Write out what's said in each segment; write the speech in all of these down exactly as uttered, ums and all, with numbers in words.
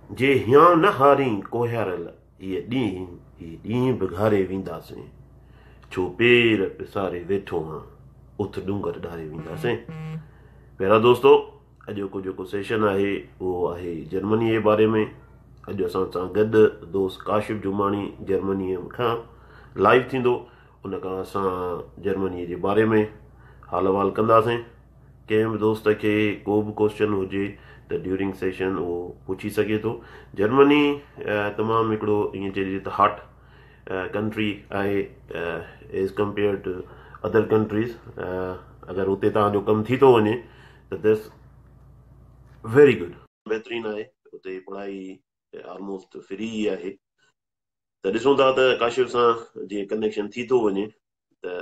जे हियां न हारी कोहियारल इहे ॾींहं इहे ॾींहं बिघारे वेंदासीं छो पेर पिसारे वेठो हां उथ डूंगर ॾारे वेंदासीं। पहिरां दोस्तो अॼु को जेको सेशन आहे उहो आहे जर्मनीअ जे बारे में। अॼु असां सां गॾु दोस्त काशिफ जुमाणी जर्मनीअ खां लाइव थींदो। उन खां असां जर्मनीअ जे बारे में हाल अहिवाल कंदासीं। कंहिं बि दोस्त खे को बि क्वेश्चन हुजे त ड्यूरिंग सेशन उहो पुछी सघे थो। जर्मनी तमामु हिकिड़ो ईअं चइजे त हॉट कंट्री आहे as compare to other countries. अगरि हुते तव्हांजो कमु थी थो वञे त दिस वेरी गुड, बहितरीनु आहे। हुते पढ़ाई ऑलमोस्ट फ्री आहे। त ॾिसूं था त काशिफ सां जीअं कनेक्शन थी थो वञे त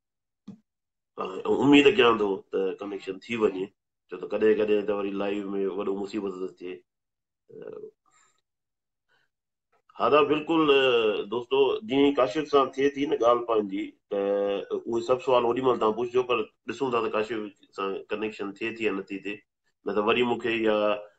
उम्मीद कयां थो त कनेक्शन थी वञे, छो त कॾहिं कॾहिं त वरी लाइव में वॾो मुसीबत थो थिए। हा त बिल्कुलु दोस्तो, जीअं काशिफ सां थिए थी न ॻाल्हि पंहिंजी त उहे सभु सुवाल ओॾी महिल तव्हां पुछिजो, पर ॾिसूं था त काशिफ सां कनेक्शन थिए थी या नथी थिए। न त वरी मूंखे इहा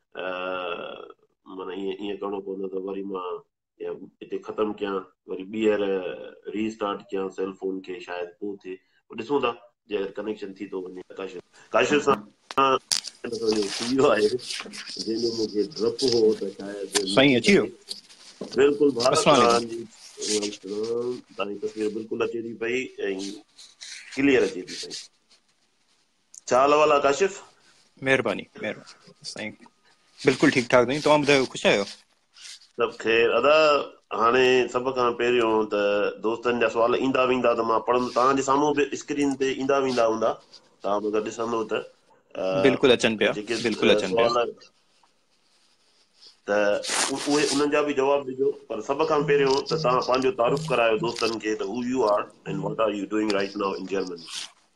माना ईअं ईअं करिणो पवंदो त वरी मां या हिते ख़तमु कयां, वरी ॿीहर रीस्टार्ट कयां सेल फोन खे, शायदि पोइ थिए। ॾिसूं था जे अगरि कनेक्शन थी थो वञे काशिफ काशिफ सां थी वियो आहे जंहिंजो मूंखे डपु हो त शायदि न साईं थी अची वियो। सघे। बिल्कुलु भाउ, अस्सलाम वालेकुम। तव्हांजी तव्हांजी तस्वीर बिल्कुलु अचे थी पई ऐं क्लियर अचे थी पई। छा हाल अहिवाल आहे काशिफ? महिरबानी महिरबानी साईं, बिल्कुलु ठीकु ठाक साईं। तव्हां ॿुधायो, ख़ुशि आहियो? सभु ख़ैर अदा। हाणे सभ खां पहिरियों त दोस्तनि जा सुवाल ईंदा वेंदा त मां पढ़ंदो, तव्हांजे साम्हूं बि स्क्रीन ते ईंदा वेंदा हूंदा, तव्हां बि अगरि ॾिसंदो त बिल्कुलु अचनि पिया, जेके बिल्कुलु अचनि पिया। सुवाल त उहे उन्हनि जा बि जवाब ॾिजो। पर सभ खां पहिरियों त तव्हां पंहिंजो तारुफ़ करायो दोस्तनि खे त who are you and what are you doing right now in Germany.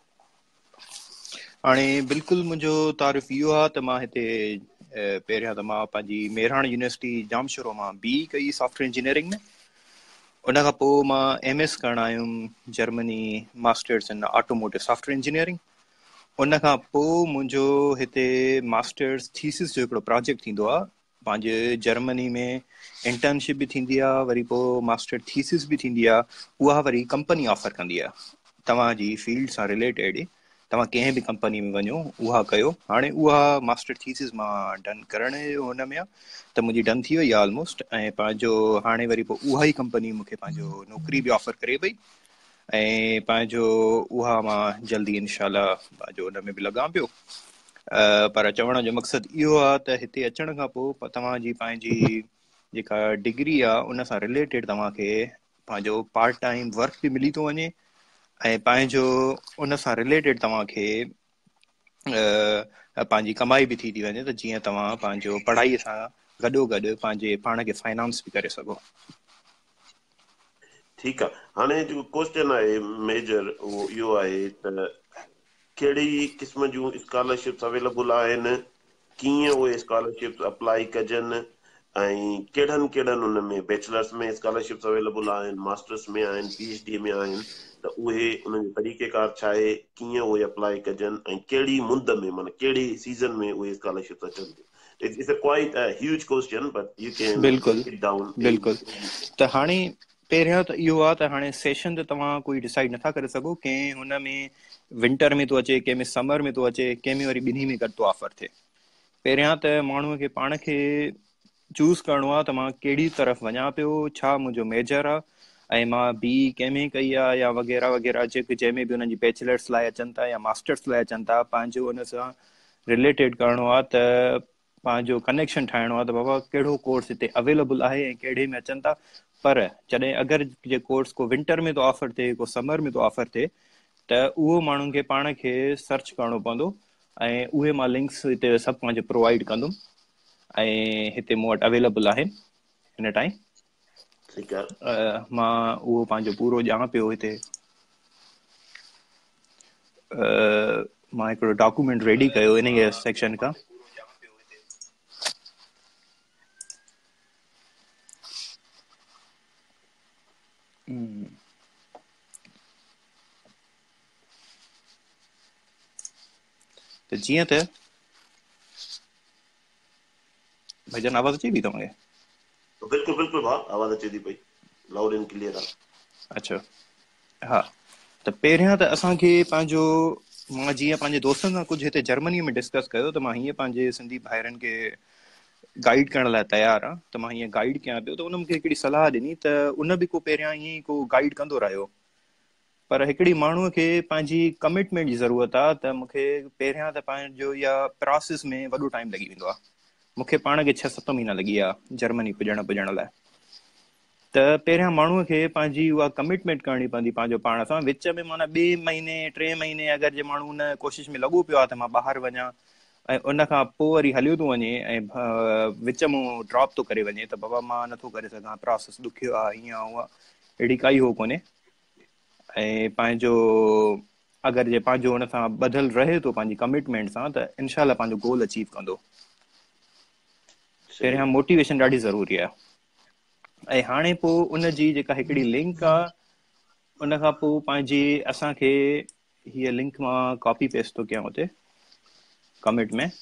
हाणे बिल्कुलु मुंहिंजो तारीफ़ इहो आहे त मां हिते पहिरियां त मां पंहिंजी मेरहाण यूनिवर्सिटी जामशोरो मां बी कई सॉफ्टवेयर इंजीनियरिंग में। उन खां पोइ मां एम एस करणु आयुमि Germany, masters in automotive software engineering. उन खां पोइ मुंहिंजो हिते मास्टर्स थीसिस जो हिकिड़ो प्रोजेक्ट थींदो आहे पंहिंजे जर्मनी में। इंटर्नशिप बि थींदी आहे, वरी पोइ मास्टर थीसिस बि थींदी आहे। उहा वरी कंपनी ऑफर कंदी आहे तव्हांजी फील्ड सां रिलेटेड। तव्हां कंहिं बि कंपनी में वञो उहा कयो। हाणे उहा मास्टर थीसिस मां डन करण जो हुन में आहे त मुंहिंजी डन थी वई आहे ऑलमोस्ट। ऐं पंहिंजो हाणे वरी पोइ उहा ई कंपनी मूंखे पंहिंजो नौकिरी बि ऑफर करे पई ऐं पंहिंजो उहा मां जल्दी इनशाला पंहिंजो हुन में बि लॻां पियो। पर चवण जो मक़सदु इहो आहे त हिते अचण खां पोइ तव्हांजी पंहिंजी जेका डिग्री आहे उन सां रिलेटेड तव्हांखे पंहिंजो पार्ट टाइम वर्क बि मिली थो वञे ऐं पंहिंजो उन सां रिलेटेड तव्हांखे पंहिंजी कमाई बि थी थी वञे त जीअं तव्हां पंहिंजो पढ़ाईअ सां गॾो गॾु पंहिंजे पाण खे फाइनेंस बि करे सघो। ठीकु आहे। हाणे जेको क्वेश्चन आहे मेजर उहो इहो आहे त कहिड़ी क़िस्म जूं स्कॉलरशिप्स अवेलेबल आहिनि, कीअं उहे स्कॉलरशिप्स अप्लाई कजनि, ऐं कहिड़नि कहिड़नि उन में बैचलर्स में स्कॉलरशिप्स अवेलेबल आहिनि, मास्टर्स में आहिनि, पी एच डी में आहिनि, त उहे उन्हनि जो तरीक़ेकार छा आहे, कीअं उहे अप्लाई कजनि, ऐं कहिड़ी मुंद में माना कहिड़ी सीज़न में उहे स्कॉलरशिप्स अचनि थियूं। It's a quite a huge question but you can बिल्कुलु ब्रेक इट डाउन बिल्कुलु। इन। त हाणे पहिरियों त इहो आहे त हाणे सेशन त तव्हां कोई डिसाइड नथा करे सघो। कंहिं हुन में विंटर में थो अचे, कंहिं में समर में थो अचे, कंहिं में वरी ॿिन्ही में गॾु थो ऑफर थिए। पहिरियां त माण्हूअ खे पाण खे चूज़ करिणो आहे त मां कहिड़ी तरफ़ वञा पियो, छा मुंहिंजो मेजर आहे, ऐं मां बी कंहिंमें कई आहे या वग़ैरह वग़ैरह जेके जंहिंमें बि हुननि जी बैचलर्स लाइ अचनि था या मास्टर्स लाइ अचनि था। पंहिंजो हुन सां रिलेटेड करिणो आहे त पंहिंजो कनेक्शन ठाहिणो आहे त बाबा कहिड़ो कोर्स हिते अवेलेबल आहे ऐं कहिड़े में अचनि था। पर जॾहिं अगरि जे कोर्स को विंटर में थो ऑफर थिए, को समर में थो ऑफर थिए, त उहो माण्हुनि खे पाण खे सर्च करिणो पवंदो ऐं उहे मां लिंक्स हिते सभु पंहिंजो प्रोवाइड कंदुमि ऐं हिते मूं वटि अवेलेबल आहिनि हिन टाइम। ठीकु आहे। मां उहो पंहिंजो पूरो ॼाण पियो हिते। मां हिकिड़ो डॉक्यूमेंट रेडी कयो इन सेक्शन खां। त जीअं त भाईजान आवाज़ अचे थी तव्हांखे? बिल्कुलु बिल्कुलु भाउ, आवाज़ अचे थी पई, लाउड एंड क्लियर आहे। अच्छा, हा। त पहिरियां त असांखे पंहिंजो, मां जीअं पंहिंजे दोस्तनि सां कुझु हिते जर्मनीअ में डिस्कस कयो, त मां हीअं पंहिंजे सिंधी भाइरनि खे गाइड करण लाइ तयारु आहे। त मां हीअं गाइड कयां पियो, त उन मूंखे हिकिड़ी सलाह ॾिनी, त उन बि को पहिरियां ईअं ई को गाइड कंदो रहियो, पर हिकिड़ी माण्हूअ खे पंहिंजी कमिटमेंट जी ज़रूरत आहे। त मूंखे पहिरियां त पंहिंजो इहा प्रोसेस में वॾो टाइम लॻी वेंदो आहे। मूंखे पाण खे छह सत महीना लॻी विया जर्मनी पुॼण पुॼण लाइ। त पहिरियां माण्हूअ खे पंहिंजी उहा कमिटमेंट करणी पवंदी पंहिंजो पाण सां। विच में माना ॿिए महीने टे महीने अगरि जे माण्हू उन कोशिशि में लॻो पियो आहे त मां ॿाहिरि वञा, ऐं उन खां पोइ वरी हलियो थो वञे ऐं विच मूं ड्रॉप थो करे वञे, त बाबा मां नथो करे सघां, प्रोसेस ॾुखियो आहे, हीअं आहे उहा, अहिड़ी काई हो कोन्हे। ऐं पंहिंजो अगरि जे पंहिंजो हुन सां ॿधल रहे थो पंहिंजी कमिटमेंट सां, त इनशाला पंहिंजो गोल अचीव कंदो। सही पहिरियां आहे। मोटिवेशन ॾाढी ज़रूरी आहे। ऐं हाणे पोइ उन जी जेका हिकिड़ी लिंक आहे, उन खां पोइ पंहिंजी असांखे हीअ लिंक मां कॉपी पेस्ट थो कयां हुते कमिट में।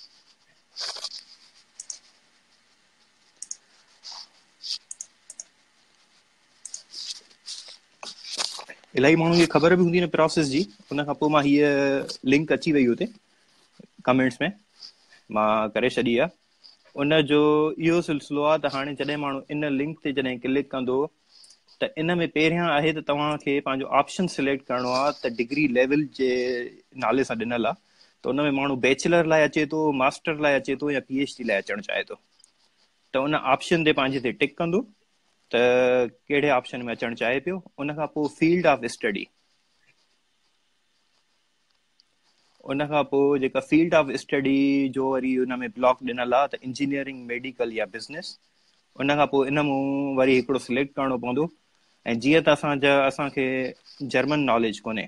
इलाही माण्हुनि खे ख़बर बि हूंदी न प्रोसेस जी। उन खां पोइ मां हीअ लिंक अची वई हुते कमेंट्स में, मां करे छॾी आहे। उन जो इहो सिलसिलो आहे त हाणे जॾहिं माण्हू इन लिंक ते जॾहिं क्लिक कंदो, त इन में पहिरियां आहे त तव्हांखे पंहिंजो ऑप्शन सिलेक्ट करिणो आहे, त डिग्री लेवल जे नाले सां ॾिनल आहे। त उन में माण्हू बैचलर लाइ अचे थो, मास्टर लाइ अचे थो, या पी एच डी लाइ अचणु चाहे थो। त उन ऑप्शन ते पंहिंजे ते टिक कंदो त कहिड़े ऑप्शन में अचणु चाहे पियो। उन खां पोइ फील्ड ऑफ स्टडी, उन खां पोइ जेका फील्ड ऑफ स्टडी जो वरी उन में ब्लॉक ॾिनल आहे, त इंजीनियरिंग, मेडिकल या बिज़नेस। उन खां पोइ इन मूं वरी हिकिड़ो सिलेक्ट करिणो पवंदो। ऐं जीअं त असांजा असांखे जर्मन नॉलेज कोन्हे,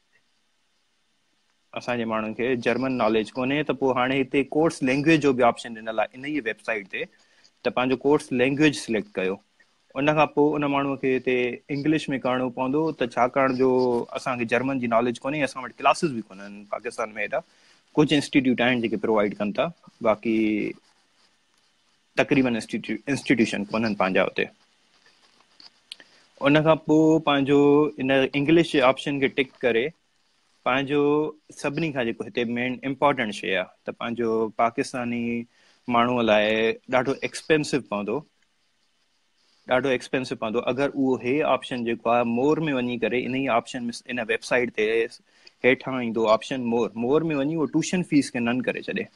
असांजे माण्हुनि खे जर्मन नॉलेज कोन्हे, त पोइ हाणे हिते कोर्स लैंग्वेज जो बि ऑप्शन ॾिनल आहे इन ई वेबसाइट ते। त पंहिंजो कोर्स लैंग्वेज सिलेक्ट कयो। उन खां पोइ उन माण्हूअ खे हिते इंग्लिश में करिणो पवंदो, त छाकाणि जो असांखे जर्मन जी नॉलेज कोन्हे, असां वटि क्लासिस बि कोन्हनि पाकिस्तान में हेॾा। कुझु इंस्टीट्यूट आहिनि जेके प्रोवाइड कनि था, बाक़ी तक़रीबन इंस्टीट्यू इंस्टीट्यूशन कोन्हनि पंहिंजा हुते। उन खां पोइ पंहिंजो इन इंग्लिश जे ऑप्शन खे टिक करे पंहिंजो सभिनी खां जेको हिते मेन इम्पॉर्टेंट शइ आहे, त पंहिंजो पाकिस्तानी माण्हूअ लाइ ॾाढो एक्सपेंसिव पवंदो, ॾाढो एक्सपेंसिव पवंदो अगरि उहो हे ऑप्शन जेको आहे मोर में वञी करे इन ई ऑप्शन में इन वेबसाइट ते हेठां ईंदो ऑप्शन मोर, मोर में वञी उहो ट्यूशन फीस खे नन करे छॾे।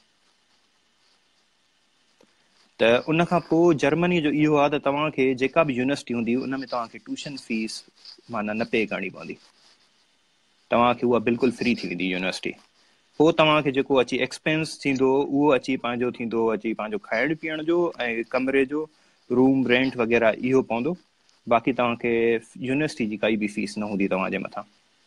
त उन खां पोइ जर्मनी जो इहो आहे त तव्हांखे जेका बि यूनिवर्सिटी हूंदी उन में तव्हांखे ट्यूशन फीस माना न पे करणी पवंदी, तव्हांखे उहा बिल्कुलु फ्री थी वेंदी यूनिवर्सिटी। पोइ तव्हांखे जेको अची एक्सपेंस थींदो उहो अची पंहिंजो थींदो अची पंहिंजो खाइण पीअण जो ऐं कमरे जो रूम रेंट वग़ैरह इहो पवंदो। बाक़ी तव्हांखे यूनिवर्सिटी जी काई बि फीस न हूंदी तव्हांजे मथां।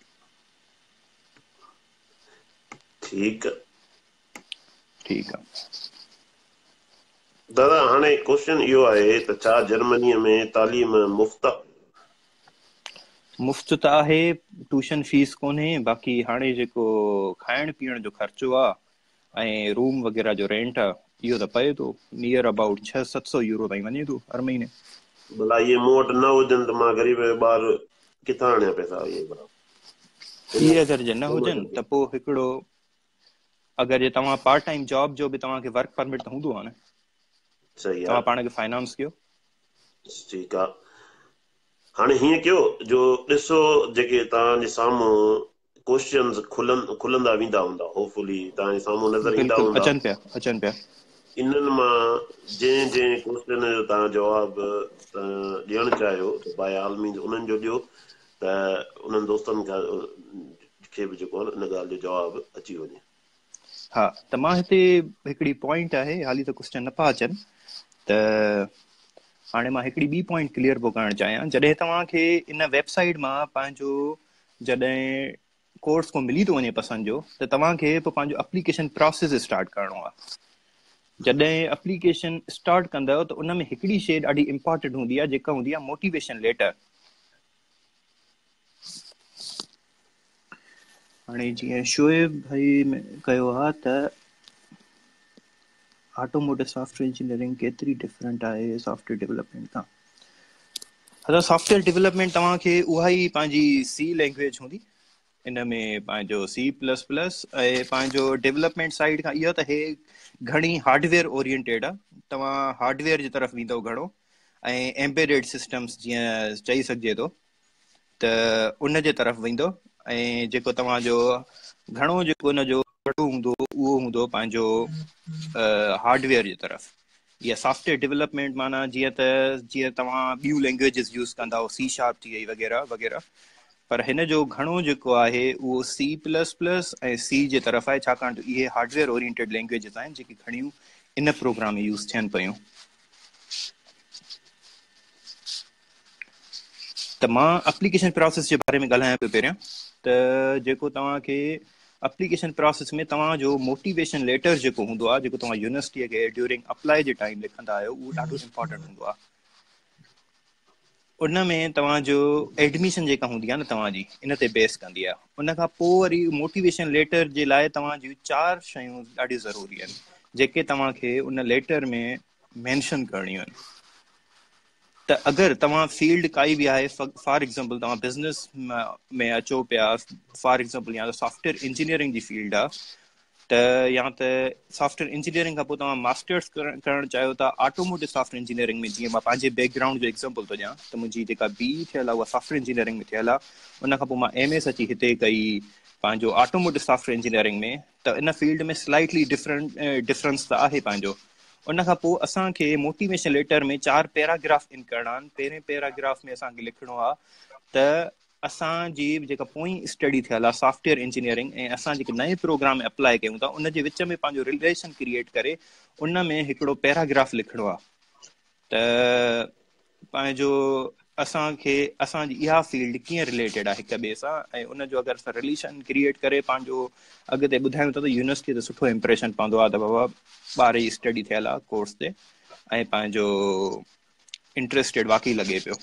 ठीकु आहे। ठीकु आहे दादा, हाणे क्वेश्चन इहो आहे त छा जर्मनीअ में तालीम मुफ़्त आहे? मुफ़्त त आहे, ट्यूशन फीस कोन्हे। बाक़ी हाणे जेको खाइण पीअण जो ख़र्चो आहे ऐं रूम वग़ैरह जो रेंट आहे, इहो त पए थो नियर अबाउट छह सत सौ यूरो ताईं वञे थो हर महीने। भला इहे मूं वटि न हुजनि त मां ग़रीब जो ॿार किथां आणियां पैसा? इहे इहे अगरि जे न हुजनि त पोइ हिकिड़ो, अगरि जे तव्हां पार्ट टाइम जॉब जो बि तव्हांखे वर्क परमिट त हूंदो आहे न, सही तव्हां आहे। पाण खे फाइनेंस कयो। ठीकु आहे। हाणे हीअं कयो जो ॾिसो जेके तव्हांजे साम्हूं क्वेश्चन्स खुलनि खुलंदा वेंदा हूंदा, होपफुली तव्हांजे साम्हूं नज़र ईंदा बिल्कुलु हूंदा। अचनि पिया अचनि पिया इन्हनि मां जंहिं जंहिं क्वेश्चन जो तव्हां जवाबु ॾियणु चाहियो त बाय ऑल मीन्स उन्हनि जो ॾियो, त उन्हनि दोस्तनि खां खे बि जेको आहे न इन ॻाल्हि जो जवाबु अची वञे। हा, त मां हिते हिकिड़ी पॉइंट आहे, हाली त क्वेश्चन न पिया अचनि, त हाणे मां हिकिड़ी ॿी पॉइंट क्लियर थो करणु चाहियां। जॾहिं तव्हांखे इन वेबसाइट मां पंहिंजो जॾहिं कोर्स को मिली थो वञे पसंदि जो, त तव्हांखे पोइ पंहिंजो एप्लीकेशन प्रोसेस स्टार्ट करिणो आहे। जॾहिं एप्लीकेशन स्टार्ट कंदव त उन में हिकिड़ी शइ ॾाढी इंपॉर्टेंट हूंदी आहे, जेका हूंदी आहे मोटिवेशन लेटर। हाणे जीअं शोएब भाई कयो आहे त ऑटोमोटिव सॉफ्टवेयर इंजीनियरिंग केतिरी डिफरेंट आहे सॉफ्टवेयर डेवलपमेंट खां? अच्छा, सॉफ्टवेयर डेवलपमेंट तव्हांखे उहा ई पंहिंजी सी लैंग्वेज हूंदी, इन में पंहिंजो सी प्लस प्लस ऐं पंहिंजो डेवलपमेंट साइड खां इहो त हे घणी हार्डवेयर ओरिएंटेड आहे। तव्हां हार्डवेयर जी तरफ़ वेंदव घणो, ऐं एम्बेडेड सिस्टम्स जीअं चई सघिजे थो त उन जे तरफ़ वेंदो, ऐं जेको तव्हांजो घणो जेको उनजो हूंदो उहो हूंदो पंहिंजो हार्डवेयर जी तरफ़। या सॉफ्टवेयर डेवलपमेंट माना जीअं त जीअं तव्हां ॿियूं लैंग्वेजिस यूज़ कंदा सी शार्प थी वई वग़ैरह वग़ैरह, पर हिन जो घणो जेको आहे उहो सी प्लस प्लस ऐं सी जे तरफ़ आहे, छाकाणि त इहे हार्डवेयर ओरिएंटेड लैंग्वेजिस आहिनि जेके घणियूं इन प्रोग्राम में यूज़ थियनि पियूं। त मां एप्लीकेशन प्रोसेस जे बारे में ॻाल्हायां पियो पहिरियां, त जेको तव्हांखे एप्लीकेशन प्रोसेस में तव्हांजो मोटिवेशन लेटर जेको हूंदो आहे, जेको तव्हां यूनिवर्सिटीअ खे ड्यूरिंग अप्लाई जे टाइम लिखंदा आहियो, उहो ॾाढो इंपॉर्टेंट हूंदो आहे। उन में तव्हांजो एडमिशन जेका हूंदी आहे न तव्हांजी, इन ते बेस कंदी आहे। उन खां पोइ वरी मोटिवेशन लेटर जे लाइ तव्हांजी चार शयूं ॾाढियूं ज़रूरी आहिनि, जेके तव्हांखे उन लेटर में मैंशन करणियूं आहिनि। त अगरि तव्हां फील्ड काई बि आहे, फॉर एग्ज़ाम्पल तव्हां बिज़नेस में अचो पिया, फॉर एग्ज़ाम्पल या त सॉफ्टवेयर इंजीनियरिंग जी फील्ड आहे, त या त सॉफ्टवेयर इंजीनियरिंग खां पोइ तव्हां मास्टर्स करणु करणु चाहियो था ऑटोमोटिव सॉफ्टवेयर इंजीनियरिंग में। जीअं मां पंहिंजे बैकग्राउंड जो एग्ज़ाम्पल थो ॾियां त मुंहिंजी जेका बी थियल आहे उहा सॉफ्टवेयर इंजीनियरिंग में थियल आहे, उन खां पोइ मां एम एस अची हिते कई पंहिंजो ऑटोमोटिव सॉफ्टवेयर इंजीनियरिंग में, त इन फील्ड में स्लाइटली डिफरेंट डिफरेंस त आहे पंहिंजो। उन खां पोइ असांखे मोटिवेशन लेटर में चार पैराग्राफ इन करणा आहिनि। पहिरें पैराग्राफ में असांखे लिखिणो आहे त असांजी जेका पोइ स्टडी थियल आहे सॉफ्टवेयर इंजीनियरिंग ऐं असां जेके नए प्रोग्राम में अप्लाई कयूं था, उन जे विच में पंहिंजो रिलेशन क्रिएट करे उन में हिकिड़ो पैराग्राफ लिखिणो आहे त पंहिंजो असांखे असांजी इहा फील्ड कीअं रिलेटेड आहे हिक ॿिए सां, ऐं उनजो अगरि असां रिलेशन क्रिएट करे पंहिंजो अॻिते ॿुधायूं था त यूनिवर्सिटी ते सुठो इंप्रेशन पवंदो आहे त बाबा ॿार जी स्टडी थियल आहे कोर्स ते ऐं पंहिंजो इंट्रस्टेड वाक़ई लॻे पियो।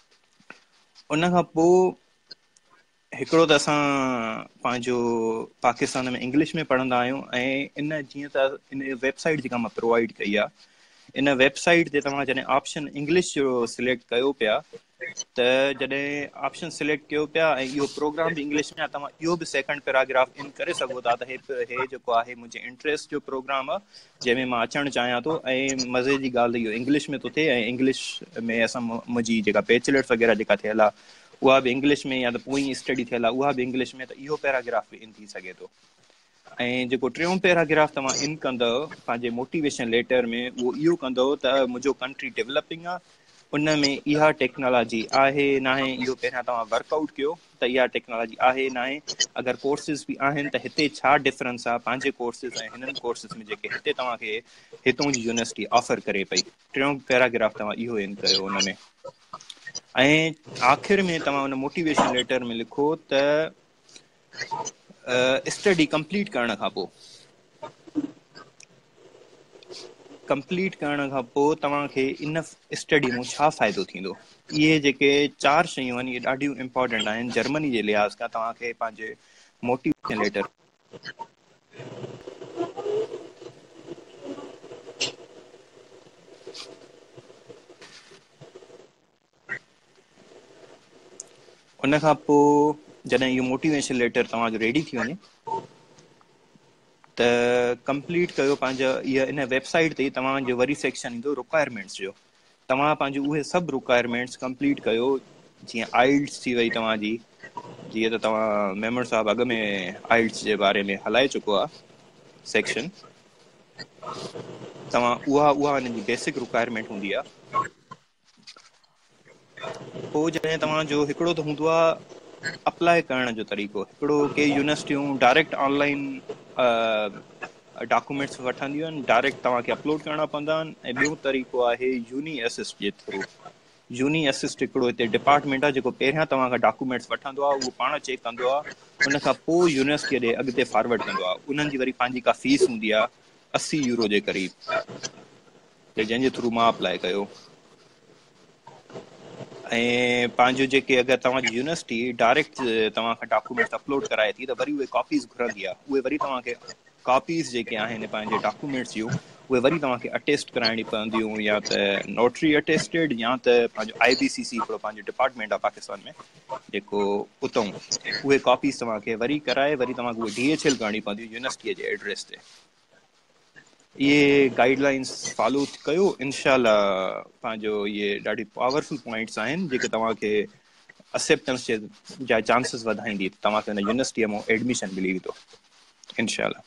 उन खां पोइ हिकिड़ो त असां पंहिंजो पाकिस्तान में इंग्लिश में पढ़ंदा आहियूं, ऐं इन जीअं त इन वेबसाइट जेका मां प्रोवाइड कई आहे, इन वेबसाइट ते तव्हां जॾहिं ऑप्शन इंग्लिश जो सिलेक्ट कयो पिया, त जॾहिं ऑप्शन सिलेक्ट कयो पिया ऐं इहो प्रोग्राम बि इंग्लिश में आहे, तव्हां इहो बि सेकेंड पैराग्राफ इन करे सघो था त हे हे जेको आहे मुंहिंजे इंट्रस्ट जो प्रोग्राम आहे जंहिंमें मां अचणु चाहियां थो, ऐं मज़े जी ॻाल्हि इहो इंग्लिश में थो थिए, ऐं इंग्लिश में असां मुंहिंजी जेका बैचलर्स वग़ैरह जेका थियल आहे उहा बि इंग्लिश में, या त पोइ स्टडी थियल आहे उहा बि इंग्लिश में, त इहो पैराग्राफ बि इन थी सघे थो। ऐं जेको टियों पैराग्राफ तव्हां इन कंदव पंहिंजे मोटिवेशन लेटर में, उहो इहो कंदव त मुंहिंजो कंट्री डेवलपिंग आहे, उन में इहा टेक्नोलॉजी आहे न आहे, इहो पहिरियां तव्हां वर्कआउट कयो त इहा टेक्नोलॉजी आहे न आहे। अगरि कोर्सिस बि आहिनि त हिते छा डिफरेंस आहे पंहिंजे कोर्सिस ऐं हिननि कोर्सिस में जेके हिते तव्हांखे हितों जी यूनिवर्सिटी ऑफर करे पई। टियों पैराग्राफ तव्हां इहो इन कयो उन में, ऐं आख़िर में तव्हां हुन मोटिवेशन लेटर में लिखो त स्टडी कंप्लीट करण खां पोइ कंप्लीट करण खां पोइ तव्हांखे इन स्टडी मां छा फ़ाइदो थींदो। इहे जेके चार शयूं आहिनि इहे ॾाढियूं इंपॉर्टेंट आहिनि जर्मनी जे लिहाज़ खां तव्हांखे पंहिंजे मोटिवेशन लेटर। उन खां पोइ जॾहिं इहो मोटिवेशन लेटर तव्हांजो रेडी थी वञे त कंप्लीट कयो पंहिंजा इहा इन वेबसाइट ते तव्हांजो वरी सेक्शन ईंदो रिक्वायरमेंट्स जो। तव्हां पंहिंजो उहे सभु रिक्वायरमेंट्स कंप्लीट कयो, जीअं आइल्स थी वई तव्हांजी, जीअं त तव्हां मेमर साहबु अॻ में आइल्स जे बारे में हलाए चुको आहे सेक्शन, तव्हां उहा उहा हिननि जी बेसिक रिक्वायरमेंट हूंदी आहे। पोइ जॾहिं तव्हांजो हिकिड़ो त हूंदो आहे अप्लाई करण जो तरीक़ो, हिकिड़ो के यूनिवर्सिटियूं डायरेक्ट ऑनलाइन डॉक्यूमेंट्स वठंदियूं आहिनि, डायरेक्ट तव्हांखे अपलोड करणा पवंदा आहिनि, ऐं ॿियो तरीक़ो आहे यूनी असिस्ट जे थ्रू। यूनी असिस्ट हिकिड़ो हिते डिपार्टमेंट आहे जेको पहिरियां तव्हां खां डॉक्यूमेंट्स वठंदो आहे, उहो पाण चेक कंदो आहे, उन खां पोइ यूनिवर्सिटीअ ॾे अॻिते फॉरवर्ड कंदो आहे। उन्हनि जी वरी पंहिंजी का फीस हूंदी आहे असी यूरो जे क़रीब, जंहिंजे थ्रू मां अप्लाई कयो। ऐं पंहिंजो जेके अगरि तव्हांजी यूनिवर्सिटी डायरेक्ट तव्हां खां डॉक्यूमेंट्स अपलोड कराए थी त वरी उहे कॉपीज़ घुरंदी आहे, उहे वरी तव्हांखे कॉपीज़ जेके आहिनि पंहिंजे डॉक्यूमेंट्स जूं उहे वरी तव्हांखे अटेस्ट कराइणी पवंदियूं, या त नोटरी अटेस्टेड या त पंहिंजो आई बी सी सी हिकिड़ो पंहिंजो डिपार्टमेंट आहे पाकिस्तान में जेको उतां उहे कॉपीज़ तव्हांखे वरी कराए वरी तव्हांखे उहे डी एच एल करणी पवंदियूं यूनिवर्सिटीअ जे एड्रेस ते। इहे गाइडलाइंस फॉलो कयो, इनशाला पंहिंजो इहे ॾाढी पावरफुल पॉइंट्स आहिनि जेके तव्हांखे एक्सेप्टेंस जे जा चांसिस वधाईंदी, तव्हांखे हुन यूनिवर्सिटीअ मां एडमिशन मिली वेंदो इनशाला।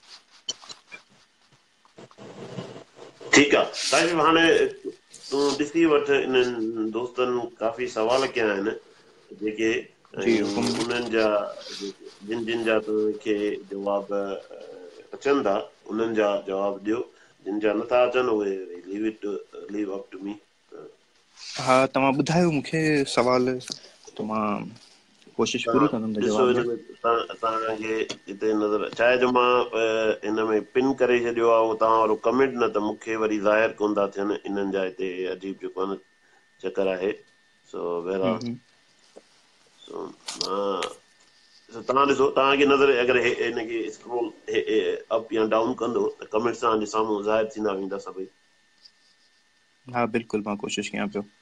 ठीकु आहे साहिब, हाणे तूं ॾिसी वठ, इन्हनि दोस्तनि काफ़ी सवाल कया आहिनि जेके जी ऐं हुकुम। उन्हनि जा जिन जिन जा तोखे जवाब अचनि था उन्हनि जा जवाब ॾियो, जिन जा नथा अचनि उहे leave it leave up to me. हा तव्हां ॿुधायो मूंखे सवाल, त मां कोशिशि पूरी कंदुमि त ॾिसो जवाबु हिन ॾियणु। में तव्हांखे हिते नज़र छा आहे जो मां हिन में पिन करे छॾियो आहे उहो तव्हां वारो कमेंट, न त मूंखे वरी ज़ाहिर कोन था थियनि इन्हनि जा हिते अजीब जेको आहे न चकर आहे। सो बहरहाल सो मां तव्हां ॾिसो, तव्हांखे नज़र अगरि हिनखे स्क्रोल अप या डाउन कंदो त कमेंट्स तव्हांजे साम्हूं ज़ाहिर थींदा वेंदा सभई। हा बिल्कुलु, मां कोशिशि कयां पियो।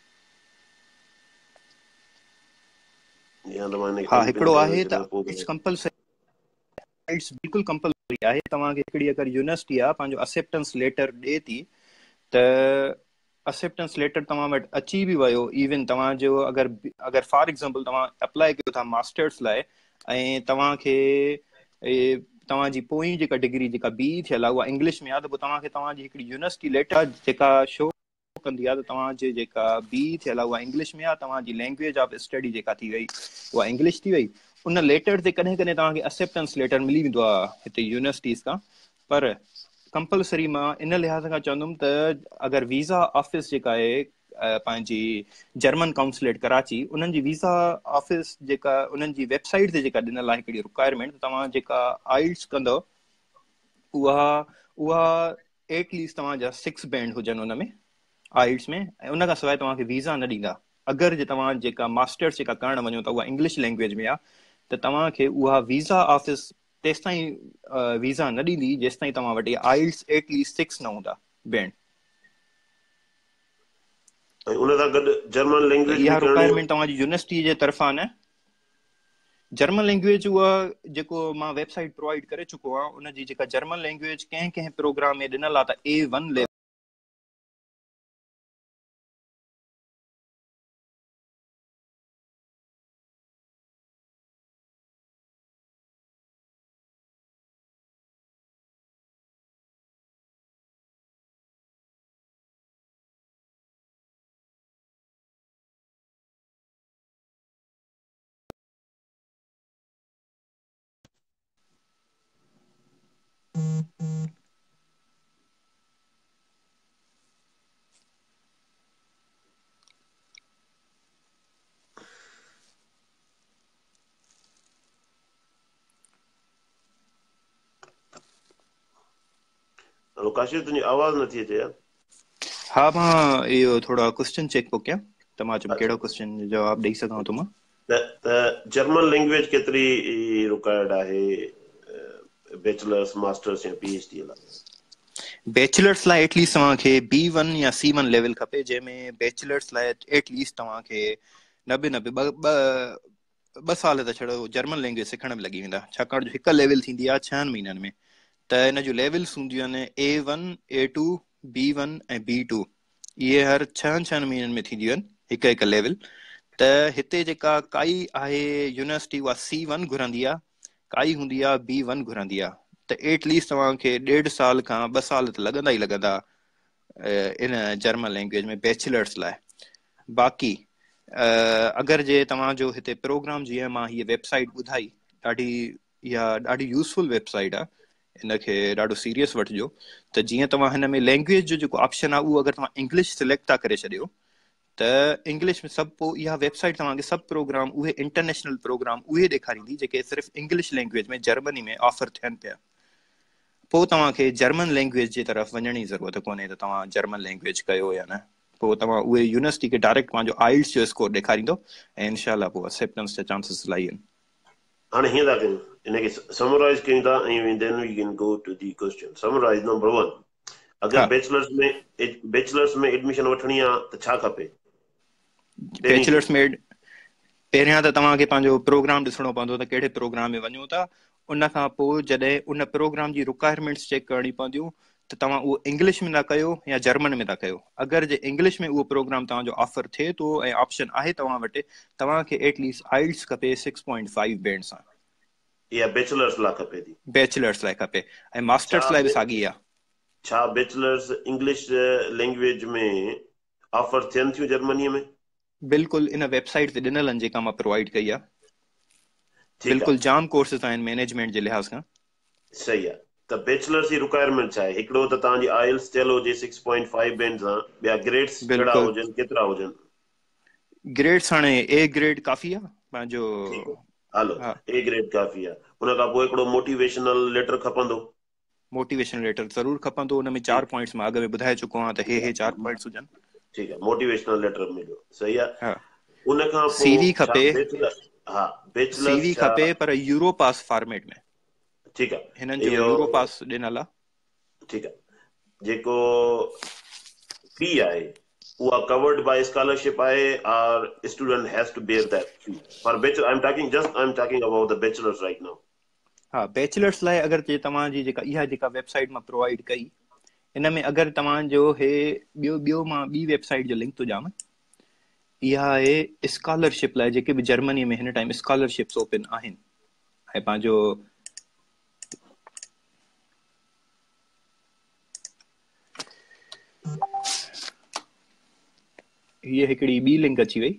या त मां हिनखे हा अनपिन हिकिड़ो करे आहे त छॾियां पोइ कंपलसरी, बिल्कुलु कंपलसरी आहे। तव्हांखे हिकिड़ी अगरि यूनिवर्सिटी आहे पंहिंजो एक्सेप्टेंस लेटर ॾिए थी, त एक्सेप्टेंस लेटर तव्हां वटि अची बि वियो, इवन तव्हांजो अगरि अगरि फॉर एग्ज़ाम्पल तव्हां अप्लाई कयो था मास्टर्स लाइ ऐं तव्हांखे तव्हांजी पोइ जेका डिग्री जेका बी थियल आहे उहा इंग्लिश में आहे, त पोइ तव्हांखे तव्हांजी हिकिड़ी यूनिवर्सिटी लेटर जेका शो कंदी आहे त तव्हांजी जेका बी थियल आहे उहा इंग्लिश में आहे, तव्हांजी लैंग्वेज ऑफ स्टडी जेका थी वई उहा इंग्लिश थी वई। उन लेटर ते कॾहिं कॾहिं तव्हांखे एक्सेप्टेंस लेटर मिली वेंदो आहे हिते यूनिवर्सिटीज़ खां, पर कंपलसरी मां इन लिहाज़ खां चवंदुमि त अगरि वीज़ा ऑफिस जेका आहे पंहिंजी जर्मन काउंसलेट कराची, उन्हनि जी वीज़ा ऑफिस जेका उन्हनि जी वेबसाइट ते जेका ॾिनल आहे हिकिड़ी रिक्वायरमेंट, तव्हां जेका आइल्स कंदव उहा उहा एटलीस्ट तव्हांजा सिक्स बैंड हुजनि उन में आइल्स में, ऐं उन खां सवाइ तव्हांखे वीज़ा न ॾींदा। अगरि जे तव्हां जेका मास्टर्स जेका करणु वञो था उहा इंग्लिश लैंग्वेज में आहे, त तव्हांखे उहा वीज़ा ऑफिस तेसि ताईं वीज़ा न ॾींदी जेसि ताईं तव्हां वटि आइल्स एटलीस्ट सिक्स न हूंदा बैंड। ऐं उन सां गॾु जर्मन त लैंग्वेज इहा बि करणी। रिक्वायरमेंट तव्हांजी यूनिवर्सिटी जे तरफ़ां न, जर्मन लैंग्वेज उहा जेको मां वेबसाइट प्रोवाइड करे चुको आहियां, उनजी जेका जर्मन लैंग्वेज कंहिं कंहिं प्रोग्राम में ॾिनल आहे त A one level hello Kashish, तुंहिंजी आवाज़ नथी अचे यार। हा मां इहो थोरा क्वेश्चन चेक पियो कयां, त मां चयुमि अच्छा, कहिड़ो क्वेश्चन जो जवाबु ॾेई सघां थो मां। त त जर्मन लैंग्वेज केतिरी रिक्वायर्ड आहे बैचलर्स मास्टर्स या पी एच डी लाइ? बैचलर्स लाइ एटलीस्ट तव्हांखे बी वन या सी वन लेवल खपे, जंहिंमें बैचलर्स लाइ एटलीस्ट तव्हांखे नबे नबे ॿ ॿ साल त छड़ो जर्मन लैंग्वेज सिखण में लॻी वेंदा, छाकाणि जो हिकु लेवल थींदी आहे छहनि महीननि में, त हिन जूं लेवल्स हूंदियूं आहिनि A one A two B one ऐं बी टू। इहे हर छहनि छहनि महीननि में थींदियूं आहिनि हिकु हिकु लेवल। त हिते जेका काई आहे यूनिवर्सिटी उहा सी वन घुरंदी आहे, काई हूंदी आहे बी वन घुरंदी आहे, त एटलीस्ट तव्हांखे ॾेढ साल खां ॿ साल त लॻंदा ई लॻंदा इन जर्मन लैंग्वेज में बैचलर्स लाइ। बाक़ी अगरि जे तव्हांजो हिते प्रोग्राम, जीअं मां हीअ वेबसाइट ॿुधाई, ॾाढी इहा ॾाढी यूज़फुल वेबसाइट आहे, इनखे ॾाढो सीरियस वठिजो। त जीअं तव्हां हिन में लैंग्वेज जो जेको ऑप्शन आहे उहो अगरि तव्हां इंग्लिश सिलेक्ट था करे छॾियो, त इंग्लिश में सभु पोइ इहा वेबसाइट तव्हांखे सभु प्रोग्राम उहे इंटरनेशनल प्रोग्राम उहे ॾेखारींदी जेके सिर्फ़ु इंग्लिश लैंग्वेज में जर्मनी में ऑफर थियनि पिया। पोइ तव्हांखे जर्मन लैंग्वेज जी तरफ़ वञण जी ज़रूरत कोन्हे त तव्हां जर्मन लैंग्वेज कयो या न, पोइ तव्हां उहे यूनिवर्सिटी खे डायरेक्ट पंहिंजो आइल्स जो स्कोर ॾेखारींदो ऐं इनशाला पोइ एक्सेप्टेंस जा चांसिस इलाही आहिनि। हाणे हीअं था कयूं, इनखे समराइज़ कयूं था ऐं then we can go to the question. Summarize number one. अगरि बैचलर्स में बैचलर्स में एडमिशन वठणी आहे त छा खपे? बैचलर्स में पहिरियां त तव्हांखे पंहिंजो प्रोग्राम ॾिसणो पवंदो त कहिड़े प्रोग्राम में वञो था। उन खां पोइ जॾहिं उन प्रोग्राम जी रिक्वायरमेंट्स चेक करणी पवंदियूं त तव्हां उहो इंग्लिश में था कयो या जर्मन में था कयो। अगरि जे इंग्लिश में उहो प्रोग्राम तव्हांजो ऑफर थिए थो ऐं ऑप्शन आहे तव्हां वटि, तव्हांखे एटलीस्ट आइल्स खपे सिक्स पॉइंट फाइव बैंड सां। इहा बैचलर्स लाइ खपे थी? बैचलर्स लाइ खपे ऐं मास्टर्स लाइ बि साॻी आहे। छा बैचलर्स इंग्लिश लैंग्वेज में ऑफर थियनि थियूं जर्मनीअ में? बिल्कुलु, इन वेबसाइट ते ॾिनल आहिनि जेका मां प्रोवाइड कई आहे। बिल्कुलु जाम कोर्सेस आहिनि मैनेजमेंट जे लिहाज़ खां। सही आहे। त बैचलर्स जी रिक्वायरमेंट छा आहे? हिकिड़ो त तव्हांजी आइल्स थियल हुजे सिक्स पॉइंट फाइव बैंड सां, ॿिया ग्रेड्स कहिड़ा हुजनि, केतिरा हुजनि? ग्रेड्स हाणे ए ग्रेड काफ़ी आहे पंहिंजो। हलो, ए ग्रेड काफ़ी आहे। उन खां पोइ हिकिड़ो मोटिवेशनल लेटर खपंदो। मोटिवेशनल लेटर ज़रूर खपंदो। उन में चार पॉइंट्स मां अॻु में ॿुधाए चुको आहियां त हे हे चार पॉइंट्स हुजनि। ठीकु आहे, मोटिवेशनल लेटर मिलियो, सही आहे। हा, उन खां सीवी पोइ छा खपे। बैचलर हा बैचलर्स सीवी छा? खपे पर यूरो पास फॉर्मेट में। ठीकु आहे, हिननि जो यूरो पास ॾिनल आहे। ठीकु आहे। जेको फी आहे उहा कवर्ड बाय स्कॉलरशिप आहे और student has to bear that fee for bachelor. I am talking just I am talking about the bachelors right now. हा, बैचलर्स लाइ अगरि जे तव्हांजी जेका इहा जेका वेबसाइट मां प्रोवाइड कई, इन में अगरि तव्हांजो हे ॿियो ॿियो मां ॿी वेबसाइट जो लिंक थो ॾियांव। इहा आहे स्कॉलरशिप लाइ, जेके बि जर्मनीअ में हिन टाइम स्कॉलरशिप्स ओपन आहिनि। ऐं पंहिंजो हीअ हिकिड़ी ॿी लिंक अची वई।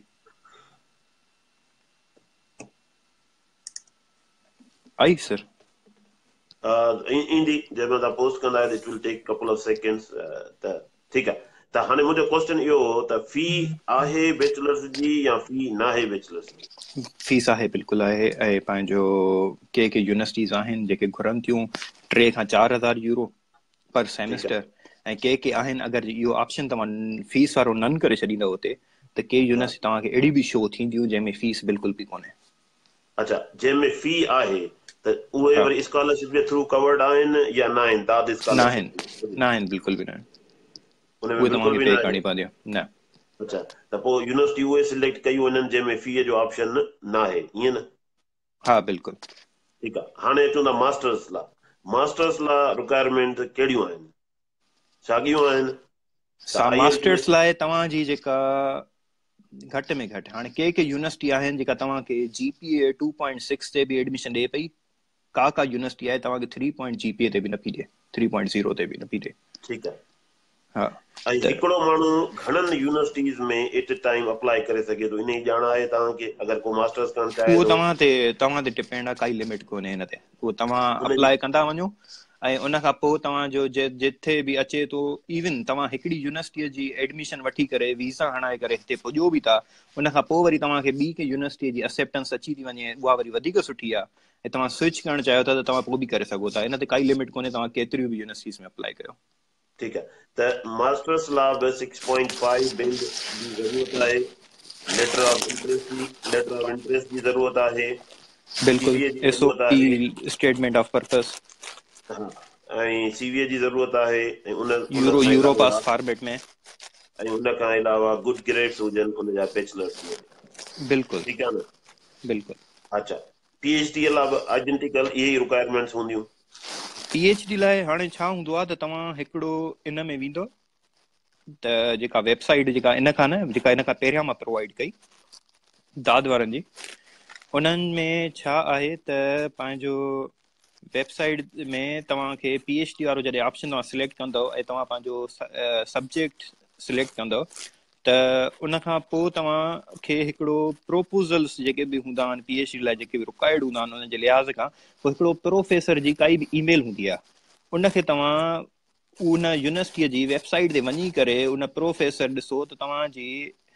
आई सर? ईंदी जंहिंमें तव्हां पोस्ट कंदा आहियो, it will take couple of seconds. त ठीकु आहे। त हाणे मुंहिंजो क्वेश्चन इहो हो त फी आहे बैचलर्स जी या फी न आहे बैचलर्स जी? फीस आहे, बिल्कुलु आहे। ऐं पंहिंजो के के यूनिवर्सिटीज़ आहिनि जेके घुरनि थियूं टे खां चारि हज़ार यूरो पर सेमेस्टर। ऐं के के आहिनि, अगरि इहो ऑप्शन तव्हां फीस वारो नन करे छॾींदव हुते, त के यूनिवर्सिटी तव्हांखे अहिड़ी बि शो थींदियूं जंहिंमें फीस बिल्कुलु बि कोन्हे। अच्छा, जंहिंमें फी आहे त उहे वरी स्कॉलरशिप जे थ्रू कवर्ड आहिनि या न आहिनि? दाद न स्कॉलरशिप आहिनि, न आहिनि, बिल्कुलु बि न आहिनि। उनमें उहे बिल्कुलु तव्हांखे बि न पे आहे? करणी पवंदी न। अच्छा, त पोइ यूनिवर्सिटी उहे सिलेक्ट कयूं वञनि जंहिंमें फीअ जो ऑप्शन न आहे, ईअं न? हा, बिल्कुलु। ठीकु आहे। हाणे अचूं था मास्टर्स लाइ। मास्टर्स लाइ रिक्वायरमेंट कहिड़ियूं आहिनि, साॻियूं आहिनि? त मास्टर्स लाइ तव्हांजी जेका घटि में घटि, हाणे के के यूनिवर्सिटी आहिनि जेका तव्हांखे जीपीए टू पॉइंट सिक्स ते बि एडमिशन ॾिए पई। का का यूनिवर्सिटी आहे तव्हांखे थ्री पॉइंट जीपीए ते बि नथी ॾिए, थ्री पॉइंट ज़ीरो ते बि नथी ॾिए। ठीकु आहे। हा, ऐं हिकिड़ो माण्हू घणनि यूनिवर्सिटीज़ में एट ए टाइम अप्लाई करे सघे थो, इन जी ॼाण आहे तव्हांखे? अगरि को मास्टर्स करणु चाहे उहो थो? तव्हां ते तव्हां ते डिपेंड आहे, काई लिमिट कोन्हे हिन ते। उहो तव्हां उन जी अप्लाई कंदा वञो ऐं उन खां पोइ तव्हांजो जे जिथे बि अचे थो, इवन तव्हां हिकिड़ी यूनिवर्सिटीअ जी एडमिशन वठी करे वीज़ा हणाए करे हिते पुॼो बि था, उन खां पोइ वरी तव्हांखे ॿी के यूनिवर्सिटीअ जी एक्सेप्टेंस अची थी वञे, उहा वरी वधीक सुठी आहे, ऐं तव्हां स्विच करणु चाहियो था त तव्हां पोइ बि करे सघो था। इन ते काई लिमिट कोन्हे, तव्हां केतिरियूं बि यूनिवर्सिटीज़ में अप्लाई कयो। ठीकु आहे। त मास्टर्स लाइ बि सिक्स पॉइंट फाइव बैंड जी ज़रूरत आहे, लेटर ऑफ इंट्रेस्ट जी लेटर ऑफ इंट्रेस्ट जी ज़रूरत आहे, सीवीए जी बिल्कुलु, एस ओ ज़रूरत पी आहे। Statement of purpose. हा, ऐं सीवीए जी ज़रूरत आहे, ऐं उन उन यूरो खां यूरो अलावा पास फॉर्मेट में। ऐं उन खां अलावा गुड ग्रेड्स हुजनि उनजा बैचलर्स में। बिल्कुलु, ठीकु आहे न? बिल्कुलु। अच्छा, पीएचडी लाइ बि आइडेंटिकल इहे ई रिक्वायरमेंट्स हूंदियूं? पीएचडी लाइ हाणे छा हूंदो आहे त तव्हां हिकिड़ो इन में वेंदो त जेका वेबसाइट जेका इन खां न जेका इन खां पहिरियां मां प्रोवाइड कई दाद वारनि जी, उन्हनि में छा आहे त पंहिंजो वेबसाइट में तव्हांखे पीएचडी वारो जॾहिं ऑप्शन तव्हां सिलेक्ट कंदव ऐं तव्हां पंहिंजो सब्जेक्ट सिलेक्ट कंदव त उन खां पोइ तव्हांखे हिकिड़ो प्रोपोज़ल्स जेके बि हूंदा आहिनि पीएचडी लाइ, जेके बि रिक्वायर्ड हूंदा आहिनि उन जे लिहाज़ खां, पोइ हिकिड़ो प्रोफेसर जी काई बि ईमेल हूंदी आहे, उनखे तव्हां उन यूनिवर्सिटीअ जी वेबसाइट ते वञी करे उन प्रोफेसर ॾिसो त तव्हांजी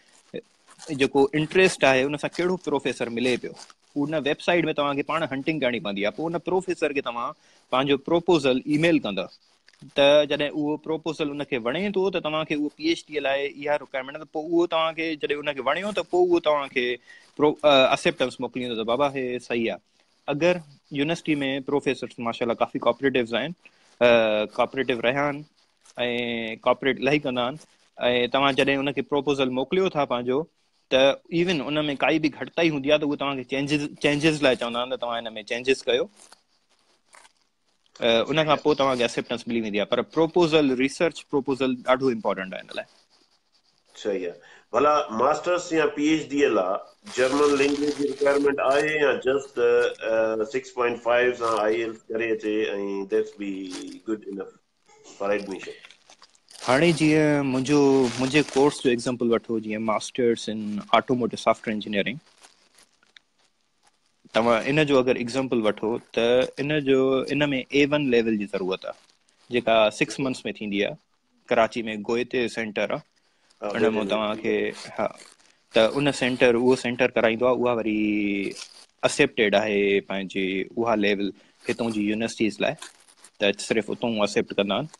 जेको इंट्रस्ट आहे उन सां कहिड़ो प्रोफेसर मिले पियो। उन वेबसाइट में तव्हांखे पाण हंटिंग करणी पवंदी आहे। पोइ उन प्रोफेसर खे तव्हां पंहिंजो प्रोपोज़ल ईमेल कंदव, त जॾहिं उहो प्रोपोज़ल उनखे वणे थो त तव्हांखे उहो पीएचडी लाइ इहा रिक्वायरमेंट, त पोइ उहो तव्हांखे जॾहिं उनखे वणियो त पोइ उहो तव्हांखे प्रो एक्सेप्टेंस मोकिलींदो त बाबा हे सही आहे। अगरि यूनिवर्सिटी में प्रोफेसर्स माशाल्लाह काफ़ी कोऑपरेटिव्स आहिनि, कोऑपरेटिव रहिया आहिनि, ऐं कॉपरेट इलाही कंदा आहिनि ऐं तव्हां जॾहिं उनखे प्रोपोज़ल मोकिलियो था पंहिंजो त इवन उन में काई बि घटिताई हूंदी आहे त उहे तव्हांखे चेंजिस चेंजिस लाइ चवंदा आहिनि त तव्हां हिन में चेंजिस कयो उन खां पोइ तव्हांखे एक्सेप्टेंस मिली वेंदी आहे पर प्रोपोज़ल रिसर्च प्रोपोज़ल ॾाढो इम्पोर्टेंट आहे हिन लाइ सही आहे भला मास्टर्स या पीएचडी लाइ जर्मन लैंग्वेज जी रिक्वायरमेंट आहे या जस्ट सिक्स पॉइंट फाइव सां आईएल्स करे अचे ऐं that's be good enough for admission हाणे जीअं मुंहिंजो मुंहिंजे कोर्स जो एग्ज़ाम्पल वठो जीअं masters in automotive software engineering तव्हां इन जो अगरि एग्ज़ाम्पल वठो त इन जो इन में ए वन लेवल जी ज़रूरत आहे जेका सिक्स मंथ्स में थींदी आहे कराची में गोए ते सेंटर आहे उन मां तव्हांखे हा त उन सेंटर उहो सेंटर कराईंदो आहे उहा वरी एक्सेप्टेड आहे पंहिंजी उहा लेवल हितां जी यूनिवर्सिटीज़ लाइ त सिर्फ़ु उतां एक्सेप्ट कंदा आहिनि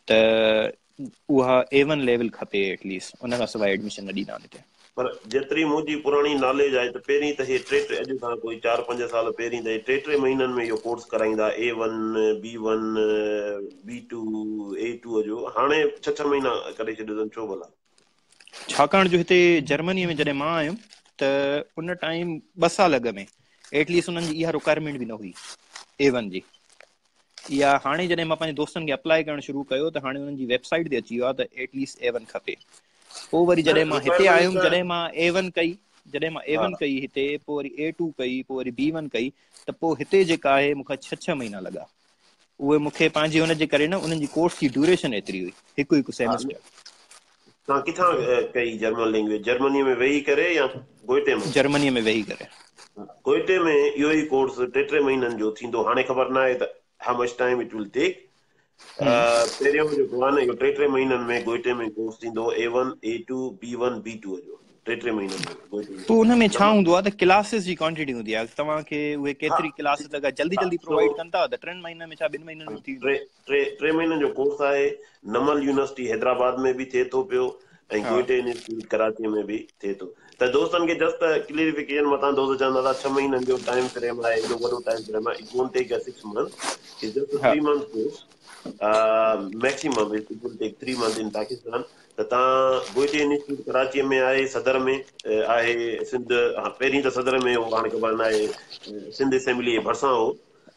त उहा ए वन लेवल खपे एटलीस्ट उन खां सवाइ एडमिशन न ॾींदा आहिनि हिते पर जेतिरी मुंहिंजी पुराणी नॉलेज आहे त पहिरीं त हे टे टे अॼु खां कोई चारि पंज साल पहिरीं त टे टे महीननि में इहो कोर्स कराईंदा A one B one B two A two जो हाणे छह छह महीना करे छॾियो अथनि छो भला छाकाणि जो हिते जर्मनीअ में जॾहिं मां आयुमि त उन टाइम ॿ साल अॻु में एटलीस्ट उन्हनि जी इहा रिक्वायरमेंट बि न हुई ए वन जी इहा हाणे जॾहिं मां पंहिंजे दोस्तनि खे अप्लाई करणु शुरू कयो त हाणे हुननि जी वेबसाइट ते अची वियो आहे त एटलीस्ट ए वन खपे पोइ वरी जॾहिं मां हिते आयुमि जॾहिं मां ए वन कई जॾहिं मां ए वन कई हिते पोइ वरी ए टू कई पोइ वरी बी वन कई त पोइ हिते जेका आहे मूंखे छह छह महीना लॻा उहे मूंखे पंहिंजी हुनजे करे न उन्हनि जी कोर्स जी ड्यूरेशन एतिरी हुई हिकु हिकु सेमेस्टर तव्हां किथां कई जर्मन लैंग्वेज जर्मनीअ में वेही करे या गोइटे में जर्मनीअ में वेही करे गोइटे में इहो ई कोर्स टे टे महीननि जो थींदो हाणे ख़बर न आहे त how much time it will take पहिरियों जेको आहे न इहो टे टे महीननि में गोइटे में कोर्स थींदो A one A two B one B two जो टे टे महीननि में गोइटे में पोइ हुन में छा हूंदो आहे त क्लासिस जी क्वांटिटी हूंदी आहे तव्हांखे उहे केतिरी क्लासिस अगरि जल्दी जल्दी प्रोवाइड कनि था त टिनि महीननि में छा ॿिनि महीननि में थी टे टे टे महीननि जो कोर्स आहे नमल यूनिवर्सिटी हैदराबाद में बि थिए थो पियो ऐं गोइटे इंस्टीट्यूट कराची में बि थिए थो त दोस्तनि खे जस्ट क्लियरिफिकेशन मथां दोस्त चवंदा था छह महीननि जो टाइम फ्रेम आहे एॾो वॾो टाइम फ्रेम आहे it won't take six month it's just three month course maximum it will take three month in Pakistan त तव्हां गोइटे इंस्टीट्यूट कराचीअ में आहे सदर में आहे सिंध पहिरीं त सदर में हो हाणे ख़बर न आहे सिंध असेंबली जे भरिसां हो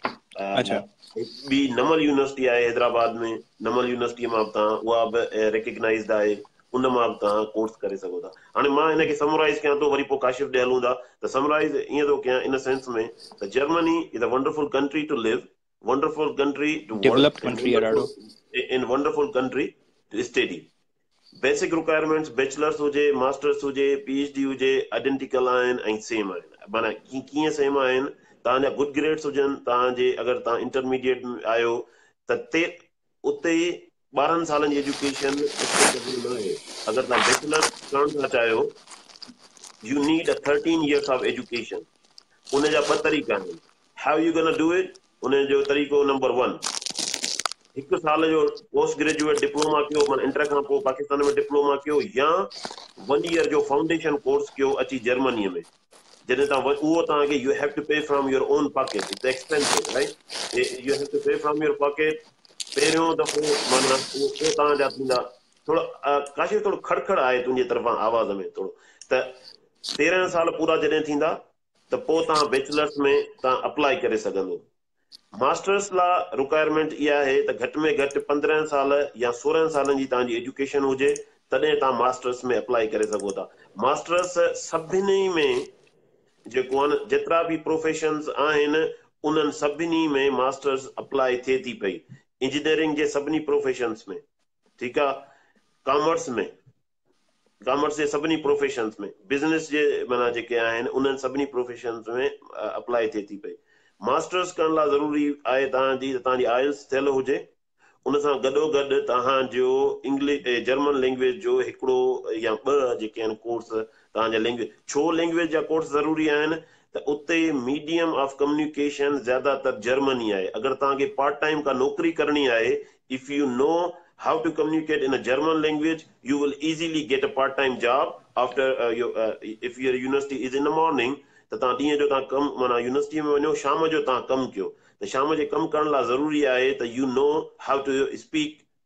ॿी नमल यूनिवर्सिटी आहे हैदराबाद में नमल यूनिवर्सिटीअ मां बि तव्हां उहा बि रिकग्नाइज़ड आहे उन मां बि तव्हां कोर्स करे सघो था हाणे मां हिनखे समराइज़ कयां थो वरी पोइ काशिफ ॾे हलूं था त समराइज़ ईअं थो कयां इन सेंस में त Germany is a wonderful country to live wonderful country to developed work country आहे ॾाढो in wonderful country to study basic requirements bachelors हुजे मास्टर्स हुजे पीएचडी हुजे आइडेंटिकल आहिनि ऐं सेम आहिनि माना कीअं सेम आहिनि तव्हांजा गुड ग्रेड्स हुजनि तव्हांजे अगरि तव्हां इंटरमीडिएट आहियो त ते उते ॿारहनि सालनि जी एजुकेशन एक्सेप्टेबल न आहे अगरि तव्हां बैचलर्स करणु था चाहियो you need a thirteen years of education उनजा ॿ तरीक़ा आहिनि how you gonna do it उनजो तरीक़ो नंबर वन हिकु साल जो पोस्ट ग्रेजुएट डिप्लोमा कयो माना इंटर खां पोइ पाकिस्तान में डिप्लोमा कयो या वन ईयर जो फाउंडेशन कोर्स कयो अची जर्मनीअ में जॾहिं तव्हां उहो तव्हांखे you have to pay from your own pocket it's expensive right you have to pay from your pocket पहिरियों दफ़ो माना उहो पोइ तव्हांजा थींदा थोरो काशिफ थोरो खड़खड़ आहे तुंहिंजी तरफ़ां आवाज़ में थोरो त तेरहं साल पूरा जॾहिं थींदा त पोइ तव्हां बैचलर्स में तव्हां अप्लाई करे सघंदो मास्टर्स लाइ रिक्वायरमेंट इहा आहे त घटि में घटि पंद्रहं साल या सोरहं सालनि जी तव्हांजी एजुकेशन हुजे तॾहिं तव्हां मास्टर्स में अप्लाई करे सघो था मास्टर्स सभिनी में जेको आहे न जेतिरा बि प्रोफेशन्स आहिनि उन्हनि सभिनी में मास्टर्स अप्लाई थिए थी पई इंजीनियरिंग जे सभिनी प्रोफेशन्स में ठीकु आहे कॉमर्स में कॉमर्स जे सभिनी प्रोफेशन्स में बिज़नेस जे माना जेके आहिनि उन्हनि सभिनी प्रोफेशन्स में अप्लाई थिए थी पई मास्टर्स करण लाइ ज़रूरी आहे तव्हांजी त तव्हांजी आइल्स थियल हुजे उन सां गॾोगॾु तव्हांजो इंग्लिश जर्मन लैंग्वेज जो हिकिड़ो या ॿ जेके आहिनि कोर्स तव्हांजा लैंग्वेज छो लैंग्वेज जा कोर्स ज़रूरी आहिनि त उते मीडियम ऑफ कम्युनिकेशन ज़्यादातर जर्मनी आहे अगरि तव्हांखे पार्ट टाइम का नौकिरी करणी आहे if you know how to communicate in a German language, you will easily get a part-time job after uh, your, uh, if your university is in the morning, त तव्हां ॾींहं जो तव्हां कमु माना यूनिवर्सिटीअ में वञो शाम जो तव्हां कमु कयो त शाम जे कमु करण लाइ ज़रूरी आहे त you know how to speak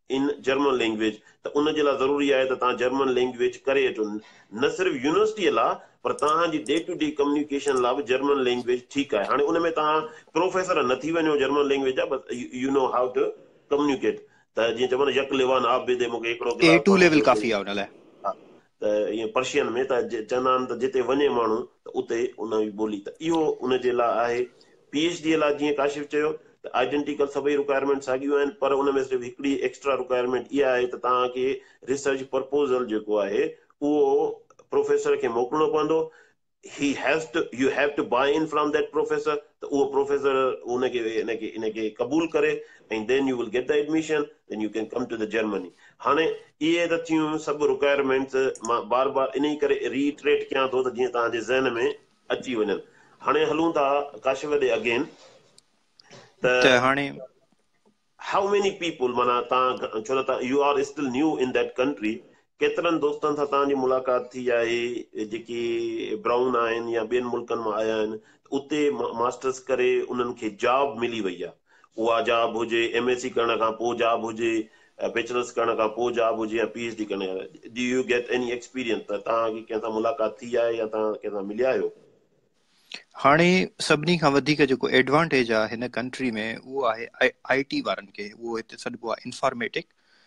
in German language त उन जे लाइ ज़रूरी आहे त तव्हां जर्मन लैंग्वेज करे अचो, न सिर्फ़ु यूनिवर्सिटीअ लाइ पर तव्हांजी डे टू डे कम्युनिकेशन लाइ बि जर्मन लैंग्वेज ठीकु आहे। हाणे उन में तव्हां प्रोफेसर न थी वञो जर्मन लैंग्वेज जा, बस you know how to communicate. त जीअं चवंदा यक लिवान आप बि दे, मूंखे हिकिड़ो ए गिलास टू पाणी लेवल ॾियो। काफ़ी आहे हुन लाइ। हा, त ईअं पर्शियन में त चवंदा आहिनि त जिते वञे माण्हू त उते उन जी ॿोली, त इहो उन जे लाइ आहे। पी एच डी लाइ जीअं काशिफ चयो त आइडेंटिकल सभई रिक्वायरमेंट साॻियूं आहिनि, पर उन में सिर्फ़ु हिकिड़ी एक्स्ट्रा रिक्वायरमेंट इहा आहे त तव्हांखे रिसर्च प्रपोज़ल जेको आहे उहो प्रोफेसर खे मोकिलिणो पवंदो। he has to you have to buy in from that professor, त उहो प्रोफेसर उनखे इनखे इनखे क़बूल करे and then you will get the admission, then you can come to the Germany। हाणे इहे त थियूं सभु रिक्वायरमेंट्स, मां बार बार इन करे रीट्रेट कयां थो त जीअं तव्हांजे ज़हन में अची वञनि। हाणे हलूं था काशिफ ॾे अगेन, त त हाणे हाउ मेनी पीपल, माना तव्हां छो त you are still new in that country, केतिरनि दोस्तनि सां तव्हांजी मुलाक़ात थी आहे जेकी ब्राउन आहिनि या ॿियनि मुल्कनि मां आया आहिनि, उते मास्टर्स करे उन्हनि खे जॉब मिली वई आहे? उहा जॉब हुजे एम एस सी करण खां पोइ जॉब हुजे, बैचलर्स करण खां पोइ जॉब हुजे या पी एच डी करण खां, do you get any experience? त तव्हांखे कंहिंसां मुलाक़ात थी आहे या तव्हां कंहिंसां मिलिया आहियो? हाणे सभिनी खां वधीक जेको एडवांटेज आहे हिन कंट्री में उहो आहे आई टी वारनि खे, उहो हिते सॾिबो आहे इंफॉर्मेटिक।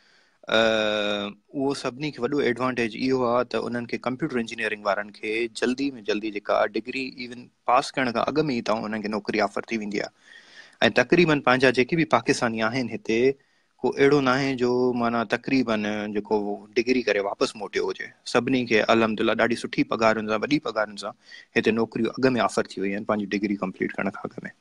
उहो सभिनी खे वॾो एडवांटेज इहो आहे त उन्हनि खे कंप्यूटर इंजीनियरिंग वारनि खे जल्दी में जल्दी जेका डिग्री इवन पास करण खां अॻु में ई तव्हां उन्हनि खे नौकिरी ऑफर थी वेंदी आहे। ऐं तक़रीबन पंहिंजा जेके बि पाकिस्तानी आहिनि हिते, को अहिड़ो न आहे जो माना तक़रीबन जेको डिग्री करे वापसि मोटियो हुजे। सभिनी खे अल्हम्दुलिल्लाह ॾाढी सुठी पघारुनि सां, वॾी पघारुनि सां हिते नौकिरियूं अॻु में ऑफर थी वई आहिनि पंहिंजी डिग्री कंप्लीट करण खां अॻु में।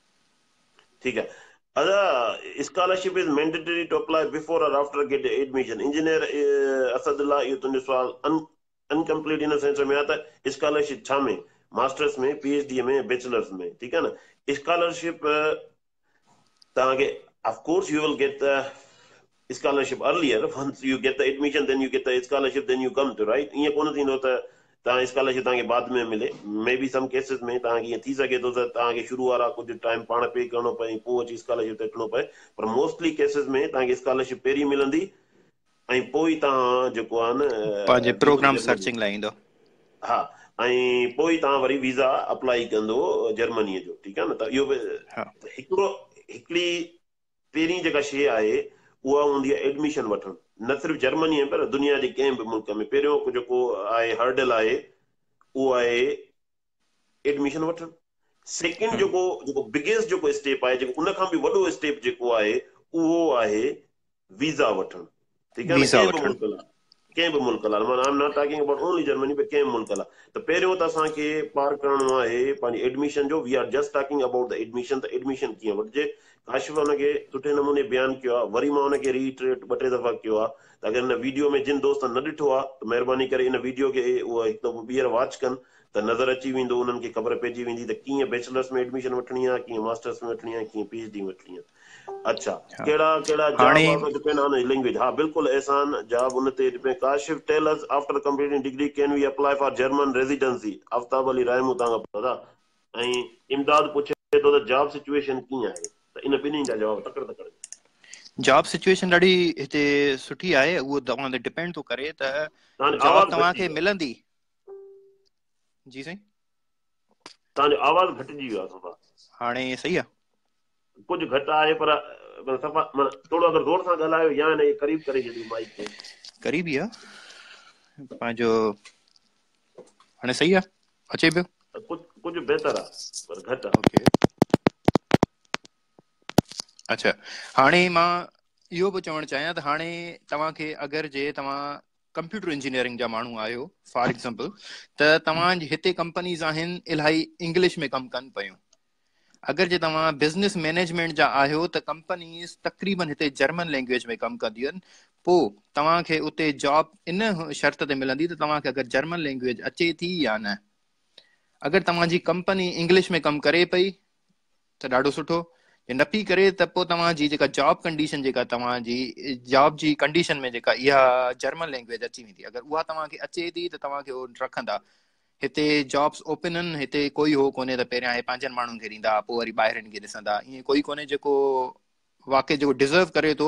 ठीकु आहे। अच्छा, scholarship is mandatory to apply before और after get admission? Engineer Asadullah, इहो तुंहिंजो सुवाल अनकम्प्लीट इन सेंस में आहे त स्कॉलरशिप छा में, मास्टर्स में, पी एच डी में, बैचलर्स में, ठीकु आहे न। स्कॉलरशिप तव्हांखे of course you will get the scholarship earlier, once you get the admission then you get the scholarship, then you come to, right? ईअं कोन थींदो त तव्हां स्कॉलरशिप तव्हांखे बाद में मिले। मे बी सम केसिस में तव्हांखे ईअं थी सघे थो त तव्हांखे शुरू वारा कुझु टाइम पाण पे करिणो पए, पोइ अची स्कॉलरशिप ते अचिणो पए, पर मोस्टली केसिस में तव्हांखे स्कॉलरशिप पहिरीं मिलंदी ऐं पोइ ई तव्हां जेको आहे पंहिंजे न ॿियो प्रोग्राम जर्मनी, सर्चिंग लाइ ईंदो। हा, ऐं पोइ ई तव्हां वरी वीज़ा अप्लाई कंदो जर्मनीअ जो, ठीकु आहे न। त इहो बि हा, हिकिड़ो हिकिड़ी पहिरीं जेका शइ आहे उहा हूंदी आहे एडमिशन वठणु, न सिर्फ़ु जर्मनी में पर दुनिया जे कंहिं बि मुल्क में। पहिरियों जेको आहे हर्डल आहे उहो आहे एडमिशन वठणु। सेकेंड जेको जेको बिगेस्ट जेको स्टेप आहे, जेको उन खां बि वॾो स्टेप जेको आहे उहो आहे वीज़ा वठणु, ठीकु आहे न, वीज़ा कंहिं बि वठणु। मुल्क लाइ, कंहिं बि मुल्क लाइ। माना I am not talking about only Germany, but कंहिं मुल्क लाइ। त पहिरियों त असांखे पार करणो आहे पंहिंजी एडमिशन जो। We are just talking about the admission, त एडमिशन कीअं वठिजे। काशिफ हुनखे सुठे नमूने बयानु कयो आहे, वरी मां हुनखे रीट्रेट ॿ टे दफ़ा कयो आहे त अगरि हिन वीडियो में जिन दोस्तनि न ॾिठो आहे त महिरबानी करे इन वीडियो खे उहा हिकु दफ़ो ॿीहर वॉच कनि त नज़र अची वेंदो, उन्हनि खे ख़बर पइजी वेंदी त कीअं बैचलर्स में एडमिशन वठणी आहे, कीअं मास्टर्स में वठणी आहे, कीअं पी एच डी में वठणी आहे। अच्छा, हा, कहिड़ा कहिड़ा हाणे job offer depend on language? हा बिल्कुलु एहसान, जॉब उन ते depend. Kashif tell us after completing degree can we apply for German residency? Aftab Ali Raimu तव्हां खां पता। ऐं इमदाद पुछे थो त जॉब सिचुएशन कीअं आहे? त इन ॿिन्हिनि जा जवाब तकड़ तकड़। जॉब सिचुएशन ॾाढी हिते सुठी आहे, उहो तव्हां ते डिपेंड थो करे त तव्हांजो जॉब आवाज़ घटिजी तव्हांखे वियो आहे, मिलंदी। जी साईं, तव्हांजो आवाज़ घटिजी वियो आहे सफ़ा। हाणे सही आहे? कुझु घटि आहे पर सफ़ा, माना थोरो अगरि ज़ोर सां ॻाल्हायो या हिन खे क़रीब करे छॾियो माइक खे। करीबी आहे पंहिंजो। हाणे सही आहे, अचे पियो? कुझु कुझु बहितर आहे पर घटि आहे। ओके, अच्छा, हाणे मां इहो बि चवणु चाहियां त हाणे तव्हांखे अगरि जे तव्हां कंप्यूटर इंजीनियरिंग जा माण्हू आहियो फॉर एग्ज़ाम्पल, त तव्हां हिते कंपनीज़ आहिनि इलाही इंग्लिश में कमु कनि पियूं। अगरि जे तव्हां बिज़नेस मैनेजमेंट जा आहियो त कंपनीज़ तक़रीबन हिते जर्मन लैंग्वेज में कमु कंदियूं आहिनि। पोइ तव्हांखे उते जॉब इन शर्त ते मिलंदी त तव्हांखे अगरि जर्मन लैंग्वेज अचे थी या न। अगरि तव्हांजी कंपनी इंग्लिश में कमु करे पई त ॾाढो सुठो, न पई करे त पोइ तव्हांजी जेका जॉब कंडीशन, जेका तव्हांजी जॉब जी कंडीशन में जेका इहा जर्मन लैंग्वेज अची वेंदी, अगरि उहा तव्हांखे अचे थी त तव्हांखे उहो रखंदा। हिते जॉब्स ओपन आहिनि, हिते कोई हो कोन्हे त पहिरियां हे पंहिंजनि माण्हुनि खे ॾींदा पोइ वरी ॿाहिरिनि खे ॾिसंदा। ईअं कोई कोन्हे जेको वाक़ई जेको डिज़र्व करे थो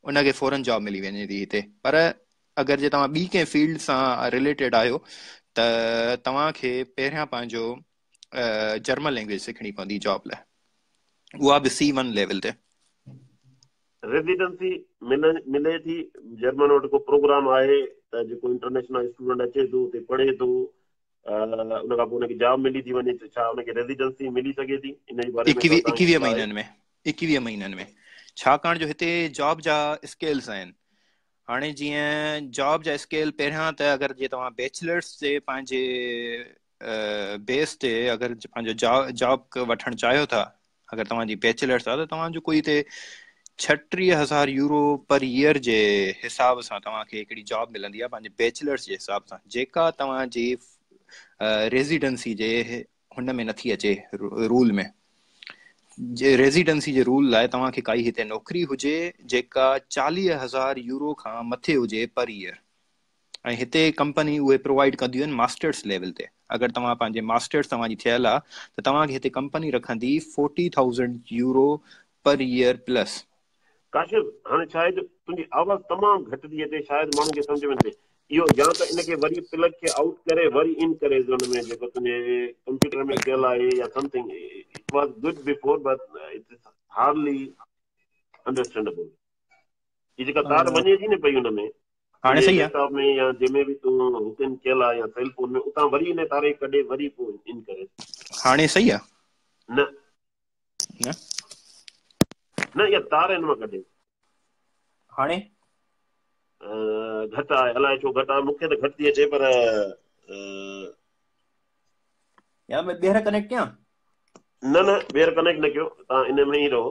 उनखे फौरन जॉब मिली वञे थी हिते। पर अगरि जे तव्हां ॿी कंहिं फील्ड सां रिलेटेड आहियो त तव्हांखे पहिरियां पंहिंजो जर्मन लैंग्वेज सिखणी पवंदी जॉब लाइ, उहा बि सी वन लेवल ते। रेजिडेंसी मिले मिले थी, जर्मन वटि को प्रोग्राम आहे त जेको इंटरनेशनल स्टूडेंट अचे थो उते पढ़े थो, उन खां पोइ हुनखे जॉब मिली थी वञे त छा हुनखे रेजिडेंसी मिली सघे थी? इन जे बारे में का एकवीह तव्हांखे एकवीह सलाह आहे? महीननि में एकवीह महीननि में छाकाणि जो हिते जॉब जा स्केल्स आहिनि। हाणे जीअं जॉब जा स्केल पहिरियां त अगरि जे तव्हां बैचलर्स जे पंहिंजे बेस ते अगरि पंहिंजो जॉब जॉब वठणु चाहियो था, अगरि तव्हांजी बैचलर्स आहे त तव्हांजो कोई हिते छटीह हज़ार यूरो पर ईयर जे हिसाब सां तव्हांखे हिकिड़ी जॉब मिलंदी आहे पंहिंजे बैचलर्स जे हिसाब सां, जेका तव्हांजी रेजिडेंसी जे हुन में नथी अचे रूल में। जे रेजिडेंसी जे रूल लाइ तव्हांखे काई हिते नौकिरी हुजे जेका चालीह हज़ार यूरो खां मथे हुजे पर ईयर, ऐं हिते कंपनी उहे प्रोवाइड कंदियूं आहिनि मास्टर्स लेवल ते। अगरि तव्हां पंहिंजे मास्टर्स तव्हांजी थियल आहे त तव्हांखे हिते कंपनी रखंदी forty thousand euro per year plus. Kashif, हाणे छा आहे जो तुंहिंजी आवाज़ तमामु घटि थी अचे, शायदि माण्हू खे सम्झ में नथे इहो, या त इनखे वरी प्लग खे आउट करे वरी इन करे हुन में जेको तुंहिंजे कंप्यूटर में कयल आहे या something. It was good before but it's hardly understandable. ही जेका तार वञे थी न पई हुन में हाणे तुंहिंजे सही आहे? लैपटॉप में या जंहिंमें बि तूं हुकन कयल आहे या सेल फोन में, उतां वरी इन तारे कढे वरी पोइ इन करे। हाणे सही आहे? न न न इहा तार हिन मां कढे हाणे घटि आहे, अलाए छो घटि आहे, मूंखे त घटि थी अचे। पर या मैं ॿीहर कनेक्ट कयां? न न ॿीहर कनेक्ट न कयो, तव्हां इन में ई रहो।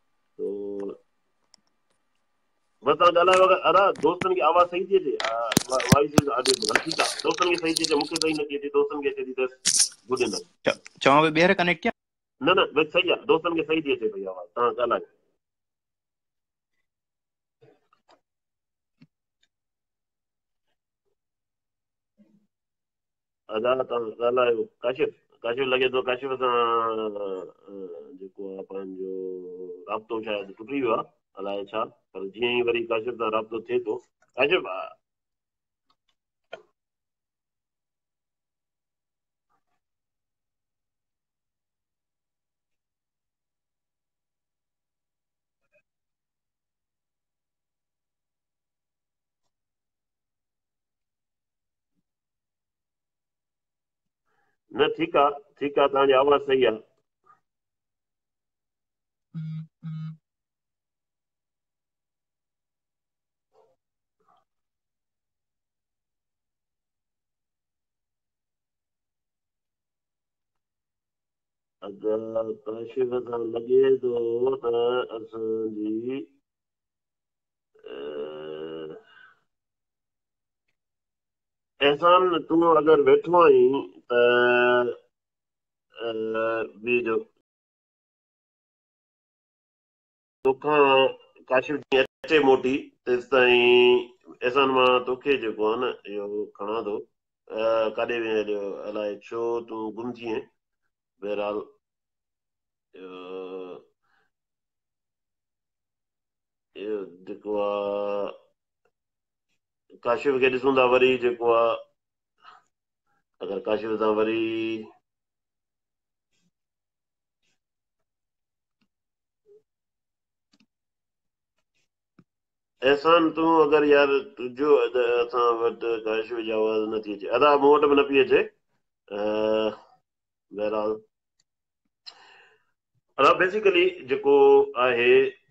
बस तव्हां ॻाल्हायो। अगरि अदा दोस्तनि खे आवाज़ सही थी अचे, वॉइस इज़ ऑडिबल, ठीकु आहे। दोस्तनि खे सही थी अचे, मूंखे सही नथी अचे, दोस्तनि खे अचे थी त गुड इनफ। चवां पियो ॿीहर कनेक्ट कयां? न न बस सही आहे, दोस्तनि खे सही थी अचे पई आवाज़, तव्हां ॻाल्हायो। अदा तव्हां ॻाल्हायो। काशिफ काशिफ लॻे थो काशिफ सां जेको आहे पंहिंजो राब्तो शायदि टुटी वियो आहे, अलाए छा। पर जीअं ई वरी काशिफ सां राब्तो थिए थो, काशिफ न ठीकु आहे, ठीकु आहे, तव्हांजी आवाज़ सही आहे। अगरि काशिफ सां लॻे थो त असांजी एहसान, तूं अगरि वेठो आहीं त बीजो तोखां काशिफ जीअं अचे मोटी तेसि ताईं एहसान मां तोखे जेको आहे न इहो खणा थो। काॾे वियो अलाए छो तूं गुम थी वएं। बहरहाल इहो जेको आहे काशिफ खे ॾिसूं था वरी, जेको आहे अगरि काशिफ सां वरी एहसान, तूं अगरि यार तुंहिंजो असां वटि काशिफ जी आवाज़ नथी अचे, अदा मूं वटि बि न पई अचे। बहरहाल अदा बेसिकली जेको आहे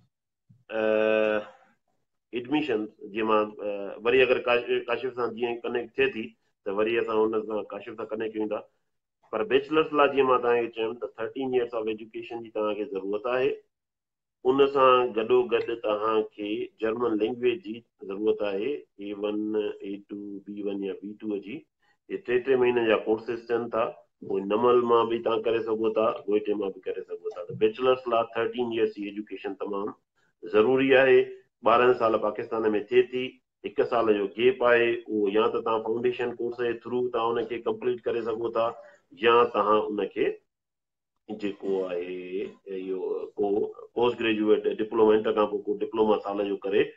एडमिशन, जीअं मां वरी अगरि काशिफ सां जीअं कनेक्ट थिए थी त वरी असां हुन सां काशिफ सां कनेक्ट कयूं था। पर बैचलर्स लाइ जीअं मां तव्हांखे चयुमि त थर्टीन ईयर्स ऑफ एजुकेशन जी तव्हांखे ज़रूरत आहे। उन सां गॾोगॾु तव्हांखे जर्मन लैंग्वेज जी ज़रूरत आहे, A one A two B one या बी टू जी। हे टे टे महीने जा कोर्सिस थियनि था। उहे नमल मां बि तव्हां करे सघो था, गोइटे मां बि करे सघो था। त बैचलर्स लाइ थर्टीन ईयर्स जी एजुकेशन तमामु ज़रूरी आहे। ॿारहं साल पाकिस्तान में थिए थी, हिकु साल जो गैप आहे, उहो या त तव्हां फाउंडेशन कोर्स जे थ्रू तव्हां उनखे कंप्लीट करे सघो था, या तव्हां उनखे जेको आहे इहो को पोस्ट ग्रेजुएट डिप्लोमा, इंटर खां पोइ को डिप्लोमा साल जो करे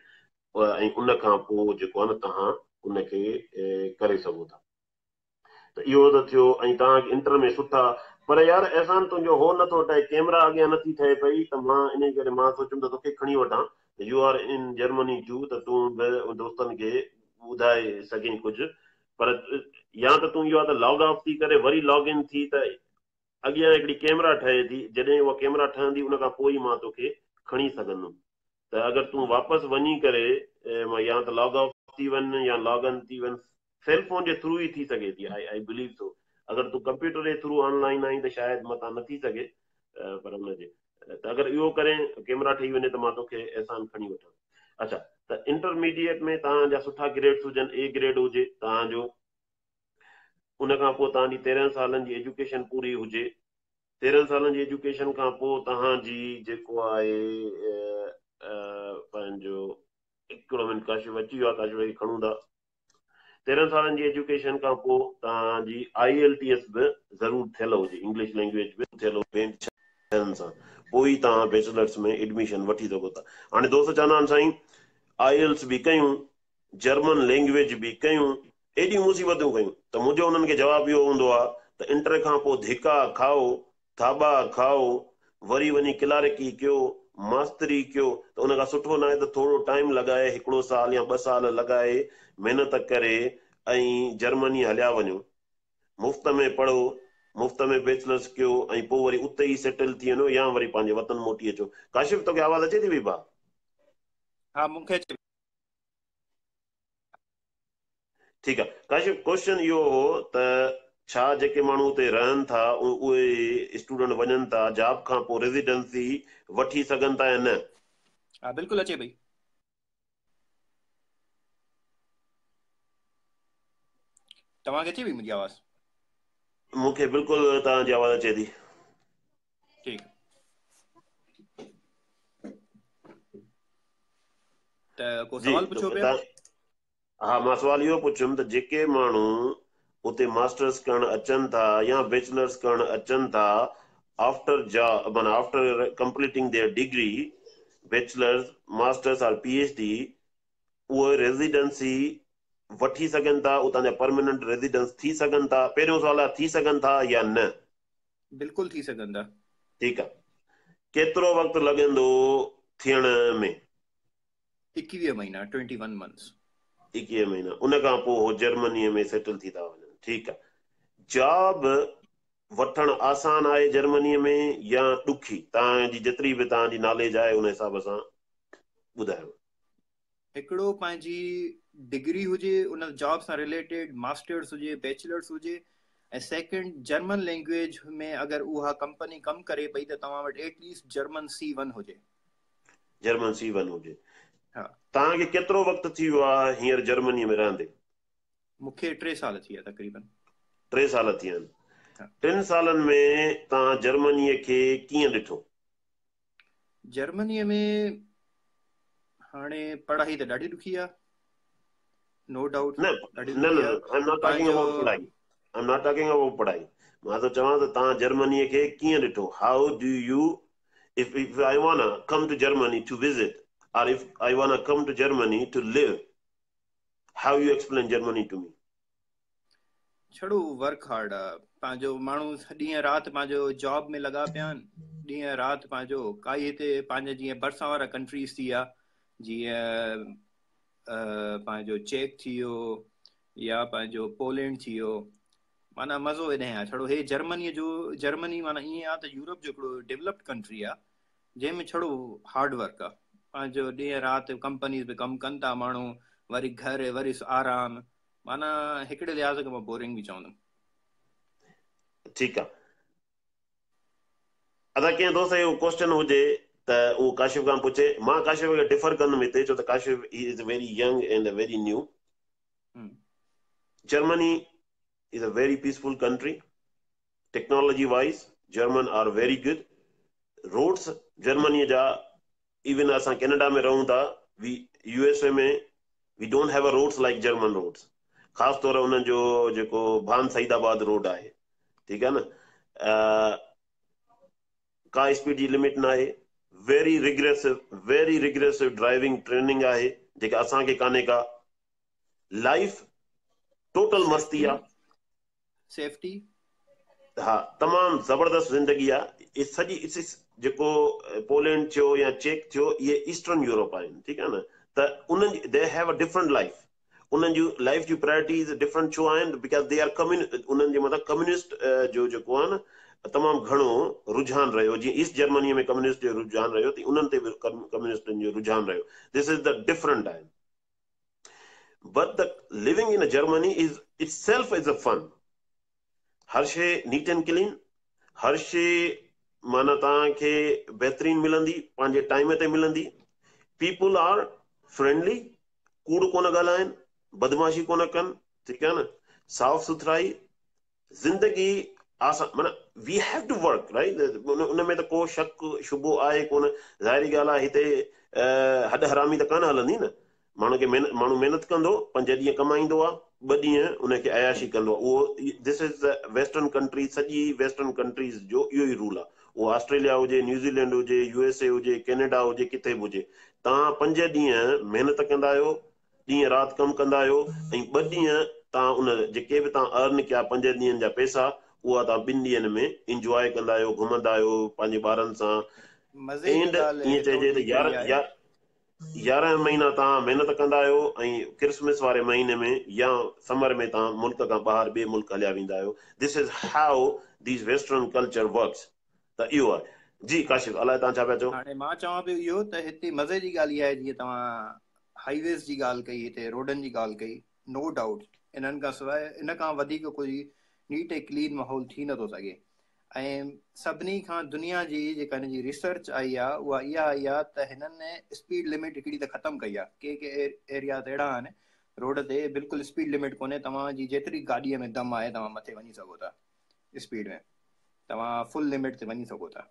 ऐं उन खां पोइ जेको आहे न तव्हां उनखे करे सघो था। त इहो त थियो। ऐं तव्हांखे इंटर में सुठा, पर यार अहसान तुंहिंजो हो नथो ठहे, कैमरा अॻियां नथी ठहे पई, त मां इन करे मां सोचियुमि त तोखे खणी वठां। You are in Germany too, त तूं बि दोस्तनि खे ॿुधाए सघीं कुझु। पर या त तूं इहो आहे त लॉग ऑफ थी करे वरी लॉग इन थी, त अॻियां हिकिड़ी कैमरा ठहे थी, जॾहिं उहा कैमरा ठहंदी उन खां पोइ ई मां तोखे खणी सघंदुमि। त अगरि तूं वापसि वञी करे या त लॉग ऑफ थी वञ या लॉग इन थी वञ, सेल फोन जे थ्रू ई थी सघे थी। I I believe so. अगरि तूं कंप्यूटर जे थ्रू ऑनलाइन आई त शायदि मतां न थी सघे, पर हुनजे त अगरि इहो करे कैमरा ठही वञे त मां तोखे एहसान खणी वठां। अच्छा, त इंटरमीडिएट में तव्हांजा सुठा ग्रेड्स हुजनि, ए ग्रेड हुजे तव्हांजो, उन खां पोइ तव्हांजी तेरहं सालनि जी एजुकेशन पूरी हुजे। तेरहं सालनि जी एजुकेशन खां पोइ तव्हांजी जेको आहे पंहिंजो हिकिड़ो मिंट काशिफ अची वियो आहे, काशिफ खे खणूं था। तेरहं सालनि जी एजुकेशन खां पोइ तव्हांजी I L T S B ज़रूरु थियल हुजे, इंग्लिश लैंग्वेज बि थियल हुजे छहनि सां, पोइ ई तव्हां बैचलर्स में एडमिशन वठी सघो था। हाणे दोस्त चवंदा आहिनि साईं आई एल्स बि कयूं, जर्मन लैंग्वेज बि कयूं, एॾियूं मुसीबतूं कयूं, त मुंहिंजो उन्हनि खे जवाबु इहो हूंदो आहे त इंटर खां पोइ धिका खाओ, थाॿा खाओ, वरी वञी क्लार्की कयो, मास्तरी कयो, त उन खां सुठो न आहे त थोरो टाइम लॻाए, हिकिड़ो साल या ॿ साल लॻाए महिनत करे ऐं जर्मनी हलिया वञो, मुफ़्त में पढ़ो, मुफ़्त में बैचलर्स कयो, ऐं पोइ वरी उते ई सेटल थी वञो या वरी पंहिंजे वतन मोटी अचो। काशिफ तोखे आवाज़ अचे थी? भाउ हा, मूंखे अचे। ठीकु आहे काशिफ, क्वेश्चन इहो हो त छा जेके माण्हू हुते रहनि था उहे स्टूडेंट वञनि था जॉब खां पोइ रेज़िडेंसी वठी सघनि था या न? हा, बिल्कुलु अचे पई। तव्हांखे अचे पई मुंहिंजी आवाज़? मूंखे बिल्कुलु तव्हांजी आवाज़ अचे थी। ठीकु। त को जी, सवाल पुछो पिया? हा, मां सवाल इहो पुछियुमि त जेके माण्हू उते मास्टर्स करणु अचनि था या बैचलर्स करणु अचनि था आफ्टर जॉब, माना after completing their degree, bachelors, masters और पीएचडी, उहे रेज़िडेंसी वठी सघनि था, उतां जा परमानेंट रेज़िडेंस थी सघनि था? पहिरियों सवाल आहे थी सघनि था या न? बिल्कुलु थी सघनि था। ठीकु आहे। केतिरो वक़्तु लॻंदो थियण में? एकवीह महीना, ट्वेंटी वन मंथ्स। एकवीह महीना, उन खां पोइ हो जर्मनीअ में सेटल थी था वञनि। ठीकु आहे। जॉब वठणु आसान आहे जर्मनीअ में या ॾुखी? तव्हांजी जेतिरी बि तव्हांजी नॉलेज आहे उन हिसाब सां ॿुधायो। हिकिड़ो पंहिंजी डिग्री हुजे, उन जॉब सां रिलेटेड, मास्टर्स हुजे, बैचलर्स हुजे, ऐं सेकेंड जर्मन लैंग्वेज में अगरि उहा कंपनी कमु करे पई त तव्हां वटि एटलीस्ट जर्मन सी वन हुजे। जर्मन सी वन हुजे। हा। तव्हांखे केतिरो वक़्तु थी वियो आहे हींअर जर्मनीअ में रहंदे? मूंखे टे साल थी विया तक़रीबन। टे साल थी विया आहिनि। हा। टिनि सालनि में तव्हां जर्मनीअ खे कीअं ॾिठो? जर्मनीअ में हाणे पढ़ाई त ॾाढी ॾुखी आहे, नो डाउट, न ॾाढी न ॾुखी न, आहे। आई एम नॉट टॉकिंग पंहिंजो अबाउट पढ़ाई, I am not talking about पढ़ाई। मां थो चवां त तव्हां जर्मनीअ खे कीअं ॾिठो? How do you, if if I wanna come to Germany to visit, or if I wanna come to Germany to live, how you explain Germany to me? छड़ो वर्क हार्ड आहे। पंहिंजो माण्हू ॾींहं राति पंहिंजो जॉब में लॻा पिया आहिनि, ॾींहं राति पंहिंजो काई हिते पंहिंजा जीअं भरिसां वारा कंट्रीज़ थी विया, जीअं पंहिंजो चेक थी वियो या पंहिंजो पोलैंड थी वियो, माना मज़ो हेॾे आहे। छड़ो हे जर्मनीअ जो, जर्मनी माना ईअं आहे त यूरोप जो हिकिड़ो डेवलप्ड कंट्री आहे जंहिंमें छड़ो हार्ड वर्क आहे। पंहिंजो ॾींहं राति कंपनीज़ में कमु कनि था माण्हू, वरी घर, वरी आराम, माना हिकिड़े लिहाज़ खां मां बोरिंग बि चवंदुमि। ठीकु आहे। अगरि कंहिं दोस्त जो क्वेश्चन हुजे त उहो काशिफ खां पुछे। मां काशिफ खे डिफर कंदुमि हिते, छो त Kashif is very young and very new. Germany is a very peaceful country. Technology wise, German are very good. Roads Germany जा, even असां कनाडा में रहूं था, we यूएसए में we don't have a roads like German roads. ख़ासि तौर उन जो जेको भान सईदाबाद रोड आहे, ठीकु आहे न, का स्पीड जी लिमिट न आहे। Very regressive very regressive driving training आहे जेका असांखे कान्हे का, लाइफ टोटल मस्ती सेफ्टी आहे। सेफ्टी हा, तमामु ज़बरदस्त ज़िंदगी आहे। सॼी इस- जेको पोलैंड थियो या चेक थियो, इहे ईस्टर्न यूरोप आहिनि, ठीकु आहे न। त उन्हनि they have a different life. उन्हनि जूं लाइफ जूं प्रायोरिटीज़ डिफरेंट छो आहिनि? बिकॉज़ दे आर कम्युनि उन्हनि जे मथां कम्युनिस्ट जो जेको आहे न तमामु घणो रुझान रहियो। जीअं ईस्ट जर्मनीअ में कम्युनिस्ट जो रुझान रहियो, तीअं उन्हनि ते बि कम्युनिस्टनि जो रुझान रहियो। दिस इज़ द डिफरेंट आहे। But the living in Germany is itself is a fun. हर शइ नीट एंड क्लीन, हर शइ माना तव्हांखे बहितरीन मिलंदी, पंहिंजे टाइम ते मिलंदी। पीपुल आर फ्रेंडली, कूड़ कोन ॻाल्हाइनि, बदमाशी कोन कनि, ठीकु आहे न। साफ़ सुथराई, ज़िंदगी आसान, माना we have to work right. उन में त को शक शुबो आहे कोन। ज़ाहिरी ॻाल्हि आहे, हिते हॾ हरामी त कान हलंदी न। माण्हू खे महिनत माण्हू महिनत कंदो, पंज ॾींहं कमाईंदो आहे, ॿ ॾींहं उनखे अयाशी कंदो आहे। उहो this is the western countries, सॼी वेस्टर्न कंट्रीज़ जो इहो ई रूल आहे। उहो ऑस्ट्रेलिया हुजे, न्यूज़ीलैंड हुजे, यूएसए हुजे, कैनेडा हुजे, किथे बि हुजे, तव्हां पंज ॾींहं महिनत कंदा आहियो, ॾींहं राति कमु कंदा आहियो, ऐं ॿ ॾींहं तव्हां उन जेके बि तव्हां अर्न कया पंज ॾींहंनि जा पैसा, उहा तव्हां ॿिनि ॾींहंनि में इंजॉय कंदा आहियो, घुमंदा आहियो पंहिंजे ॿारनि सां। मज़े जी एंड ॻाल्हि ईअं हितां चइजे जी त हिकिड़ी यार आहे। यार यारहं महीना तव्हां महिनत कंदा आहियो, ऐं क्रिसमस वारे महीने में या समर में तव्हां मुल्क खां ॿाहिरि ॿिए मुल्क हलिया वेंदा आहियो। This is how these western culture works. त इहो आहे। जी काशिफ, अलाए तव्हां छा पिया चओ? हाणे मां चवां पियो इहो त हिते मज़े जी ॻाल्हि इहा आहे, जीअं तव्हां हाईवेज़ जी ॻाल्हि कई, हिते रोडनि जी ॻाल्हि कई, नो डाउट इन्हनि खां सवाइ इन खां वधीक कोई नीट ऐं क्लीन माहौल थी नथो सघे। ऐं सभिनी खां दुनिया जी जेका हिन जी रिसर्च आई आहे, उहा इहा आई आहे त हिननि स्पीड लिमिट हिकिड़ी त ख़तमु कई आहे। के के एरिया अहिड़ा आहिनि रोड ते बिल्कुलु स्पीड लिमिट कोन्हे, तव्हांजी जेतिरी गाॾीअ में दम आहे तव्हां मथे वञी सघो था, स्पीड में तव्हां फुल लिमिट ते वञी सघो था।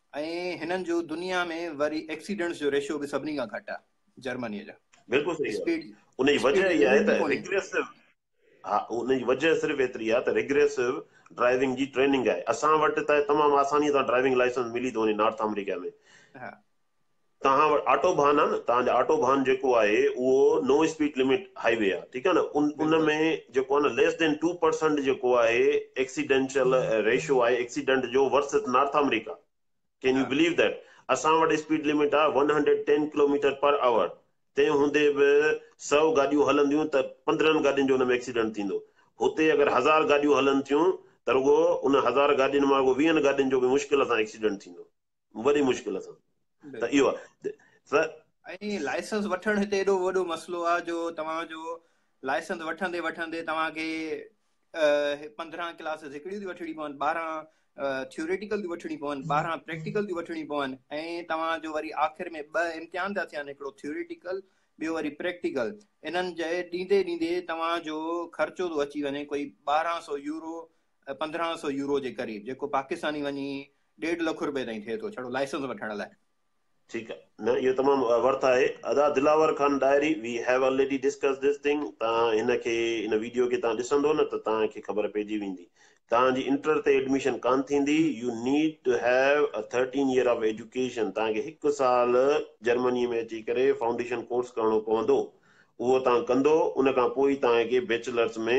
ऐं हिननि जो दुनिया में वरी एक्सीडेंट्स जो रेशियो बि सभिनी खां घटि आहे जर्मनीअ जो। बिल्कुलु सही आहे। स्पीड उनजी स्पीड वजह जी इहा आहे लिमिट बि त कोन्हे। रिग्रेसिव, हा, उनजी वजह सिर्फ़ु एतिरी आहे त रिग्रेसिव ड्राइविंग जी ट्रेनिंग आहे। असां वटि त तमामु आसानीअ सां ड्राइविंग लाइसेंस मिली थो वञे नॉर्थ अमेरिका में। हा, तव्हां वटि ऑटो वाहन आहे न, तव्हांजो ऑटो वाहन जेको आहे उहो नो स्पीड लिमिट हाईवे आहे, ठीकु आहे न। उन उन बिल्कुलु में जेको आहे न लेस देन टू परसेंट जेको आहे एक्सीडेंशियल रेशियो आहे एक्सीडेंट जो versus North America. Can you हा, बिलीव दैट? असां वटि स्पीड लिमिट आहे one hundred ten kilometre per hour. तंहिं हूंदे बि सौ गाॾियूं हलंदियूं त पंद्रहंनि गाॾियुनि जो हुन में एक्सीडेंट थींदो। हुते अगरि हज़ार गाॾियूं हलनि थियूं त रुॻो उन हज़ार गाॾियुनि मां रुॻो वीहनि गाॾियुनि जो बि मुश्किल सां एक्सीडेंट थींदो, वॾी मुश्किल सां। त इहो बिल्कुलु। आहे त ऐं लाइसेंस वठणु हिते एॾो वॾो मसइलो आहे, जो तव्हांजो लाइसेंस वठंदे वठंदे तव्हांखे पंद्रहं क्लासिस हिकिड़ी थी वठणी पवनि, ॿारहं थ्योरेटिकल थियूं वठणी पवनि, ॿारहं प्रैक्टिकल थियूं वठणी पवनि, ऐं तव्हांजो वरी आख़िर में ॿ इम्तिहान था थियनि, हिकिड़ो थ्योरेटिकल, ॿियो वरी प्रैक्टिकल। इन्हनि जे ॾींदे ॾींदे तव्हांजो ख़र्चो थो अची वञे कोई ॿारहं सौ यूरो, पंद्रहं सौ यूरो जे क़रीब, जेको पाकिस्तानी वञी ॾेढ लख रुपए ताईं थिए थो छड़ो लाइसेंस वठण लाइ। ठीकु आहे न, इहो तमामु वर्थ आहे। अदा दिलावर खान डायरी, we have already discuss this thing. तव्हां हिनखे इन वीडियो खे तव्हां ॾिसंदो न त तव्हांखे ख़बर पइजी वेंदी। तव्हांजी इंटर ते एडमिशन कान थींदी। You need to have a thirteen year of education. तव्हांखे हिकु साल जर्मनी में अची करे फाउंडेशन कोर्स करणो पवंदो। उहो तव्हां कंदो, उन खां पोइ तव्हांखे बैचलर्स में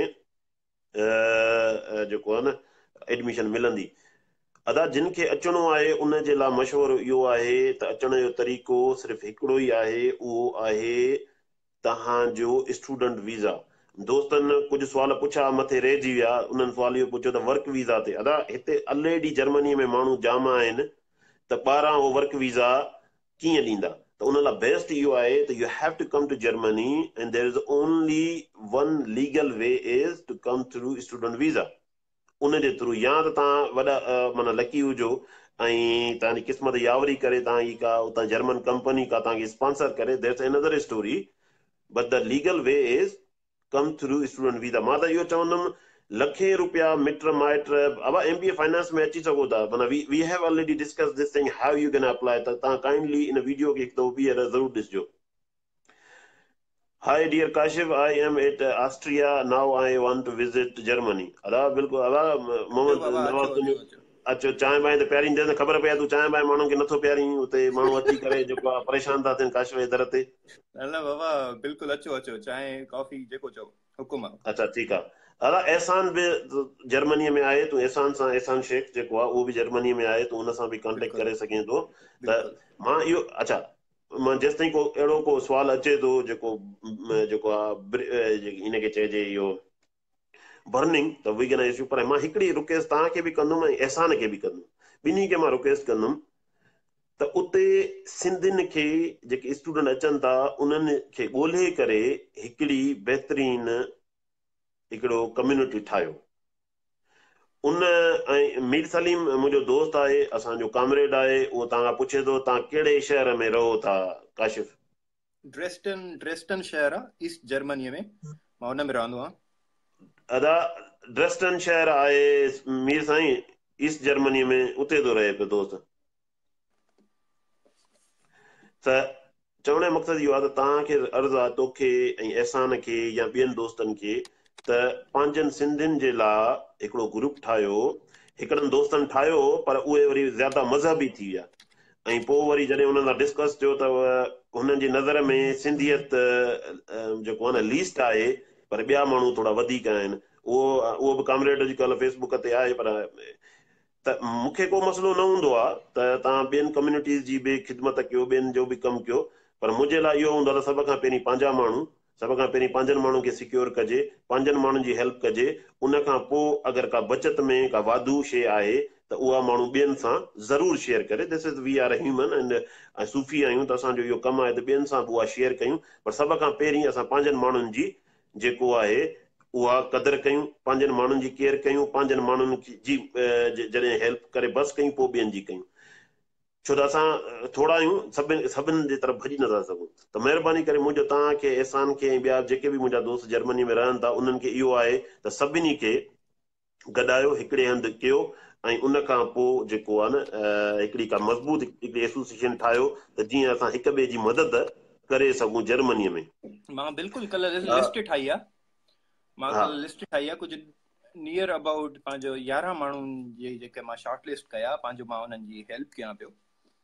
जेको आहे न एडमिशन मिलंदी। अदा जिन खे अचिणो आहे उन जे लाइ मशवरो इहो आहे त अचण जो तरीक़ो सिर्फ़ु हिकिड़ो ई आहे, उहो आहे तव्हांजो स्टूडेंट वीज़ा। दोस्तनि कुझु सुवाल पुछा, मथे रहिजी विया। उन्हनि सुवाल इहो पुछियो त वर्क वीज़ा ते, अदा हिते ऑलरेडी जर्मनीअ में माण्हू जाम आहिनि, त ॿारहं उहो वर्क वीज़ा कीअं ॾींदा? त उन लाइ बेस्ट इहो आहे त you have to come to Germany and there is only one legal way is to come through student visa. उन जे थ्रू या त तव्हां वॾा माना लकी हुजो ऐं तव्हांजी क़िस्मत यावरी करे तव्हांजी का उतां जर्मन कंपनी का तव्हांखे स्पॉन्सर करे, that's another story. But the legal way is come through student visa. मां त इहो चवंदुमि लखे रुपया मिट माइट अब एम बी ए फाइनेंस में अची सघो था, माना we we have already discuss this thing how you can apply. त तव्हां काइंडली इन वीडियो खे हिकु दफ़ो ॿीहर ज़रूरु ॾिसजो। Hi dear Kashif, I am at uh, Austria now. I want to visit Germany. अदा बिल्कुलु अदा अचो मोहम्मद बाबा, अचो नवाज़ तुम अचो अचो। अचो चांहि बांहि त पियारींदे न ख़बर पए तूं चांहि बांहि माण्हुनि खे नथो पियारीं उते माण्हू अची करे जेको आहे परेशान था थियनि काशव जे दर ते। न न बाबा बिल्कुलु अचो अचो चांहि कॉफ़ी जेको चओ हुकुम आहे। अच्छा ठीकु आहे। दादा एहसान बि जर्मनीअ में आहे, तूं एहसान सां एहसान शेख जेको आहे उहो बि जर्मनीअ में आहे, तूं हुन सां बि कॉन्टेक्ट बिल्कुलु करे सघें थो। त बिल्कुलु मां इहो अच्छा मां जेसि ताईं को अहिड़ो को सुवालु अचे थो जेको म, जेको आहे हिनखे चइजे इहो बर्निंग त वी कैन इशू, पर मां हिकिड़ी रिक्वेस्ट तव्हांखे बि कंदुमि ऐं एहसान खे बि कंदुमि, ॿिन्ही खे मां रिक्वेस्ट कंदुमि त उते सिंधियुनि खे जेके स्टूडेंट अचनि था उन्हनि खे ॻोल्हे करे हिकिड़ी बहितरीन हिकिड़ो कम्युनिटी ठाहियो। उन ऐं मीर सलीम मुंहिंजो दोस्त आहे, असांजो कामरेड आहे, उहो तव्हां पुछे थो तव्हां कहिड़े शहर में रहो था काशिफ़? ड्रेस्टन ड्रेस्टन शहर आहे ईस्ट जर्मनीअ में, मां हुन में रहंदो आहियां। अदा ड्रेस्टन शहर आहे मीर साईं ईस्ट जर्मनीअ में, उते थो रहे पियो दोस्त। त चवण जो मक़सदु इहो आहे त तव्हांखे अर्ज़ु आहे तोखे ऐं एहसान खे या ॿियनि दोस्तनि खे त पंहिंजनि सिंधियुनि जे लाइ हिकिड़ो ग्रुप ठाहियो। हिकिड़नि दोस्तनि ठाहियो पर उहे वरी ज़्यादा मज़हबी थी विया ऐं पोइ वरी जॾहिं हुननि सां डिस्कस थियो त हुननि जी नज़र में सिंधियत जेको आहे न लीस्ट आहे, पर ॿिया माण्हू थोरा वधीक आहिनि। उहो उहो बि कामरेड अॼुकल्ह फेसबुक ते आहे, पर त मूंखे को मसइलो न हूंदो आहे त तव्हां ॿियनि कम्यूनिटीज़ जी बि ख़िदमत कयो, ॿियनि जो बि कमु कयो, पर मुंहिंजे लाइ इहो हूंदो आहे त सभ खां पहिरीं पंहिंजा माण्हू, सभ खां पहिरीं पंहिंजनि माण्हुनि खे सिक्योर कजे, पंहिंजनि माण्हुनि जी हेल्प कजे। उन खां पोइ अगरि का बचत में का वाधू शइ आहे त उहा माण्हू ॿियनि सां ज़रूरु शेयर करे। This is we are human and सूफ़ी आहियूं त असांजो इहो कमु आहे त ॿियनि सां बि उहा शेयर कयूं, पर सभ खां पहिरीं असां पंहिंजनि माण्हुनि जी जेको आहे उहा क़दुरु कयूं, पंहिंजनि माण्हुनि जी केयर कयूं, पंहिंजनि माण्हुनि जी जॾहिं हेल्प करे बसि कयूं, पोइ ॿियनि जी कयूं। छो त असां थोरा आहियूं, सभिनि सभिनि जे तरफ़ भॼी नथा सघूं। त महिरबानी करे मुंहिंजो तव्हांखे एहसान खे ऐं ॿिया जेके बि मुंहिंजा दोस्त जर्मनी में रहनि था उन्हनि खे इहो आहे त सभिनी खे गॾायो, हिकिड़े हंधि कयो ऐं उन खां पोइ जेको आहे न हिकिड़ी का मज़बूत हिकिड़ी एसोसिएशन ठाहियो त जीअं असां हिक ॿिए जी मदद करे सघूं जर्मनीअ में। मां बिल्कुलु कल्ह हा लिस्ट ठाही आहे, मां हा कल्ह लिस्ट ठाही आहे कुझु नियर अबाउट पंहिंजो यारहं माण्हुनि जी जेके मां शॉर्ट लिस्ट कया, पंहिंजो मां हुननि जी हेल्प कयां पियो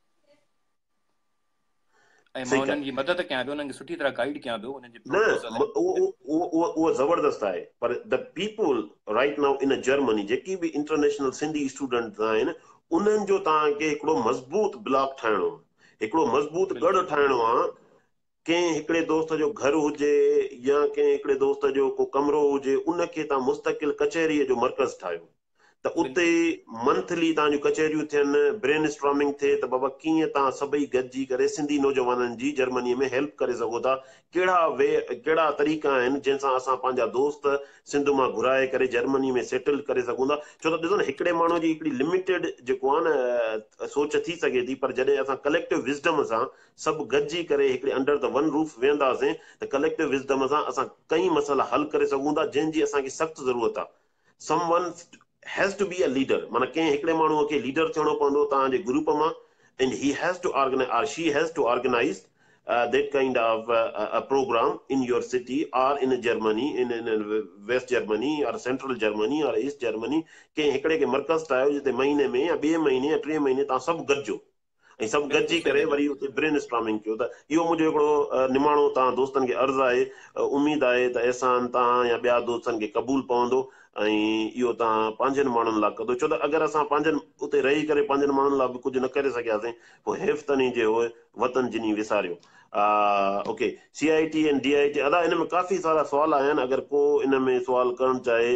ऐं मां ठीकु हुननि आहे। जी मदद कयां पियो, हुननि खे सुठी तरह गाइड कयां पियो हुननि जे न प्रपोज़ल म- उहो ऐं उहो उहो उहो ज़बरदस्त आहे, पर the people right now in Germany जेकी बि इंटरनेशनल सिंधी स्टूडेंट आहिनि उन्हनि जो तव्हांखे हिकिड़ो मज़बूत ब्लॉक ठाहिणो आहे, हिकिड़ो मज़बूत गढ़ बिल्कुलु ठाहिणो आहे। कंहिं हिकिड़े दोस्त जो घर हुजे या कंहिं हिकिड़े दोस्त जो को कमिरो हुजे, उनखे तव्हां मुस्तक़िल कचहरीअ जो मर्कज़ ठाहियो त उते बिल्कुलु मंथली तव्हांजूं कचहरियूं थियनि, ब्रेन स्ट्रॉमिंग थिए त बाबा कीअं तव्हां सभई गॾिजी करे सिंधी नौजवाननि जी जर्मनीअ में हेल्प करे सघो था। कहिड़ा वे कहिड़ा तरीक़ा आहिनि जंहिंसां असां पंहिंजा दोस्त सिंध मां घुराए करे जर्मनी में सेटल करे सघूं था। छो त ॾिसो न हिकिड़े माण्हू जी हिकिड़ी लिमिटेड जेको आहे न सोच थी सघे थी, पर जॾहिं असां कलेक्टिव विज़डम सां सभु गॾिजी करे हिकिड़े अंडर द वन रूफ वेहंदासीं त कलेक्टिव विज़डम सां असां कई मसइला हल करे सघूं था जंहिंजी असांखे सख़्तु ज़रूरत आहे। Someone has to be a leader, माना कंहिं हिकिड़े माण्हूअ खे लीडर थियणो पवंदो तव्हांजे ग्रुप मां, and he has to organize or she has to organize uh, that kind of uh, a program in your city or in Germany, in, in, in West Germany or Central Germany or East Germany। कंहिं हिकिड़े खे मर्कज़ ठाहियो जिते महीने में या ॿिए महीने या टे महीने तव्हां सभु गॾिजो ऐं सभु बिल्कुलु गॾिजी सही करे था चओ। वरी उते ब्रेन स्ट्रॉमिंग कयो। त इहो मुंहिंजो हिकिड़ो निमाणो तव्हां दोस्तनि खे अर्ज़ु आहे। उमेदु आहे त एहसान तव्हां या ॿिया दोस्तनि खे क़बूलु पवंदो ऐं इहो तव्हां पंहिंजनि माण्हुनि लाइ कंदो। छो त अगरि असां पंहिंजनि उते रही करे पंहिंजनि माण्हुनि लाइ बि कुझु न करे सघियासीं पोइ हैफ़तनी जे उहे वतन जिनी विसारियो। ओके, सी आई टी ऐं डी आई टी अदा हिन में काफ़ी सारा सुवाल आया आहिनि, अगरि को इन में सुवाल करणु चाहे।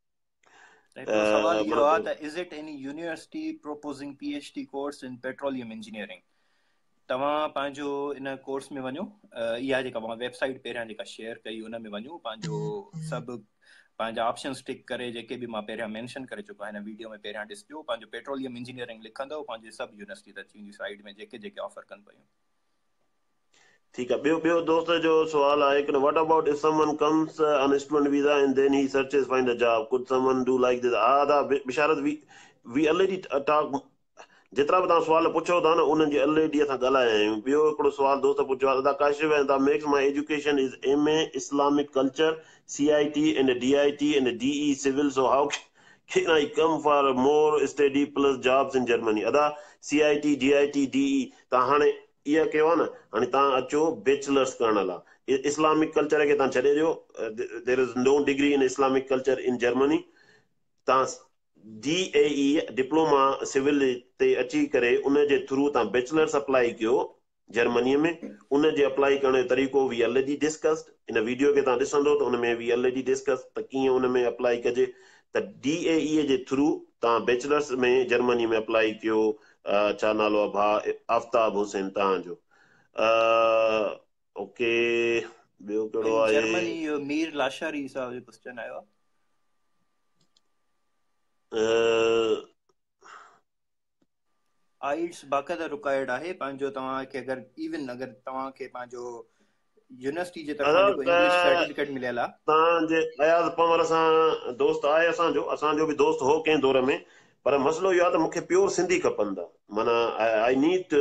त हिकिड़ो सवाल इहो माना आहे त is it any university proposing P H D course in petroleum engineering? तव्हां पंहिंजो इन कोर्स में वञो, इहा जेका मां वेबसाइट पहिरियां जेका शेयर कई उन में वञो, पंहिंजो सभु पंहिंजा ऑप्शन्स टिक करे जेके बि मां पहिरियां मेंशन करे चुको आहियां हिन वीडियो में पहिरियां ॾिसिजो, पंहिंजो पेट्रोलियम इंजीनियरिंग लिखंदव, पंहिंजे सभु यूनिवर्सिटी त अची वेंदी साइड में जेके जेके ऑफर कनि पियूं। ठीकु आहे। ॿियो ॿियो दोस्त जो सुवाल आहे कि what about if someone comes on student visa and then he searches find a job, could someone do like this? हा दा Bisharat we we already talk, जेतिरा बि तव्हां सुवाल पुछो था न उन्हनि जी ऑलरेडी असां ॻाल्हाया आहियूं। ॿियो हिकिड़ो सुवाल दोस्त पुछियो आहे, दादा काशिफ दा makes my education is M A Islamic culture C I T and D I T and D E civil, so how Can I come for more study plus jobs in Germany? अदा C I T, G I T, D E तव्हां हाणे इहा कयो आहे न, हाणे तव्हां अचो बैचलर्स करण लाइ इस्लामिक कल्चर खे तव्हां छॾे ॾियो. There is no degree in Islamic culture in Germany. तव्हां D A E diploma civil ते अची करे उन जे थ्रू तव्हां बैचलर्स अप्लाई कयो जर्मनीअ में. उन जे अप्लाई करण जो तरीक़ो वी ऑलरेडी डिस्कस्ड. इन वीडियो खे तव्हां ॾिसंदो त उन में वी ऑलरेडी डिस्कस त कीअं उन में अप्लाई कजे. त डी ए ई जे थ्रू तव्हां बैचलर्स में जर्मनी में अप्लाई कयो. छा नालो आहे भाउ? आफ्ताब हुसैन तव्हांजो. ओके, ॿियो कहिड़ो इन आहे? जर्मनी इहो मीर लाशारी साहब जो क्वेश्चन आयो आहे. आइल्स बाक़ाइदा रिक्वायर्ड आहे पंहिंजो. तव्हांखे अगरि इवन अगरि तव्हांखे पंहिंजो यूनिवर्सिटी जे तरफ़ां जेको इंग्लिश सर्टिफिकेट मिलियल आहे. तव्हांजे अयाज़ पंवर सां दोस्त आहे असांजो असांजो बि दोस्त हो कंहिं दौर में. पर मसइलो इहो आहे त मूंखे प्योर सिंधी खपंदा. माना I need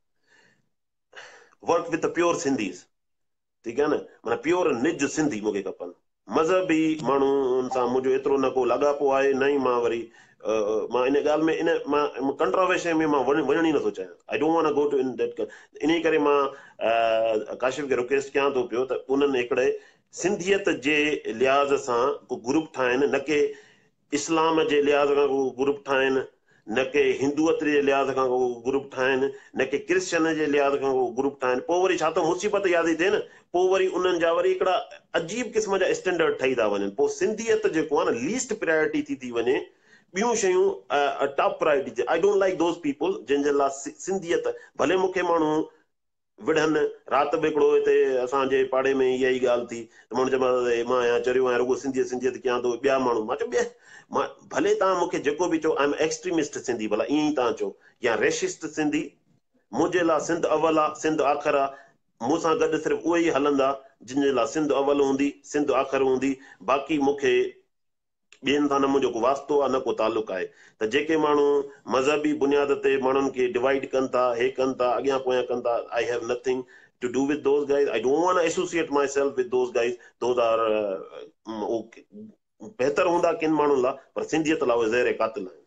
work with pure Sindhis. ठीकु आहे न. माना प्योर निज सिंधी मूंखे खपनि. मज़हबी माण्हुनि सां मुंहिंजो एतिरो न को लाॻापो आहे न ई मां वरी मां इन ॻाल्हि में इन मां कंट्रोवर्सी में मां वञण ई नथो चाहियां. I don't want to go to in that. इन करे मां काशिफ खे रिक्वेस्ट कयां थो पियो त उन्हनि हिकिड़े सिंधियत जे लिहाज़ सां को ग्रुप ठाहिनि, न के इस्लाम जे लिहाज़ खां को ग्रुप ठाहिनि, न के हिंदुअत जे लिहाज़ खां को ग्रुप ठाहिनि, न के क्रिश्चन जे लिहाज़ खां को ग्रुप ठाहिनि. पोइ वरी छा त मुसीबत यादि थिए न. पोइ वरी उन्हनि जा वरी हिकिड़ा अजीब क़िस्म जा स्टैंडर्ड ठही था वञनि. पोइ सिंधियत जेको आहे न लीस्ट प्रायोरिटी थी थी वञे. ॿियूं शयूं top priority. I don't like those people जंहिंजे लाइ सिंधियत भले मूंखे माण्हू विढ़नि. राति बि हिकिड़ो हिते असांजे पाड़े में इहा ई ॻाल्हि थी त माण्हू चयो मां या चरियो आहियां रुॻो सिंधियत सिंधियत कयां थो. ॿिया माण्हू मां चयो ॿिया मां भले तव्हां मूंखे जेको बि चओ आई एम एक्सट्रीमिस्ट सिंधी, भला ईअं ई तव्हां चओ, या रेशिस्ट सिंधी. मुंहिंजे लाइ सिंध अवल आहे, सिंध आख़िर आहे. मूंसां गॾु सिर्फ़ु उहे ई हलंदा जिन जे लाइ सिंध अवल हूंदी, सिंध आख़िर हूंदी. बाक़ी मूंखे ॿियनि सां न मुंहिंजो को वास्तो आहे न को तालुक़ु आहे. त जेके माण्हू मज़हबी बुनियाद ते माण्हुनि खे डिवाइड कनि था, हे कनि था, अॻियां पोयां कनि था, I have nothing to do with those guys. I don't want to associate myself with those guys. Those are बहितर हूंदा किन माण्हुनि लाइ, पर सिंधियत लाइ उहे ज़हर क़ातिल आहिनि.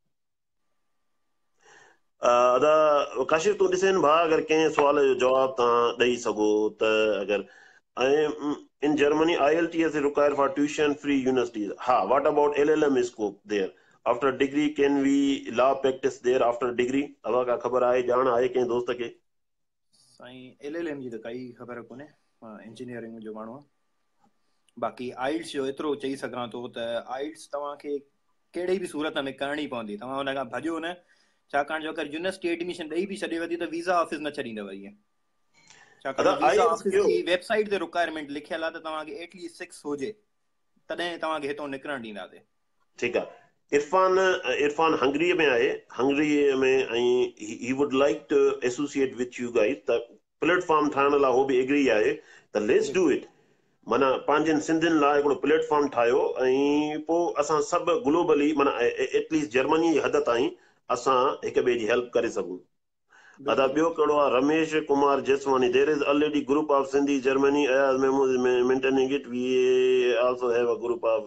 अदा काशिफ तूं ॾिसे भाउ, अगरि कंहिं सुवाल जो जवाबु तव्हां ॾेई सघो त. अगरि ऐं in Germany I L T S require for tuition free universities. हा, what about L L M scope there after degree? Can we law practice there after degree? अवा का ख़बर आहे, ॼाण आहे कंहिं दोस्त खे? साईं एल एल एम जी त काई ख़बर कोन्हे. मां इंजीनियरिंग जो माण्हू आहियां. बाक़ी आइल्स जो एतिरो चई सघां थो त आइल्स तव्हांखे कहिड़ी बि सूरत में करणी पवंदी. तव्हां हुन खां भॼो न. छाकाणि जो अगरि यूनिवर्सिटी एडमिशन ॾेई बि छॾेव थी त वीज़ा ऑफिस न छॾींदव ईअं. छाकाणि वीज़ा ऑफिस जी वेबसाइट ते रिक्वायरमेंट लिखियल आहे त तव्हांखे एटलीस्ट सिक्स हुजे तॾहिं तव्हांखे हितां निकिरणु ॾींदासीं. ठीकु आहे. इरफान इरफान हंगरीअ में आहे. हंगरीअ में ऐं he would like to associate with you guys. त प्लेटफॉर्म ठाहिण लाइ उहो बि एग्री आहे त लेट्स डू इट. माना पंहिंजनि सिंधियुनि लाइ हिकिड़ो प्लेटफॉर्म ठाहियो ऐं पोइ असां सभु ग्लोबली माना एटलीस्ट जर्मनी जी हद ताईं असां हिक ॿिए जी हेल्प करे सघूं. अदा ॿियो कहिड़ो आहे? Ramesh Kumar Jeswani. There is already group of Sindhi Germany maintaining it. We also have a group of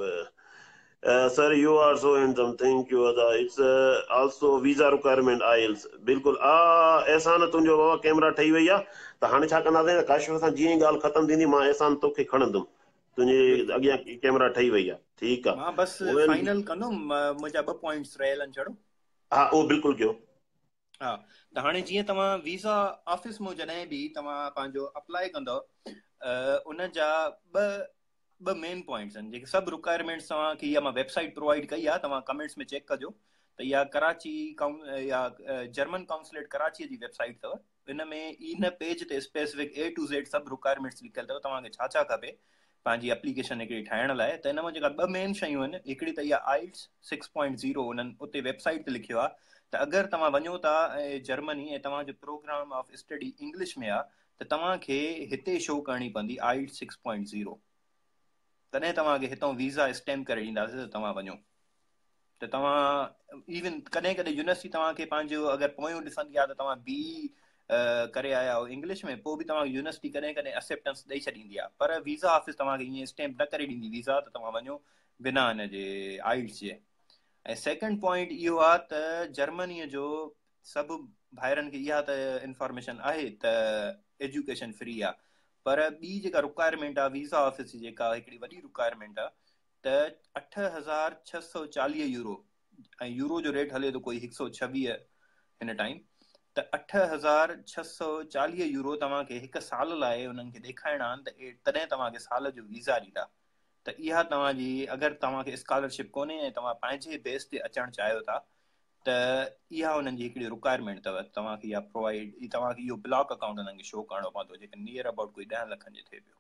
sir you are so handsome. Thank you. अदा it's also visa requirement IELTS. बिल्कुलु. आ एहसान तुंहिंजो बाबा कैमरा ठही वई आहे. त हाणे छा कंदासीं त काशिफ सां जीअं ई ॻाल्हि ख़तमु थींदी मां एहसान तोखे खणंदुमि. तुंहिंजे अॻियां कैमरा ठही वई आहे. ठीकु आहे. मां बसि फाइनल कंदुमि. मुंहिंजा ॿ पॉइंट्स रहियल आहिनि छड़ो. हा उहो बिल्कुलु कयो. हा, त हाणे जीअं तव्हां वीज़ा ऑफिस में जॾहिं बि तव्हां पंहिंजो अप्लाई कंदव उन जा ॿ ॿ मेन पॉइंट्स आहिनि जेके सभु रिक्वायरमेंट्स तव्हांखे. इहा मां वेबसाइट प्रोवाइड कई आहे, तव्हां कमेंट्स में चेक कजो त इहा कराची या जर्मन काउंसलेट कराचीअ जी वेबसाइट अथव. इन में इन पेज ते स्पेसिफिक ए टू ज़ेड सभु रिक्वायरमेंट्स लिखियल अथव. तव्हांखे छा छा खपे पंहिंजी एप्लीकेशन हिकिड़ी ठाहिण लाइ. त इन में जेका ॿ मेन शयूं आहिनि, हिकिड़ी त इहा आइल्स सिक्स पॉइंट ज़ीरो उन्हनि उते वेबसाइट ते लिखियो आहे त अगरि तव्हां वञो था जर्मनी ऐं तव्हांजो प्रोग्राम ऑफ स्टडी इंग्लिश में आहे त तव्हांखे हिते शो करणी पवंदी आइल्स सिक्स पॉइंट ज़ीरो. तॾहिं तव्हांखे हितां वीज़ा स्टैम्प करे ॾींदासीं त तव्हां वञो. त तव्हां इवन कॾहिं कॾहिं यूनिवर्सिटी तव्हांखे पंहिंजो अगरि पोयों ॾिसंदी आहे त तव्हां बी करे आया हो इंग्लिश में, पोइ बि तव्हांखे यूनिवर्सिटी कॾहिं कॾहिं एक्सेप्टेंस ॾेई छॾींदी आहे. पर वीज़ा ऑफिस तव्हांखे ईअं स्टैम्प न करे ॾींदी वीज़ा त तव्हां वञो बिना हिन जे आइल्स जे. ऐं सेकेंड पॉइंट इहो आहे त जर्मनीअ जो सभु भाइरनि खे इहा त इंफॉर्मेशन आहे त एजुकेशन फ्री आहे, पर ॿी जेका रिक्वायरमेंट आहे वीज़ा ऑफिस जी जेका हिकिड़ी वॾी रिक्वायरमेंट आहे त अठ हज़ार छह सौ चालीह यूरो, ऐं यूरो जो रेट हले थो कोई हिकु सौ छवीह हिन टाइम, त अठ हज़ार छह सौ चालीह यूरो तव्हांखे हिकु साल लाइ उन्हनि खे ॾेखारिणा आहिनि, त तॾहिं तव्हांखे साल जो वीज़ा ॾींदा। त इहा तव्हांजी अगरि तव्हांखे स्कॉलरशिप कोन्हे ऐं तव्हां पंहिंजे बेस ते अचणु चाहियो था त इहा हुननि जी हिकिड़ी रिक्वायरमेंट अथव, तव्हांखे इहा प्रोवाइड तव्हांखे इहो ब्लॉक अकाउंट हुननि खे शो करणो पवंदो, जेके नियर अबाउट कोई ॾह लखनि जो थिए पियो।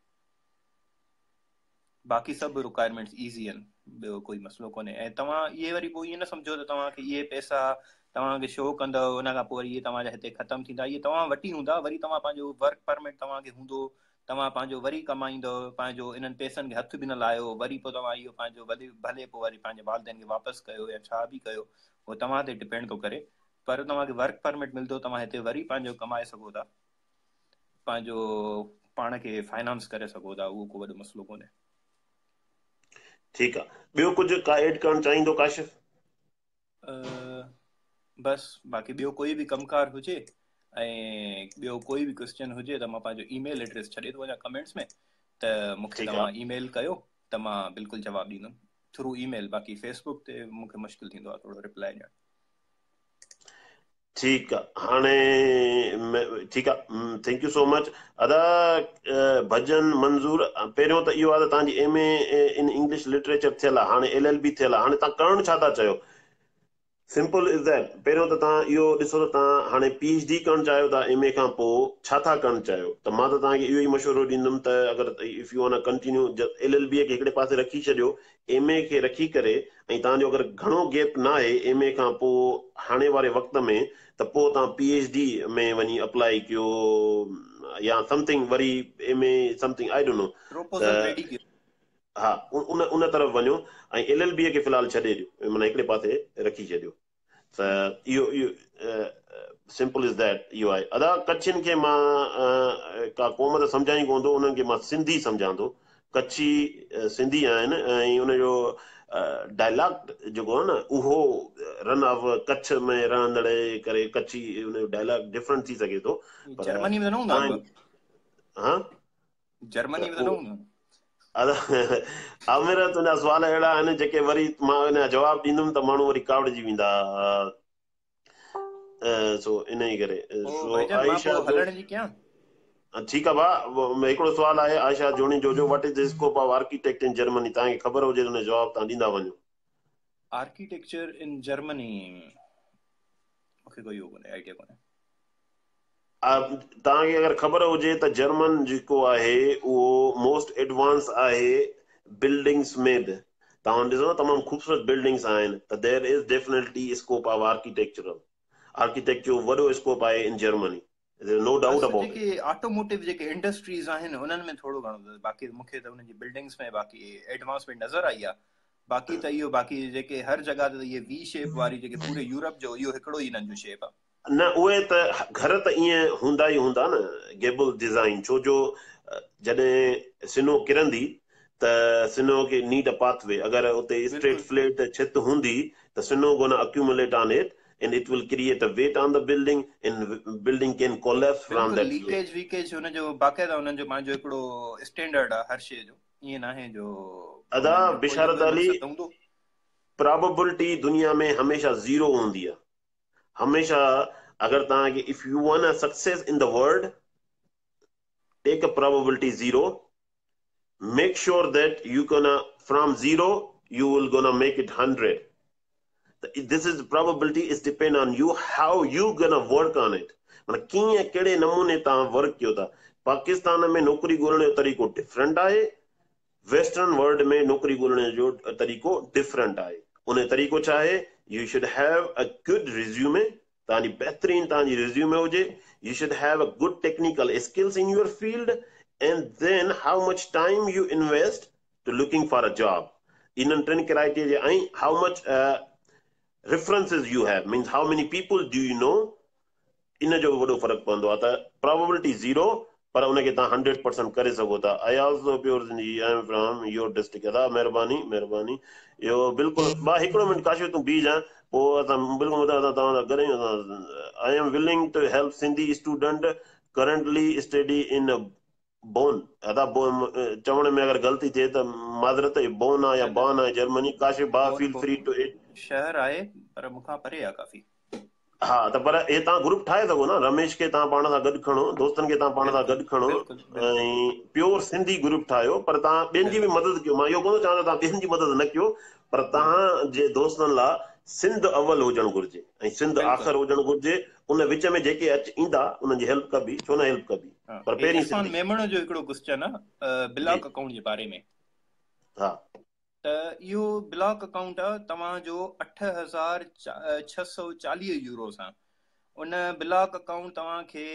बाक़ी सभु रिक्वायरमेंट्स ईज़ी आहिनि, ॿियो कोई मसइलो कोन्हे। ऐं तव्हां इहे वरी पोइ ईअं न सम्झो त तव्हांखे इहे पैसा तव्हांखे शो कंदव उन खां पोइ वरी इहे तव्हांजा हिते ख़तमु थींदा, इहे तव्हां वठी हूंदा, वरी तव्हां पंहिंजो वर्क परमिट तव्हांखे हूंदो, तव्हां पंहिंजो वरी कमाईंदव, पंहिंजो इन्हनि पैसनि खे हथ बि न लायो, वरी पोइ तव्हां इहो पंहिंजो भले भले पोइ वरी पंहिंजे वालदेन खे वापसि कयो या छा बि कयो, उहो तव्हां ते डिपेंड थो करे। पर तव्हांखे वर्क परमिट मिलंदो, तव्हां हिते वरी पंहिंजो कमाए सघो था, पंहिंजो पाण खे फाइनेंस करे सघो था, उहो को वॾो मसइलो कोन्हे। ठीकु आहे, ॿियो कुझु का एड करणु चाहींदो काशिफ़? बसि बाक़ी ॿियो कोई बि कमकार हुजे ऐं ॿियो कोई बि क्वेश्चन हुजे त मां पंहिंजो ईमेल एड्रेस छॾे थो वञा कमेंट्स में, त मूंखे ठीकु तव्हां आहे, ईमेल कयो त मां बिल्कुलु जवाबु ॾींदुमि थ्रू ईमेल। बाक़ी फेसबुक ते मूंखे मुश्किल थींदो आहे थोरो रिप्लाई ॾियणु। ठीकु आहे, हाणे ठीकु आहे, थैंक यू सो मच अदा। भजन मंज़ूर, पहिरियों त इहो आहे त तव्हांजी M A in English literature थियल आहे, हाणे एल एल बी थियल आहे, हाणे तव्हां करणु छा था चयो? Simple is that. पहिरियों त तव्हां इहो ॾिसो त तव्हां हाणे पी एच डी करणु चाहियो था, एम ए खां पोइ छा था करणु चाहियो? त मां त तव्हांखे इहो ई मशवरो ॾींदुमि त अगरि if you want continue L L B खे हिकिड़े पासे रखी छॾियो, एम ए खे रखी करे, ऐं तव्हांजो अगरि घणो गैप न आहे एम ए खां पोइ हाणे वारे वक़्त में, त पोइ तव्हां पी एच डी में वञी अप्लाई कयो या समथिंग, वरी M A something I don't know, proposal ready त कयो। हा उन उन तरफ़ वञो, ऐं एल एल बी खे फ़िलहालु छॾे ॾियो, माना हिकिड़े पासे रखी छॾियो। त इहो इहो सिंपल इज़ दैट, इहो आहे। अदा कच्छियुनि खे मां का क़ौम त सम्झाई कोन थो, उन्हनि खे मां सिंधी सम्झां थो। कच्छी सिंधी आहिनि ऐं उनजो डायलॉग जेको आहे न उहो रन ऑफ कच्छ में रहंदड़ करे कच्छी, उनजो डायलॉग डिफरेंट थी सघे थो, पर जर्मनी में त न हूंदा तव्हां अॻु? हा जर्मनी में त न हूंदा? अदा आमिर, तुंहिंजा सुवाल अहिड़ा आहिनि जेके वरी मां हिन जा जवाबु ॾींदुमि त माण्हू वरी कावड़िजी वेंदा, सो इन ई करे। पोइ सो भाईजान मां आयशा पोइ जो हलण जी कयां? ठीकु आहे भाउ, हिकिड़ो सुवाल आहे आयशा जोनी जो, जो what is the scope of architect in Germany? तव्हांखे ख़बर हुजे त हुन जो जवाबु तव्हां ॾींदा वञो। आर्किटेक्चर इन जर्मनी मूंखे कोई इहो कोन्हे, आइडिया कोन्हे। तव्हांखे अगरि ख़बर हुजे त जर्मन जेको आहे उहो मोस्ट एडवांस आहे बिल्डिंग्स में बि, तव्हां ॾिसो न तमामु ख़ूबसूरत बिल्डिंग्स आहिनि, त there is definitely scope of architectural architect जो वॾो स्कोप आहे इन जर्मनी, नो डाउट बसि अबाउट इट। जेके ऑटोमोटिव जेके इंडस्ट्रीज़ आहिनि उन्हनि में थोरो घणो, बाक़ी मूंखे त उन्हनि जी बिल्डिंग्स में बाक़ी एडवांसमेंट नज़र आई आहे। बाक़ी त इहो बाक़ी जेके हर जॻह ते इहे वी शेप वारी जेके पूरे यूरोप जो इहो हिकिड़ो ई हिननि जो शेप आहे। न उहे त घर त ईअं हूंदा ई हूंदा न, गेबल डिज़ाइन, छो जो जॾहिं सिनो किरंदी त सिनो खे नीड अ पाथवे, अगरि उते स्ट्रेट बिल्कुलु फ्लेट छित हूंदी त snow gonna accumulate on it and it will create a weight on the building and building can collapse from बिल्कुलु that place. लीकेज वीकेज हुनजो बाक़ाइदा हुननि जो पंहिंजो हिकिड़ो स्टैंडर्ड आहे हर शइ जो, ईअं न आहे जो अदा हुननि जो कोई न बिशारत कोई अली, मक़सदु हूंदो। प्रोबेबिलिटी दुनिया में हमेशा ज़ीरो हूंदी आहे, हमेशा। अगरि तव्हांखे if you want a success in the world, take a probability zero, make sure that you gonna from zero you will gonna make it one hundred. This is probability is depend on you how you gonna work on it, मतलब कीअं कहिड़े नमूने तव्हां work कयो था। पाकिस्तान में नौकरी ॻोल्हण जो तरीक़ो डिफरेंट आहे, वेस्टर्न वर्ल्ड में नौकरी ॻोल्हण जो तरीक़ो डिफरेंट आहे। उन तरीक़ो छा आहे? You should have a good resume, तव्हांजी बहितरीन तव्हांजी रिज़्यूमे हुजे, you should have a good technical skills in your field, and then how much time you invest to looking for a job. In ten criteria, how much uh, references you have, means how many people do you know, इन जो वॾो फ़र्क़ु पवंदो आहे। त probability zero, पर उनखे तव्हां हंड्रेड परसेंट करे सघो था। I also pure Sindhi, I am from your district. अदा महिरबानी महिरबानी। इहो बिल्कुलु बा हिकिड़ो मिंट काशो तूं बीह जा, पोइ असां बिल्कुलु ॿुधायो था तव्हां सां गॾु असां I am willing to help Sindhi student currently study in Bonn. अदा बोन चवण में अगरि ग़लती थिए त माज़रत, बोन आहे या न न बॉन आहे जर्मनी, काशिफ बा Bonn feel free Bonn to it. शहर आहे पर मूंखां परे आहे काफ़ी। हा त पर हे तव्हां ग्रुप ठाहे सघो न, रमेश खे तव्हां पाण सां गॾु खणो, दोस्तनि खे तव्हां पाण सां बिल्कुलु गॾु खणो बिल्कुलु बिल्कुलु ऐं प्योर सिंधी ग्रुप ठाहियो। पर तव्हां ॿियनि जी बि बिल्कुलु मदद कयो, मां इहो कोन चवां तव्हां ॿियनि जी मदद न कयो, पर बिल्कुलु तव्हां जे दोस्तनि लाइ सिंध अव्वल हुजणु घुरिजे ऐं सिंध बिल्कुलु। आख़िर हुजणु घुरिजे। उन विच में जेके अच ईंदा उन्हनि जी हेल्प कबी, छो न हेल्प कबी, हा, पर हे पहिरीं इरफान सिंधी। मेमण जो हिकिड़ो क्वेश्चन आहे जी ब्लॉक अकाउंट जे बारे में। हा त इहो ब्लॉक अकाउंट आहे तव्हांजो अठ हज़ार छह सौ चालीह यूरो सां। उन ब्लॉक अकाउंट तव्हांखे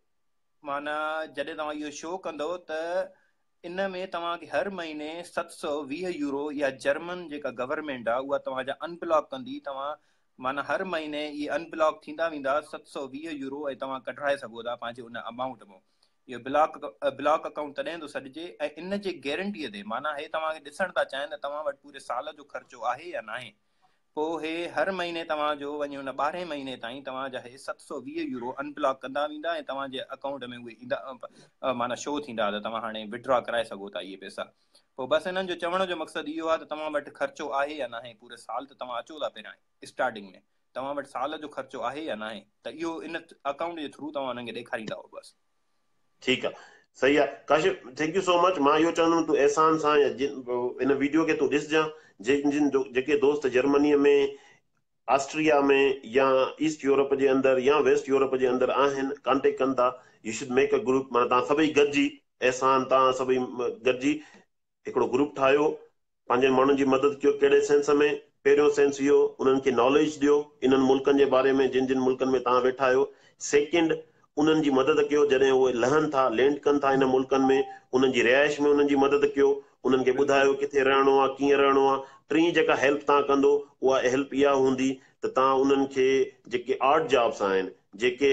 माना जॾहिं तव्हां इहो शो कंदव त इन में तव्हांखे हर महीने सत सौ वीह यूरो या जर्मन जेका गवर्नमेंट आहे उहा तव्हांजा अनब्लॉक कंदी। तव्हां माना हर महीने इहे अनब्लॉक थींदा वेंदा सत सौ वीह यूरो, ऐं तव्हां कढाए सघो था पंहिंजे उन अमाउंट में। इहो ब्लॉक ब्लॉक अकाउंट तॾहिं थो सॾिजे। ऐं इन जे गारंटीअ ते माना हे तव्हांखे ॾिसण था चाहिनि त तव्हां वटि पूरे साल जो ख़र्चो आहे या न आहे, पोइ हे हर महीने तव्हांजो वञी हुन ॿारहें महीने ताईं तव्हांजा हे सत सौ वीह यूरो अनब्लॉक कंदा वेंदा ऐं तव्हांजे अकाउंट में उहे ईंदा, माना शो थींदा त तव्हां हाणे विड्रॉ कराए सघो था इहे पैसा। पोइ बसि हिननि जो चवण जो मक़सदु इहो आहे त तव्हां वटि ख़र्चो आहे या न आहे, पूरे साल त तव्हां अचो था पहिरियां स्टार्टिंग में, तव्हां वटि साल जो ख़र्चो आहे या न आहे, त इहो इन अकाउंट जे थ्रू तव्हां हुनखे ॾेखारींदा हो बसि। ठीकु आहे, सही आहे Kashif, thank you so much. मां इहो चवंदुमि तूं एहसान सां इन वीडियो खे तूं ॾिसजांइ। जिन जिन जेके दोस्त जर्मनीअ में, ऑस्ट्रिया में या ईस्ट यूरोप जे अंदरि या वेस्ट यूरोप जे अंदरि आहिनि, कॉन्टेक्ट कनि था, you should make a group. माना तव्हां सभई गॾिजी, एहसान तव्हां सभई गॾिजी हिकिड़ो ग्रुप ठाहियो, पंहिंजे माण्हुनि जी मदद कयो। कहिड़े सेंस में? पहिरियों सेंस इहो, उन्हनि खे नॉलेज ॾियो इन्हनि मुल्कनि जे बारे में जिन जिन मुल्कनि में तव्हां वेठा आहियो। सेकेंड, उन्हनि जी मदद कयो जॾहिं उहे लहनि था, लैंड कनि था इन मुल्कनि में, उन्हनि जी रिहाइश में उन्हनि जी मदद कयो, उन्हनि खे बिल्कुलु ॿुधायो किथे रहणो आहे, कीअं रहणो आहे। टीं जेका हेल्प तव्हां कंदो उहा हेल्प इहा हूंदी त तव्हां उन्हनि खे जेके आर्ट जॉब्स आहिनि, जेके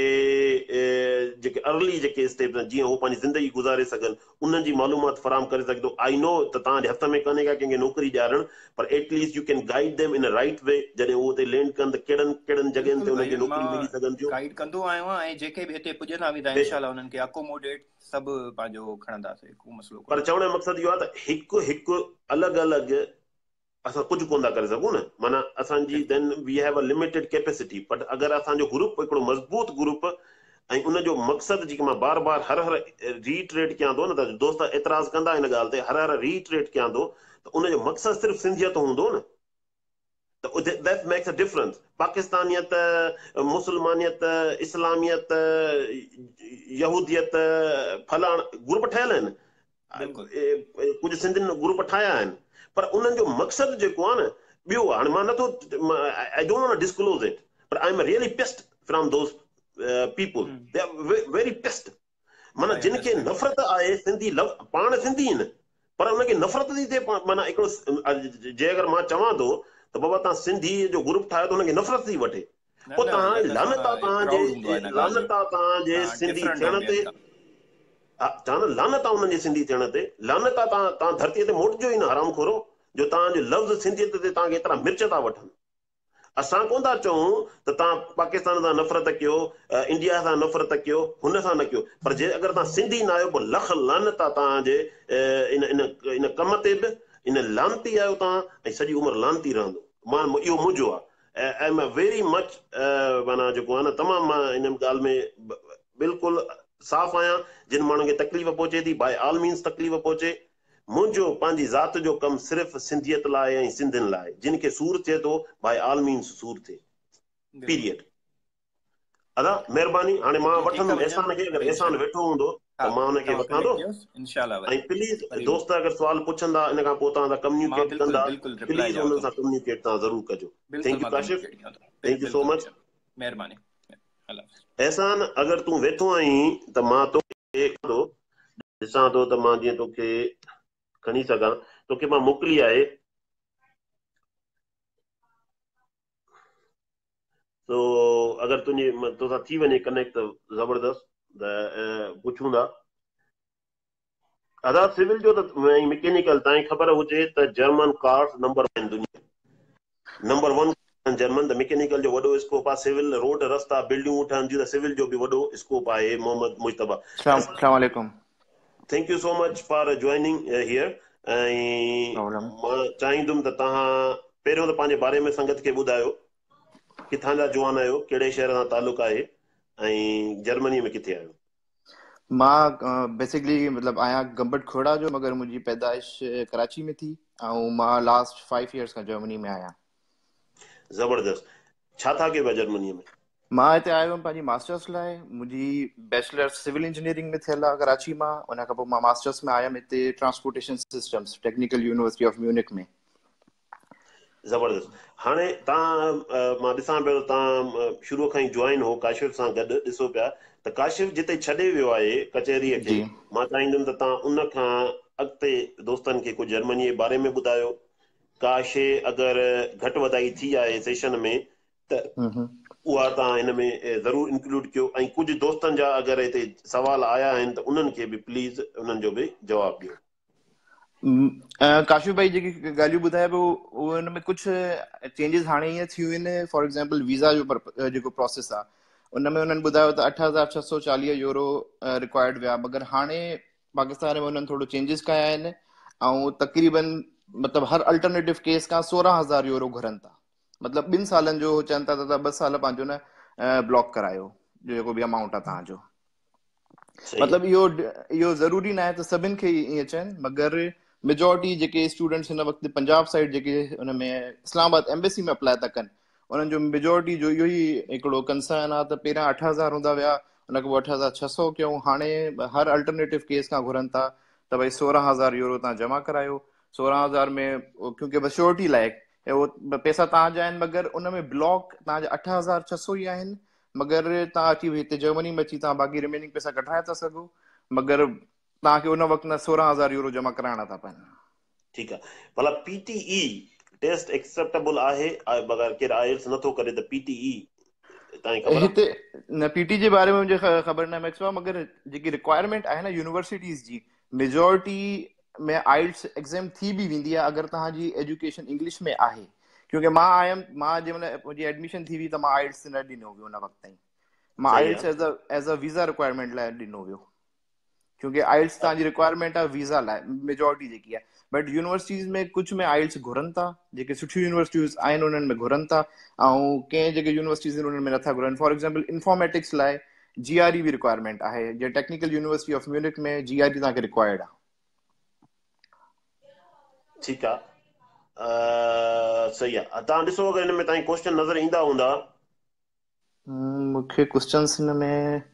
जेके अर्ली जेके स्टेप जीअं उहो पंहिंजी ज़िंदगी गुज़ारे सघनि, उन्हनि जी मालूमात फराहम करे सघंदो। आई नो त तव्हांजे हथ में कोन्हे का कंहिंखे नौकिरी ॾियारणु, पर at least you can guide them in right way. जॾहिं उहो हुते लैंड कनि त कहिड़नि कहिड़नि जॻहियुनि बिल्कुलु ते भई हुनखे मां नौकिरी मिली सघनि थियूं। गाइड कंदो आहियां ऐं जेके बि हिते पुॼंदा वेंदा बेशक, इनशाला उन्हनि खे अकोमोडेट सभु पंहिंजो खणंदासीं, को मसइलो पर कोन्हे। चवण जो मक़सदु इहो आहे त हिकु हिकु अलॻि अलॻि असां कुझु कोन था करे सघूं न, माना असांजी बिल्कुलु then we have a limited capacity. But अगरि असांजो ग्रुप हिकिड़ो मज़बूत ग्रुप ऐं उनजो मक़सदु जेके मां बार बार हर हर रीट्रेट कयां थो न, त दोस्त एतिराज़ कंदा हिन ॻाल्हि ते, हर हर रीट्रेट कयां थो त उनजो मक़सदु सिर्फ़ु सिंधियत हूंदो न, त दैट मेक्स अ डिफरेंस। पाकिस्तानियत, मुस्लमानियत, इस्लामियत, यहूदियत, फलाण ग्रुप ठहियल आहिनि, बिल्कुलु कुझु सिंधियुनि ग्रुप ठाहिया आहिनि, पर उन्हनि जो मक़सदु जेको आहे न ॿियो आहे। हाणे मां नथो, I don't want to disclose it, but I am really pissed from those people, they are very pissed. माना आई जिन खे अंडरस्टैंड। नफ़रत आहे सिंधी लव, पाण सिंधी आहिनि पर उनखे नफ़रत थी थिए। माना हिकिड़ो जे अगरि मां चवां थो त बाबा तव्हां सिंधी जो ग्रुप ठाहियो त हुनखे नफ़रत थी वठे, न पोइ न इहा तव्हां त लानत आहे असां तव्हांजे, प्राउड हूंदो आहे हिन ॻाल्हि जो, लानत आहे तव्हांजे तव्हां सिंधी डिफरेंट थियण आहियो ते। ॿियनि खां। हा, चवां न, लानत आहे उन्हनि जे सिंधी थियण ते, लानत आहे तव्हां तव्हां धरतीअ ते मोटिजो ई न हराम खोरो, जो तव्हांजे लफ़्ज़ सिंधियत ते तव्हांखे एतिरा मिर्च था वठनि। असां कोन था चऊं त तव्हां पाकिस्तान सां नफ़रत कयो, इंडिया सां नफ़रत कयो, हुन सां न कयो, पर जे अगरि तव्हां सिंधी न आहियो पोइ लख लानत आहे तव्हांजे इन इन इन कम ते बि। इन लानती आहियो तव्हां ऐं सॼी उमिरि लानती रहंदो। मां इहो मुंहिंजो आहे ऐं एम वेरी मच माना जेको आहे न, तमामु मां इन ॻाल्हि में बिल्कुलु साफ़ आहियां। जिन माण्हुनि खे तकलीफ़ पहुचे थी, बाय ऑल मीन्स तकलीफ़ पहुचे। मुंहिंजो पंहिंजी ज़ात जो कमु सिर्फ़ु सिंधियत लाइ ऐं सिंधियुनि लाइ, जिन खे सूर थिए थो बाय ऑल मीन्स सूर थिए, बिल्कुलु पीरियड। अदा ठीकु आहे। महिरबानी। हाणे मां जी ठीकु आहे वठंदुमि भईया, एहसान खे, अगरि एहसान टेंशन। वेठो हूंदो हा, त मां हुनखे तव्हां वठां थो। कनेक्ट कयोसि इनशाला ऐं वरी प्लीज़ वरी दोस्त अगरि सुवाल पुछंदा इन खां पोइ तव्हां सां मां कम्युनिकेट बिल्कुलु कंदा, बिल्कुलु रिप्लाई प्लीज़ ॾियांव हुननि थो। सां कम्युनिकेट तव्हां ज़रूरु कजो। बिल्कुलु थैंक यू मां काशिफ, कम्युनिकेट ॾियांव थो। बिल थैंक यू सो बिल्कुलु मच। भईया, महिरबानी। अलाह हाफ़िज़। एहसान, अगरि तूं वेठो आहीं त मां तोखे ॾिसां थो त मां जीअं तोखे खणी सघां, तोखे मां मोकिली आहे। तो अगरि तुंहिंजी तोसां थी वञे कनेक्ट त ज़बरदस्त, त पुछूं था। अदा सिविल जो त मैकेनिकल ताईं ख़बर हुजे त जर्मन कार्स नंबर वन दुनिया नंबर वन जर्मन त मैकेनिकल जो वॾो स्कोप आहे सिविल रोड रस्ता बिल्डिंगूं ठहनि थियूं त सिविल जो बि वॾो स्कोप आहे मोहम्मद मुश्तबा अस्सलाम वालेकुम। Thank you so much for joining here ऐं प्रॉब्लम मां चाहींदुमि त तव्हां पहिरियों त पंहिंजे बारे में संगत खे ॿुधायो किथां जा जुवान आहियो कहिड़े शहर सां तालुक़ आहे ऐं जर्मनीअ में किथे आहियो मां बेसिकली मतलब आहियां गंबट खोड़ा जो, मगर मुंहिंजी पैदाइश कराची में थी ऐं मां लास्ट फाइव इयर्स खां जर्मनी में आहियां। ज़बरदस्त छा था कयो जर्मनीअ में मां हिते आयो हुयमि पंहिंजी मास्टर्स लाइ। मुंहिंजी बैचलर्स सिविल इंजीनियरिंग में थियल आहे कराची मां। उन खां पोइ मां मास्टर्स में आयमि हिते transportation systems technical university of Munich में। ज़बरदस्त। हाणे तव्हां मां ॾिसां पियो तव्हां शुरूअ खां ई जॉइन हो काशिफ सां गॾु ॾिसो पिया त काशिफ जिते छॾे वियो आहे कचहरीअ खे, जी मां चाहींदुमि त तव्हां उन खां अॻिते दोस्तनि खे कुझु जर्मनीअ जे बारे में ॿुधायो। का शइ अगरि घटि वधाई थी आहे सेशन में त उहा तव्हां हिन में ज़रूरु इंक्लूड कयो ऐं कुझु दोस्तनि जा अगरि हिते सवाल आया आहिनि त उन्हनि खे बि प्लीज़ उन्हनि जो बि जवाबु ॾियो। काशिफ भाई जेकी ॻाल्हियूं ॿुधाए पियो उहो हिन में कुझु चेंजिस हाणे ईअं थियूं आहिनि। फॉर एग्जाम्पल वीज़ा जो जेको प्रोसेस आहे उन में उन्हनि ॿुधायो त अठ हज़ार छह सौ चालीह यूरो रिक्वायर्ड विया, मगर हाणे पाकिस्तान में उन्हनि थोरो चेंजिस कया आहिनि ऐं तक़रीबन मतिलबु हर अल्टरनेटिव केस खां सोरहं हज़ार यूरो घुरनि था। मतिलबु ॿिनि सालनि जो चवनि था त ॿ साल पंहिंजो न ब्लॉक करायो जेको बि अमाउंट आहे तव्हांजो। मतिलबु इहो इहो ज़रूरी न आहे त सभिनि खे ईअं चवनि, मगर मेजोरिटी जेके स्टूडेंट्स हिन वक़्तु पंजाब साइड जेके हुन में इस्लामाबाद एम्बेसी में अप्लाई था कनि उन्हनि जो मेजोरिटी जो इहो ई हिकिड़ो कंसर्न आहे त पहिरियां अठ हज़ार हूंदा विया, हुन खां पोइ अठ हज़ार छह सौ कयूं, हाणे हर अल्टरनेटिव केस खां घुरनि था त भई सोरहं हज़ार यूरो तव्हां जमा करायो। सोरहं हज़ार में क्योंकि बश्योरिटी लाइक उहो पैसा तव्हांजा आहिनि, मगर उन में ब्लॉक तव्हांजा अठ हज़ार छह सौ ई आहिनि। मगर तव्हां अची हिते जर्मनी में अची तव्हां बाक़ी रिमेनिंग पैसा कढाए था सघो, मगर तव्हांखे उन वक़्तु न सोरहं हज़ार यूरो जमा कराइणा था पवनि। ठीकु आहे। भला पीटीई टेस्ट एक्सेप्टेबल आहे बग़ैर केरु आयल्स नथो करे त पीटीई तव्हांखे ख़बर हिते न पीटी जे बारे में मुंहिंजे ख़बर न मैक्स आहे, मगर जेकी रिक्वायरमेंट आहे न यूनिवर्सिटीज़ जी मेजोरिटी में आइल्स एग्ज़ाम थी बि वेंदी आहे अगरि तव्हांजी एजुकेशन इंग्लिश में आहे। क्योंकि मां आयमि मां जंहिंमहिल मुंहिंजी एडमिशन थी हुई त मां आइल्स न ॾिनो हुयो उन वक़्त ताईं। मां सही आइल्स आहे। As a as a visa requirement लाइ ॾिनो हुयो, क्योंकि आइल्स तव्हांजी रिक्वायरमेंट आहे वीज़ा लाइ मेजोरिटी जेकी आहे। बट यूनिवर्सिटीज़ में कुझु में आइल्स घुरनि था, जेके सुठियूं यूनिवर्सिटीज़ आहिनि उन्हनि में घुरनि था ऐं कंहिं जेके यूनिवर्सिटीज़ आहिनि उन्हनि में नथा घुरनि। फॉर एग्जाम्पल इंफॉर्मेटिक्स लाइ जी आर ई बि रिक्वायरमेंट आहे, जे टेक्निकल यूनिवर्सिटी ऑफ म्यूनिक में जी आर ई तव्हांखे रिक्वायर्ड आहे। ठीकु आहे, सही आहे। तव्हां ॾिसो अगरि हिन में तव्हांखे क्वेश्चन नज़र ईंदा हूंदा। मूंखे क्वेश्चन्स हिन में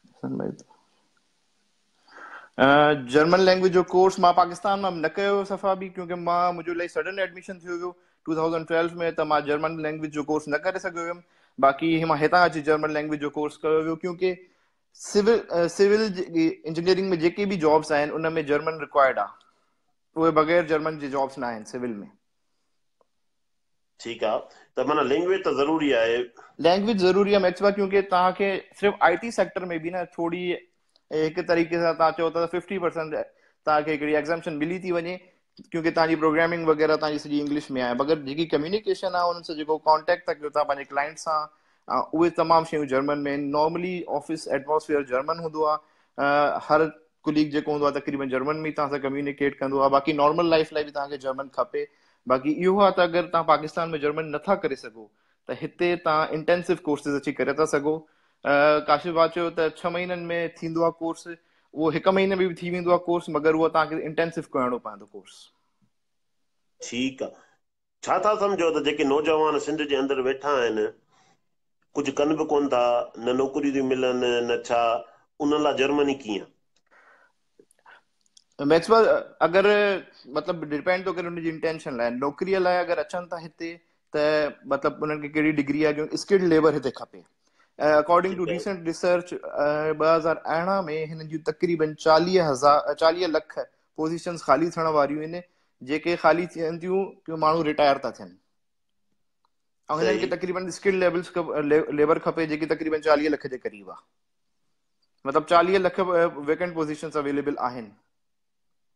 जर्मन लैंग्वेज जो कोर्स मां पाकिस्तान में न कयो सफ़ा बि, क्योंकि मां मुंहिंजो लाइ सडन एडमिशन थियो हुयो टू थाउज़ेंड ट्वेल्व में, त मां जर्मन लैंग्वेज जो कोर्स न करे सघियो हुयुमि। बाक़ी मां हितां अची जर्मन लैंग्वेज जो कोर्स कयो हुयो, क्योंकि सिविल सिविल इंजीनियरिंग में जेके बि जॉब्स आहिनि उन में जर्मन रिक्वायर्ड आहे, उहे बग़ैर जर्मन जी जॉब्स न आहिनि सिविल में। ठीकु आहे, त माना लैंग्वेज त ज़रूरी आहे। लैंग्वेज ज़रूरी आहे मैक्सिमम, क्योंकि तव्हांखे सिर्फ़ु आई टी सेक्टर में बि न थोरी हिकु तरीक़े सां तव्हां चओ त फिफ्टी परसेंट तव्हांखे हिकिड़ी एग्ज़ाम्पशन मिली थी वञे, क्योंकि तव्हांजी प्रोग्रामिंग वग़ैरह तव्हांजी सॼी इंग्लिश में आहे। मगर जेकी कम्युनिकेशन आहे उन्हनि सां जेको कॉन्टेक्ट था कयो तव्हां पंहिंजे क्लाइंट सां, उहे तमामु शयूं जर्मन में आहिनि। नॉर्मली ऑफिस एटमॉस्फेयर जर्मन हूंदो आहे, हर कुलीग जेको हूंदो आहे तक़रीबन जर्मन में तव्हां सां कम्युनिकेट कंदो आहे। बाक़ी नॉर्मल लाइफ लाइ बि तव्हांखे जर्मन खपे। बाक़ी इहो आहे त अगरि तव्हां पाकिस्तान में जर्मन नथा करे सघो त हिते तव्हां इंटेंसिव कोर्सिस अची करे था सघो। काशिफ भाउ चयो त छह महीननि में थींदो आहे कोर्स, उहो हिकु महीने में बि थी वेंदो आहे कोर्स, मगर उहो तव्हांखे इंटेंसिव करणो पवंदो कोर्स। ठीकु आहे। छा था सम्झो त जेके नौजवान सिंध जे अंदरि वेठा आहिनि कुझु कनि बि कोन था, न नौकरियूं थियूं मिलनि न छा, उन लाइ जर्मनी कीअं? मैक्सिमम अगरि मतिलबु डिपेंड थो करे उनजी इंटेंशन लाइ। नौकरीअ लाइ अगरि अचनि था हिते त मतिलबु उन्हनि खे कहिड़ी डिग्री आहे, क्योंकि स्किल्ड लेबर हिते खपे। अकॉर्डिंग टू ठीकु आहे। रीसेंट रिसर्च ॿ हज़ार अरिड़हं में हिन जूं तक़रीबन चालीह हज़ार चालीह लख पोज़ीशन्स ख़ाली थियण वारियूं आहिनि, जेके ख़ाली थियनि थियूं कि माण्हू रिटायर था थियनि, ऐं हिननि खे सही। तक़रीबन स्किल्ड लेवल्स लेबर खपे जेकी तक़रीबन चालीह लख जे क़रीब आहे। मतिलबु चालीह लख वेकेंट पोज़ीशन्स अवेलेबल आहिनि।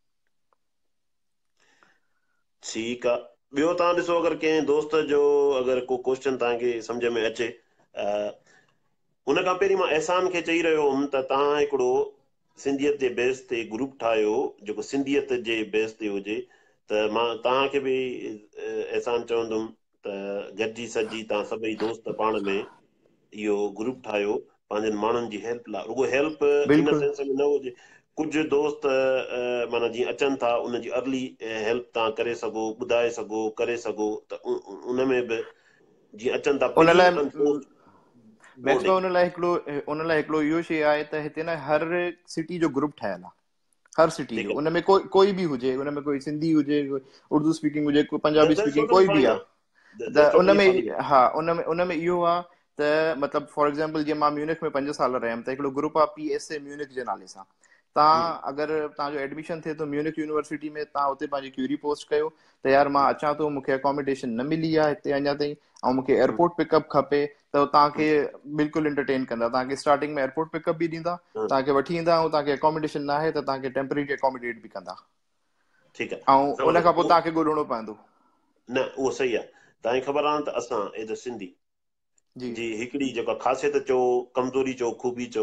ठीकु आहे। ॿियो तव्हां ॾिसो अगरि कंहिं दोस्त जो अगरि को क्वेश्चन तव्हांखे सम्झ में अचे, उन खां पहिरीं मां अहसान खे चई रहियो हुउमि त तव्हां हिकिड़ो सिंधियत जे बेस ते ग्रुप ठाहियो जेको सिंधियत जे बेस ते हुजे। त मां तव्हांखे बि अहसान चवंदुमि त गॾिजी सॼी तव्हां सभई दोस्त पाण में इहो ग्रुप ठाहियो पंहिंजनि माण्हुनि जी हेल्प लाइ। रुगो हेल्प इन बिल्कुलु सेंस में न हुजे, कुझु दोस्त माना जीअं अचनि था उनजी अर्ली हेल्प तव्हां करे सघो, ॿुधाए सघो, करे सघो, त उन में बि जीअं अचनि था उन प्री लाइ एंड पोस्ट मैक्सिमम बोर्डिंग। उन लाइ हिकिड़ो उन लाइ हिकिड़ो इहो शइ आहे त हिते न हर सिटी जो ग्रुप ठहियल आहे, हर सिटी जो। ठीकु उनमें कोई कोई बि हुजे, उनमें कोई सिंधी हुजे, कोई उर्दू स्पीकिंग हुजे, कोई आहे, पंजाबी दैट्स स्पीकिंग, टोटली कोई बि फाइन आहे। आहे, दैट्स त टोटली फाइन उनमें आहे। हा उनमें उनमें इहो आहे त मतिलबु फॉर एग्जांपल जीअं मां म्यूनिक में पंज साल रहियमि त हिकिड़ो ग्रुप आहे पी एस ए म्यूनिक जे नाले सां। हम्म, तव्हां अगरि तव्हांजो एडमिशन थिए थो म्यूनिक यूनिवर्सिटी में, तव्हां हुते पंहिंजी क्यूरी पोस्ट कयो त यार मां अचां थो, मूंखे अकोमोडेशन न मिली आहे हिते अञा ताईं, ऐं मूंखे हम्म, एयरपोर्ट पिकअप खपे, त तव्हांखे हम्म, बिल्कुलु इंटरटेन कंदा। तव्हांखे स्टार्टिंग में एयरपोर्ट पिकअप बि ॾींदा, हम्म, तव्हांखे वठी ईंदा, ऐं तव्हांखे अकोमोडेशन न आहे त तव्हांखे टेम्परेरी अकोमोडेट बि कंदा, ठीकु आहे। ऐं उन खां ज़बरदस्त पोइ उहो- तव्हांखे ॻोल्हणो पवंदो। न उहो सही आहे। तव्हांखे ख़बर आहे त असां एज अ सिंधी जी जी हिकिड़ी जेका ख़ासियत चओ, कमज़ोरी चओ, ख़ूबी चओ,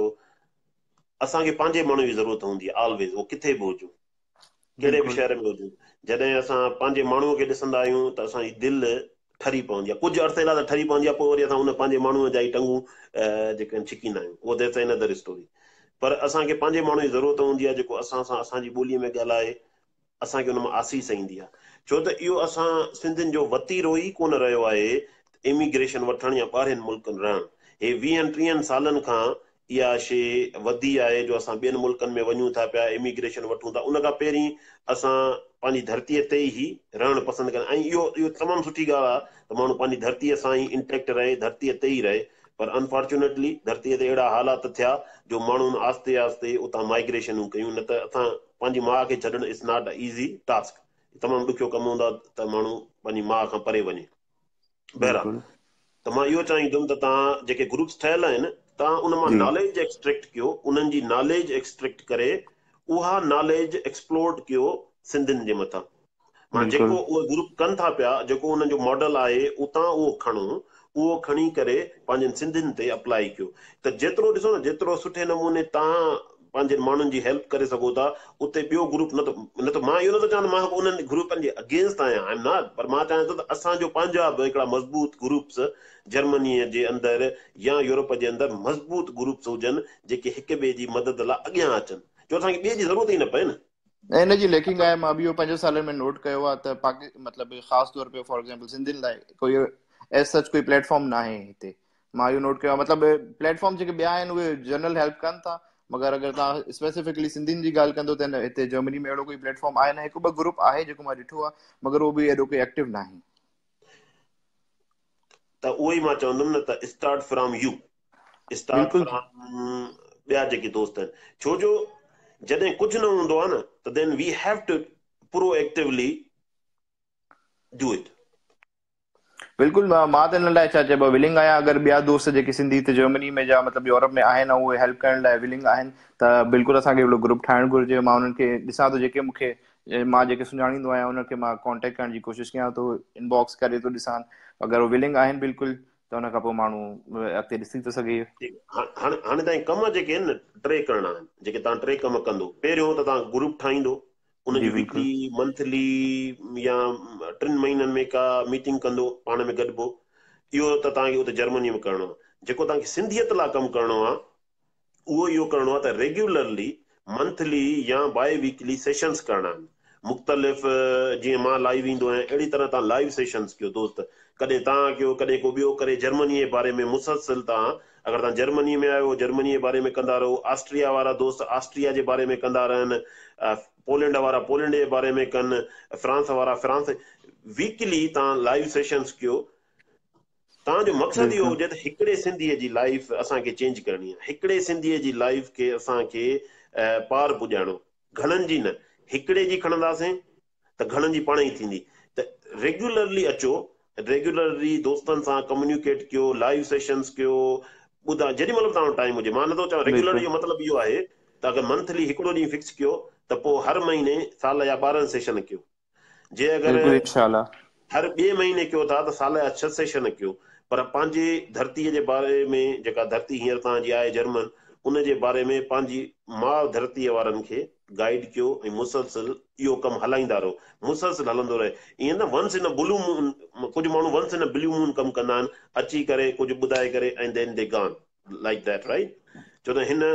असांखे पंहिंजे माण्हू जी ज़रूरत हूंदी आहे ऑलवेज, उहो किथे बि हुजूं, कहिड़े बि बिल्कुलु शहर में हुजूं। जॾहिं असां पंहिंजे माण्हूअ खे ॾिसंदा आहियूं त असांजी दिलि ठरी पवंदी आहे, कुझु अर्से लाइ त ठरी पवंदी आहे, पोइ वरी असां हुन पंहिंजे माण्हूअ जा ई टंगूं जेके आहिनि छिकींदा आहियूं, उहो दैट्स अनदर स्टोरी। पर असांखे पंहिंजे माण्हू जी ज़रूरत हूंदी आहे जेको असां सां असांजी ॿोलीअ में ॻाल्हाए, असांखे हुन मां आसीस ईंदी आहे। छो त इहो असां सिंधियुनि जो वतीरो ई कोन रहियो आहे इमिग्रेशन वठणु या ॿाहिरिनि मुल्कनि रहणु। हे वीहनि टीहनि सालनि खां इहा शइ वधी आहे जो असां ॿियनि मुल्कनि में वञूं था पिया, इमिग्रेशन वठूं था। उन खां पहिरीं असां पंहिंजी धरतीअ ते ई रहणु पसंदि कंदा, ऐं इहो इहो तमामु सुठी ॻाल्हि आहे त माण्हू पंहिंजी धरतीअ सां ई इंटेक्ट रहे, धरतीअ ते ई रहे। पर अनफॉर्चुनेटली धरतीअ ते अहिड़ा हालात थिया जो माण्हुनि आस्ते आस्ते उतां माइग्रेशनूं कयूं। न त असां पंहिंजी माउ खे छॾणु is not a easy task, तमामु ॾुखियो कमु हूंदो आहे त माण्हू पंहिंजी माउ खां परे वञे। बहरहाल, बिल्कुलु त मां इहो चाहींदुमि त तव्हां जेके ग्रुप्स ठहियल आहिनि, तव्हां उन मां जी नॉलेज एक्सट्रैक्ट कयो, उन्हनि जी नॉलेज एक्सट्रैक्ट करे उहा नॉलेज एक्सप्लोर कयो सिंधियुनि जे मथां। मां बिल्कुलु जेको उहे ग्रुप कनि था पिया, जेको उन्हनि जो मॉडल आहे, उतां उहो खणो, उहो खणी करे पंहिंजनि सिंधियुनि ते अप्लाई कयो। त जेतिरो ॾिसो न, जेतिरो सुठे नमूने तव्हां पंहिंजे माण्हुनि जी हेल्प करे सघो था, उते ॿियो ग्रुप न त न त मां इहो नथो चवां मां उन्हनि ग्रुपनि जे अगेंस्ट आहियां, आई एम नॉट, पर मां चाहियां थो त असांजो पंहिंजा बि हिकिड़ा मज़बूत ग्रुप्स जर्मनीअ जे अंदरि या यूरोप जे अंदरि मज़बूत ग्रुप्स हुजनि जेके हिक ॿिए जी मदद लाइ अॻियां अचनि, जो असांखे ॿिए जी ज़रूरत ई न पए न। ऐं हिन जी लेकिंग आहे, मां बि इहो पंज सालनि में नोट कयो आहे त पाकि मतिलबु ख़ासि तौर ते फॉर एग्जांपल सिंधियुनि लाइ कोई एज सच कोई प्लेटफॉर्म न आहे हिते। मां इहो नोट कयो आहे, मतिलबु प्लेटफॉर्म जेके ॿिया आहिनि उहे जनरल हेल्प कनि था, मगर अगरि तव्हां स्पेसिफिकली सिंधियुनि जी ॻाल्हि कंदो त हिते जर्मनी में अहिड़ो कोई प्लेटफॉर्म आहे न। हिकु ॿ ग्रुप आहे जेको मां ॾिठो आहे, मगर उहो बि एॾो कोई एक्टिव न आहे। त उहो ई मां चवंदुमि न त स्टार्ट फ्रॉम यू, स्टार्ट बिल्कुलु फ्रॉम ॿिया जेके दोस्त आहिनि, छो जो जॾहिं कुझु न हूंदो आहे न त then we have to proactively do it. बिल्कुलु मां मां त हिन लाइ छा चइबो विलिंग आहियां, अगरि ॿिया दोस्त जेके सिंधी हिते जर्मनी में जा मतिलबु यूरोप में आहिनि ऐं उहे हेल्प करण लाइ विलिंग आहिनि, त बिल्कुलु असांखे हिकिड़ो ग्रुप ठाहिणु घुरिजे। मां उन्हनि खे ॾिसां थो, जेके मूंखे मां जेके सुञाणींदो आहियां उन्हनि खे मां कॉन्टेक्ट करण जी कोशिशि कयां थो, इनबॉक्स करे थो ॾिसां। अगरि उहे विलिंग आहिनि बिल्कुलु, त हुन खां पोइ माण्हू अॻिते ॾिसी थो सघे। हाणे हाणे ताईं कम जेके आहिनि न, टे करणा आहिनि जेके तव्हां टे कम कंदो। पहिरियों त तव्हां ग्रुप ठाहींदो, जी उनजी बिल्कुलु वीकली मंथली या टिनि महीननि में का मीटिंग कंदो पाण में गॾिबो। इहो त तव्हांखे हुते जर्मनीअ में करिणो आहे। जेको तव्हांखे सिंधियत लाइ कमु करिणो आहे, उहो इहो करिणो आहे त रेगुलरली मंथली या बाए वीकली सेशंस करणा आहिनि। मुख़्तलिफ़ जीअं मां लाइव ईंदो आहियां, अहिड़ी तरह तव्हां लाइव सेशंस कयो दोस्त। कॾहिं तव्हां कयो, कॾहिं को ॿियो करे, जर्मनीअ जे बारे में मुसलसिल तव्हां अगरि तव्हां जर्मनी में आहियो, जर्मनीअ जे बारे में कंदा रहो। ऑस्ट्रिया वारा दोस्त ऑस्ट्रिया जे बारे में कंदा रहनि, पोलैंड वारा पोलैंड जे बारे में कनि, फ्रांस वारा फ्रांस। वीकली तव्हां लाइव सेशंस कयो। तव्हांजो मक़सदु इहो बिल्कुलु हुजे त हिकिड़े सिंधीअ जी लाइफ असांखे चेंज करणी आहे, हिकिड़े सिंधीअ जी लाइफ खे असांखे पार पुॼाइणो। घणनि जी न, हिकिड़े जी खणंदासीं त घणनि जी पाण ई थींदी। त रेगुलरली अचो, रेगुलरली दोस्तनि सां कम्युनिकेट कयो, लाइव सेशंस कयो। ॿुधा जेॾी महिल बि तव्हां वटि टाइम हुजे। मां नथो चवां रेगुलर बिल्कुलु जो मतिलबु इहो आहे त अगरि मंथली हिकिड़ो ॾींहुं फिक्स कयो त पोइ हर महीने साल जा ॿारहं सेशन कयो। जे अगरि बिल्कुलु इंशाल्लाह। हर ॿिए महीने कयो था त साल जा छह सेशन कयो, पर पंहिंजे धरतीअ जे बारे में, जेका धरती हींअर तव्हांजी आहे जर्मन, उन जे बारे में पंहिंजी माउ धरतीअ वारनि खे गाइड कयो ऐं मुसलसिल इहो कमु हलाईंदा रहो, मुसलसिल हलंदो रहे। ईअं न वंस इन ब्लू मून, कुझु माण्हू वंस इन ब्लू मून कमु कंदा आहिनि, अची करे कुझु ॿुधाए करे ऐं then they gone like that, right? छो त हिन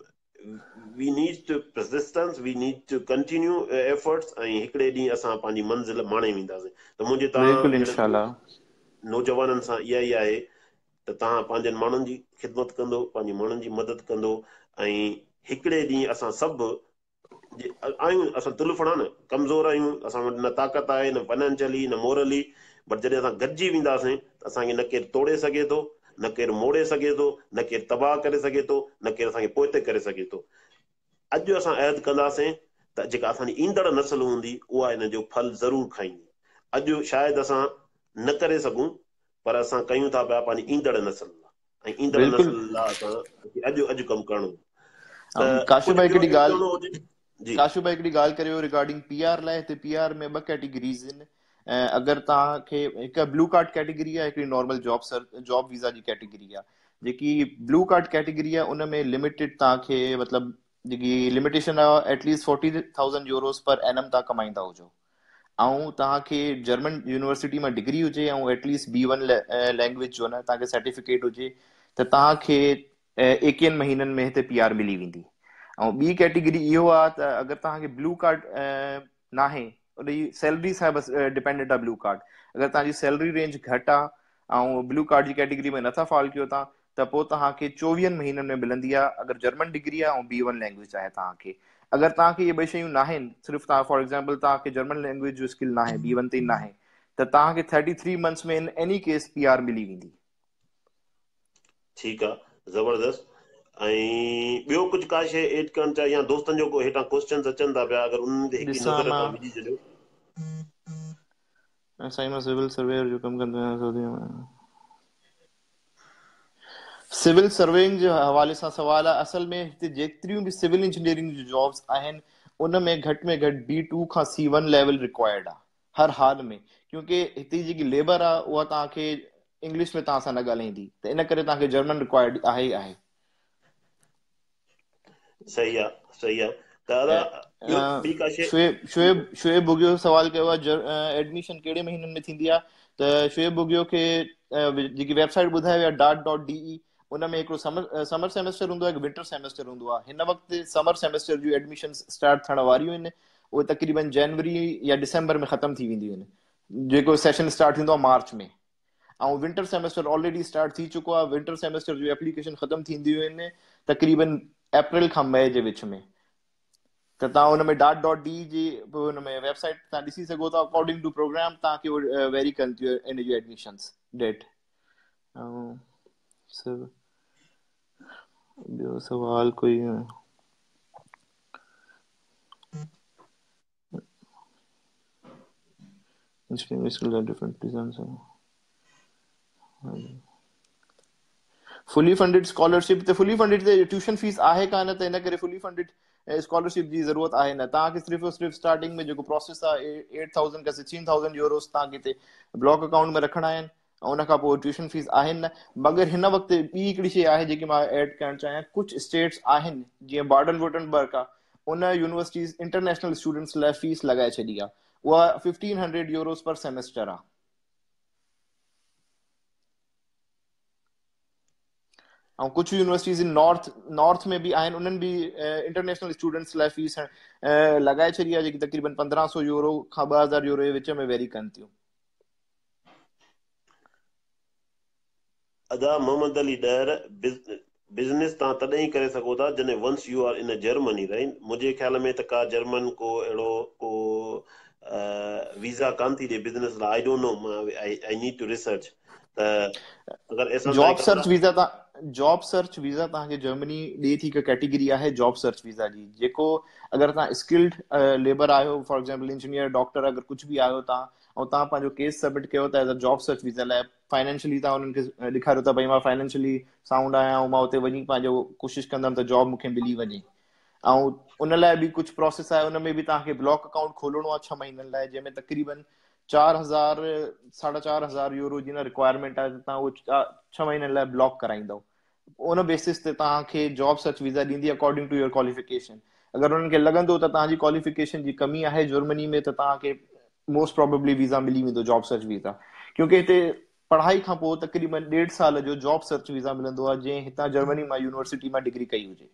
we need to persistence, we need to continue efforts, ऐं हिकिड़े ॾींहुं असां पंहिंजी मंज़िल माणे वेंदासीं। त मुंहिंजे तव्हां बिल्कुलु जहिड़े इंशाल्लाह। नौजवाननि सां इहा ई आहे त तव्हां पंहिंजनि माण्हुनि जी ख़िदमत कंदो, पंहिंजी माण्हुनि जी मदद कंदो, ऐं हिकिड़े ॾींहुं असां सभु जे आहियूं, असां तुलफड़ा न कमज़ोर आहियूं, असां वटि न ताक़त आहे, न फाइनेंशियली न मोरली, बट जॾहिं असां गॾिजी वेंदासीं त असांखे न केरु तोड़े सघे थो, न केरु मोड़े सघे थो, न केरु तबाह करे सघे थो, न केरु असांखे पोइते करे सघे थो। अॼु असां अहद कंदासीं त जेका असांजी ईंदड़ नस्ल हूंदी उहा हिन जो फल ज़रूरु खाईंदी। अॼु शायदि असां न करे सघूं, पर असां कयूं था पिया पंहिंजी ईंदड़ नस्ल लाइ, ऐं ईंदड़ बिल्कुलु। नस्ल लाइ असां अॼु अॼु कमु करणो। त काशू कुझु भाई ॿियो हिकिड़ी एड ॻाल्हि करणो हुजे? जी काशू भाई हिकिड़ी ॻाल्हि करियो रिगार्डिंग पीआर लाइ। हिते पीआर में ॿ कैटेगरीज़ आहिनि। ऐं अगरि तव्हांखे हिकु ब्लू कार्ड कैटेगरी आहे, हिकिड़ी normal job sir job visa जी कैटेगरी आहे। जेकी ब्लू कार्ड कैटेगरी आहे उन में लिमिटेड तव्हांखे मतिलबु जेकी लिमिटेशन आहे at least forty thousand euros per annum तव्हां कमाईंदा हुजो, ऐं तव्हांखे जर्मन यूनिवर्सिटी मां डिग्री हुजे, ऐं एटलीस्ट बी वन लैंग्वेज जो न तव्हांखे सर्टिफिकेट हुजे, त तव्हांखे एकवीहनि महीननि में हिते पी आर मिली वेंदी। ऐं ॿी कैटेगरी इहो आहे त अगरि तव्हांखे ब्लू कार्ड न आहे, उन जी सैलरी सां बसि डिपेंडेंट आहे ब्लू कार्ड। अगरि तव्हांजी सैलरी रेंज घटि आहे ऐं ब्लू कार्ड जी कैटेगरी में नथा फॉल कयो तव्हां, त पोइ तव्हांखे चोवीहनि महीननि में मिलंदी आहे, अगरि जर्मन डिग्री आहे ऐं बी वन लैंग्वेज आहे तव्हांखे। अगरि तव्हांखे इहे ॿई शयूं न आहिनि, सिर्फ़ु तव्हां फॉर एग्ज़ाम्पल तव्हांखे जर्मन लैंग्वेज जो स्किल न आहे, बी वन ताईं न आहे, त तव्हांखे थर्टी थ्री मंथ्स में in any case P R मिली वेंदी। ठीकु आहे, ज़बरदस्त। ऐं ॿियो कुझु का शइ एड करणु चाहियां, या दोस्तनि जो को हेठां क्वेश्चन अचनि था पिया, अगरि उन्हनि ते हिकिड़ी ॾिसां नज़र मां तव्हां विझी छॾियो। साईं मां सिविल सर्वेयर जो कमु कंदो आहियां सऊदीअ में। सिविल सर्वेइंग जे हवाले सां सवाल आहे। असल में हिते जेतिरियूं बि सिविल इंजीनियरिंग जी जॉब्स आहिनि उन में घटि में घटि बी टू खां सी वन लेवल रिक्वायर्ड आहे हर हाल में, क्योंकि हिते जेकी लेबर आहे उहा तव्हांखे इंग्लिश में तव्हां सां न ॻाल्हाईंदी, त इन करे तव्हांखे जर्मन रिक्वायर्ड आहे ई आहे। सही आहे, सही आहे। त दादा ॿियो ॿी का शइ? शुएब शुएब शुएब बुगियो सवाल कयो आहे एडमिशन कहिड़े महीननि में थींदी आहे। त शुएब बुगियो खे जेकी वेबसाइट ॿुधायो आहे डाट डॉट डी ई, उन में हिकिड़ो समर समर सेमेस्टर हूंदो आहे, हिकु विंटर सेमेस्टर हूंदो आहे। हिन वक़्तु समर सेमेस्टर जूं एडमिशन स्टार्ट थियण वारियूं आहिनि, उहे तक़रीबन जनवरी या दिसंबर में ख़तमु थी वेंदियूं आहिनि, जेको सेशन स्टार्ट थींदो आहे मार्च में। ऐं विंटर सेमेस्टर ऑलरेडी स्टार्ट थी चुको आहे। विंटर सेमेस्टर जूं एप्लीकेशन ख़तमु थींदियूं आहिनि तक़रीबन अप्रैल खां मई जे विच में। त तव्हां हुन में डाट डॉट डी जी हुन में वेबसाइट तव्हां ॾिसी सघो था, अकॉर्डिंग टू प्रोग्राम तव्हांखे उहो वेरी कनि थियूं इन जूं एडमिशन्स डेट। ऐं सभु ॿियो सवाल कोई? फुली फंडिड स्कॉलरशिप ते फुली फंडिड ते ट्यूशन फीस आहे कान, त इन करे फुली फंडिड स्कॉलरशिप जी ज़रूरत आहे न। तव्हांखे सिर्फ़ु सिर्फ़ु स्टार्टिंग में जेको प्रोसेस आहे एट थाउज़ेंड का सिक्सटीन थाउज़ेंड यूरोस तव्हांखे हिते ब्लॉक अकाउंट में रखणा आहिनि, ऐं उन खां पोइ ट्यूशन फीस आहिनि न। मगर हिन वक़्तु ॿी हिकिड़ी शइ आहे जेकी मां ऐड करणु चाहियां। कुझु स्टेट्स आहिनि जीअं बाडन वुटनबर्ग आहे, उन यूनिवर्सिटीज़ इंटरनेशनल स्टूडेंट्स लाइ फीस लॻाए छॾी आहे, उहा fifteen hundred euros per semester आहे। ऐं कुझु यूनिवर्सिटीज़ इन नॉर्थ नॉर्थ में बि आहिनि, उन्हनि बि इंटरनेशनल स्टूडेंट्स लाइ फीस लॻाए छॾी आहे, जेकी तक़रीबन पंद्रहं सौ यूरो खां ॿ हज़ार यूरो जे विच में वेरी कनि थियूं। अदा मोहम्मद अली ॾहर, बिज़नेस तव्हां तॾहिं ई करे सघो था जॾहिं once you are in Germany, right? मुंहिंजे ख़्याल में त का जर्मन को अहिड़ो को वीज़ा कान थी ॾिए बिज़नेस लाइ। I don't know, I need to research. त अगरि एहसान ताईं जॉब कमरा सर्च वीज़ा तव्हां जॉब सर्च वीज़ा तव्हांखे जर्मनी ॾिए थी, हिकु कैटेगरी आहे जॉब सर्च वीज़ा जी, जेको अगरि तव्हां स्किल्ड लेबर आहियो, फॉर एग्जाम्पल इंजीनियर डॉक्टर अगरि कुझु बि आहियो तव्हां, ऐं तव्हां पंहिंजो केस सबमिट कयो था as a job search visa लाइ, फाइनेंशियली तव्हां उन्हनि खे ॾेखारियो था भई मां फाइनेंशियली साउंड आहियां ऐं मां उते वञी पंहिंजो कोशिशि कंदमि त जॉब मूंखे मिली वञे, ऐं उन लाइ बि कुझु प्रोसेस आहे, उन में बि तव्हांखे ब्लॉक अकाउंट खोलणो आहे छह महीननि लाइ, जंहिंमें तक़रीबन चार हज़ार साढा चार हज़ार यूरो जी न रिक्वायरमेंट आहे, त तव्हां उहो छह महीननि लाइ ब्लॉक कराईंदव। उन बेसिस ते तव्हांखे जॉब सर्च वीज़ा ॾींदी अकॉर्डिंग टू योर क्वालिफिकेशन। अगरि उन्हनि खे लॻंदो त तव्हांजी क्वालिफिकेशन जी कमी आहे जर्मनी में, त तव्हांखे मोस्ट प्रोबेबली वीज़ा मिली वेंदो, जॉब सर्च वीज़ा। क्योंकि हिते पढ़ाई खां पोइ तक़रीबन ॾेढ साल जो जॉब सर्च वीज़ा मिलंदो आहे, जंहिं हितां जर्मनी मां यूनिवर्सिटी मां डिग्री कई हुजे।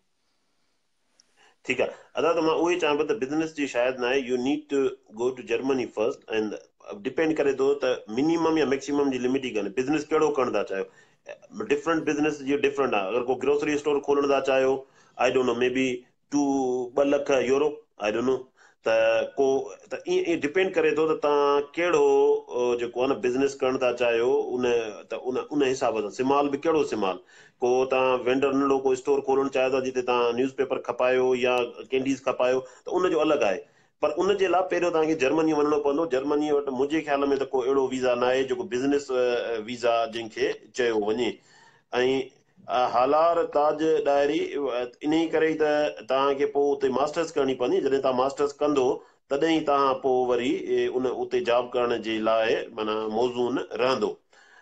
ठीकु आहे, अदा त मां उहो ई चाहियां पियो त बिज़नेस जी शायदि न आहे, you need to go to Germany first, and depend करे थो त मिनिमम या मैक्सिमम जी लिमिट ई कोन्हे, बिज़नेस कहिड़ो करणु था चाहियो। डिफरेंट बिज़नेस जी डिफरेंट आहे। अगरि को ग्रोसरी स्टोर खोलणु था चाहियो, I don't know, maybe two ॿ लख यूरो, आई डोंट नो, त को त ईअं ईअं डिपेंड करे थो त तव्हां कहिड़ो जेको आहे न बिज़नेस करणु था चाहियो, उन त उन उन हिसाब सां सिमाल बि कहिड़ो सिमाल। को तव्हां वेंडर नंढो को स्टोर खोलणु चाहियो था जिते तव्हां न्यूज़ पेपर खपायो या कैंडीज़ खपायो, त उनजो अलॻि आहे। पर उन जे लाइ पहिरियों तव्हांखे जर्मनी वञिणो पवंदो। जर्मनी वटि मुंहिंजे ख़्याल में त को अहिड़ो वीज़ा न आहे जेको बिज़नेस वीज़ा जंहिंखे चयो वञे। ऐं हालार ताज डायरी इन ई करे त तव्हांखे पोइ उते मास्टर्स करणी पवंदी। जॾहिं तव्हां मास्टर्स कंदो तॾहिं ई तव्हां पोइ वरी उन उते जॉब करण जे लाइ माना मौज़ून रहंदो।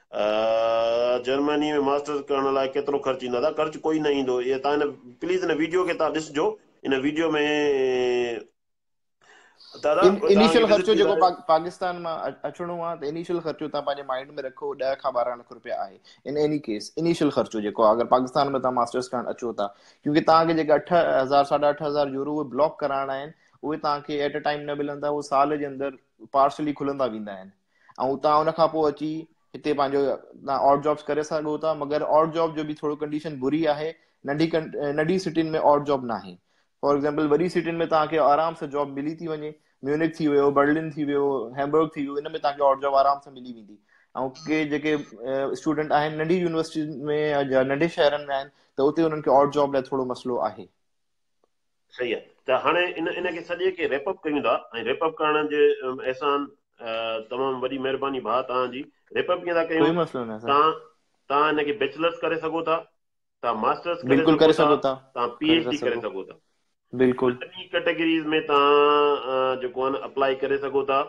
जर्मनी में मास्टर्स करण लाइ केतिरो ख़र्चु ईंदो आहे? ख़र्चु कोई न ईंदो। इहे तव्हां हिन प्लीज़ हिन वीडियो खे तव्हां ॾिसिजो। इन वीडियो में दादा तव्हांखे इनिशियल विज़िट ख़र्चो वीज़ा जेको पा, पाकिस्तान मां अचणो आहे, त इनिशियल ख़र्चो तव्हां पंहिंजे माइंड में रखो ॾह खां ॿारहं लख रुपया आहे। इन एनी केस इनिशियल ख़र्चो जेको आहे, अगरि पाकिस्तान में तव्हां मास्टर्स करणु अचो था, क्योंकि तव्हांखे जेके अठ हज़ार साढा अठ हज़ार यूरो उहे ब्लॉक कराइणा आहिनि, उहे तव्हांखे एट अ टाइम न मिलंदा, उहे साल जे अंदरि पार्शली खुलंदा वेंदा आहिनि। ऐं तव्हां उन खां पोइ अची हिते पंहिंजो तव्हां ऑड जॉब्स करे सघो था, मगर ऑड जॉब जो बि थोरो कंडीशन बुरी आहे। नंढी नंढी सिटियुनि में ऑड जॉब न आहे। फॉर एग्जाम्पल वॾी सिटियुनि में तव्हांखे आराम सां जॉब मिली थी वञे। म्यूनिक थी वियो, बर्लिन थी वियो, हैम्बर्ग थी वियो, इन में तव्हांखे ऑड जॉब आराम सां मिली वेंदी। ऐं के जेके स्टूडेंट आहिनि नंढी यूनिवर्सिटी में या नंढे शहरनि में आहिनि, त उते उन्हनि खे ऑड जॉब लाइ थोरो मसइलो आहे। सही आहे। त हाणे इन इनखे सॼे खे रेपअप कयूं था, ऐं रेपअप करण जे अहसान तमामु वॾी महिरबानी भाउ तव्हांजी। रेपअप कीअं था कयूं? कोई मसइलो न सर, तव्हां तव्हां हिनखे बैचलर्स करे सघो था, तव्हां मास्टर्स करे बिल्कुलु सघो था, था तव्हां पी एच था डी करे सघो, सघो था। बिल्कुलु टिनी कैटेगरीज़ में तव्हां जेको आहे न अप्लाई करे सघो था।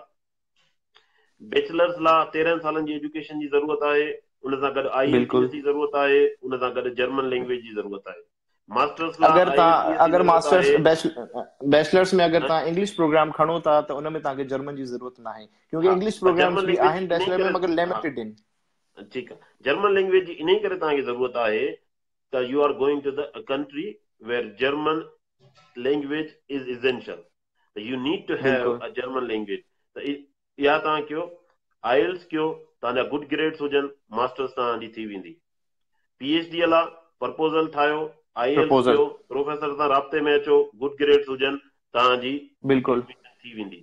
बैचलर्स लाइ तेरहं सालनि जी एजुकेशन जी ज़रूरत आहे। उन सां गॾु आई एल टी बिल्कुलु। एस जी ज़रूरत आहे। उन सां गॾु जर्मन लैंग्वेज जी ज़रूरत आहे। मास्टर्स लाइ अगरि आई एल तव्हां टी एस जी अगरि ज़रूरत मास्टर्स आहे। बैचलर्स में अगरि तव्हां इंग्लिश प्रोग्राम खणो था, त उन में तव्हांखे जर्मन जी ज़रूरत न आहे, क्योंकि हा, इंग्लिश पर प्रोग्राम्स जर्मन बि लैंग्वेज जी आहिनि इन ई बैचलर में, करे, मगर हा लिमिटेड आहिनि। ठीकु आहे, जर्मन लैंग्वेज जी इन ई करे तव्हांखे ज़रूरत आहे त you are going to the country where German language is essential, you need to have बिल्कुलु अ जर्मन लैंग्वेज। त इहा तव्हां कयो, आइल्स कयो, तव्हांजा गुड ग्रेड्स हुजनि, मास्टर्स तव्हांजी थी वेंदी। पी एच डी लाइ प्रपोज़ल ठाहियो, आई एल्स प्रपोजल, कयो, प्रोफेसर सां राब्ते में अचो, गुड ग्रेड्स हुजनि, तव्हांजी बिल्कुल थी वेंदी।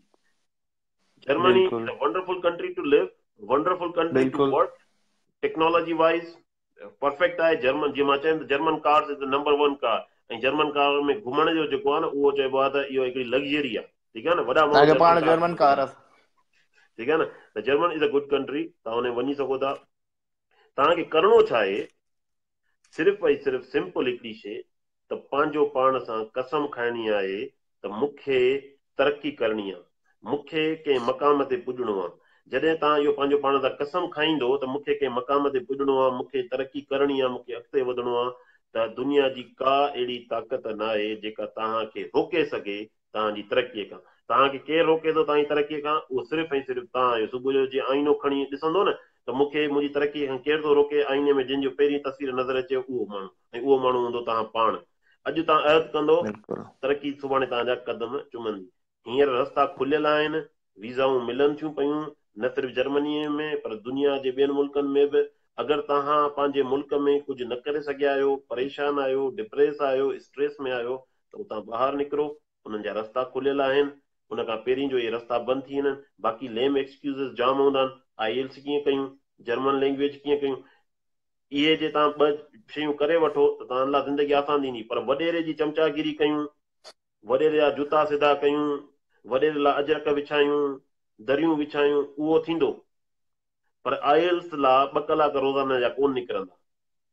Germany is बिल्कुल a wonderful country to live, wonderful country to बिल्कुल work, technology wise perfect आहे। जर्मन जीअं मां चयां German cars is the number one car, ऐं जर्मन कार में घुमण जो जेको आहे न उहो चइबो आहे त इहो हिकिड़ी लग्ज़री आहे। ठीकु आहे न, वॾा माण्हू तव्हांखे जर्मन पाण कार जर्मन घुमंदा कार आहिनि। ठीकु आहे न, त German is a good country, तव्हां हुन वञी सघो था। तव्हांखे करिणो छा आहे? सिर्फ़ु ऐं सिर्फ़ु सिंपल हिकिड़ी शइ, त पंहिंजो पाण सां कसम खाइणी आहे त मूंखे तरक़ी करणी आहे, मूंखे कंहिं मक़ाम ते पुॼणो आहे। जॾहिं तव्हां इहो पंहिंजो पाण सां कसम खाईंदो त मूंखे कंहिं मक़ाम ते पुॼणो आहे, मूंखे तरक़ी करणी आहे, मूंखे अॻिते वधणो आहे, त दुनिया जी का अहिड़ी ताक़त न आहे जेका तव्हांखे रोके सघे तव्हांजी तरक़ीअ खां। तव्हांखे केरु रोके थो तव्हांजी तरक़ीअ खां? उहो सिर्फ़ु ऐं सिर्फ़ु तव्हां आहियो। सुबुह जो जीअं आईनो खणी ॾिसंदो न त मूंखे मुंहिंजी तरक़ीअ खां केरु थो रोके? आईने में जंहिंजो पहिरीं तस्वीर नज़र अचे उहो माण्हू, ऐं उहो माण्हू हूंदो तव्हां पाण। अॼु तव्हां अहद कंदो, बिल्कुल तरक़ी सुभाणे तव्हांजा कदम चुमंदी। हींअर रस्ता खुलियल आहिनि, वीज़ाऊं मिलनि थियूं पयूं, न सिर्फ़ु जर्मनीअ में पर दुनिया जे ॿियनि मुल्कनि में बि। अगरि तव्हां पंहिंजे मुल्क में कुझु न करे सघिया आहियो, परेशान आहियो, डिप्रेस आहियो, स्ट्रेस में आहियो, त उतां ॿाहिरि निकिरो, उन्हनि जा रस्ता खुलियल आहिनि। उन खां पहिरीं जो इहे रस्ता बंदि थी वञनि। बाक़ी लेम एक्सक्यूज़िस जाम हूंदा आहिनि। आई एल्स कीअं कयूं, जर्मन लैंग्वेज कीअं कयूं, इहे जे तव्हां ॿ शयूं करे वठो त तव्हां लाइ ज़िंदगी आसान थींदी। पर वॾेरे जी चमचागिरी कयूं, वॾेरे जा जूता सिधा कयूं, वॾेरे लाइ अजरक विछायूं, दरियूं विछायूं, उहो थींदो। पर आइल्स लाइ ॿ कलाक रोज़ाना जा कोन निकिरंदा।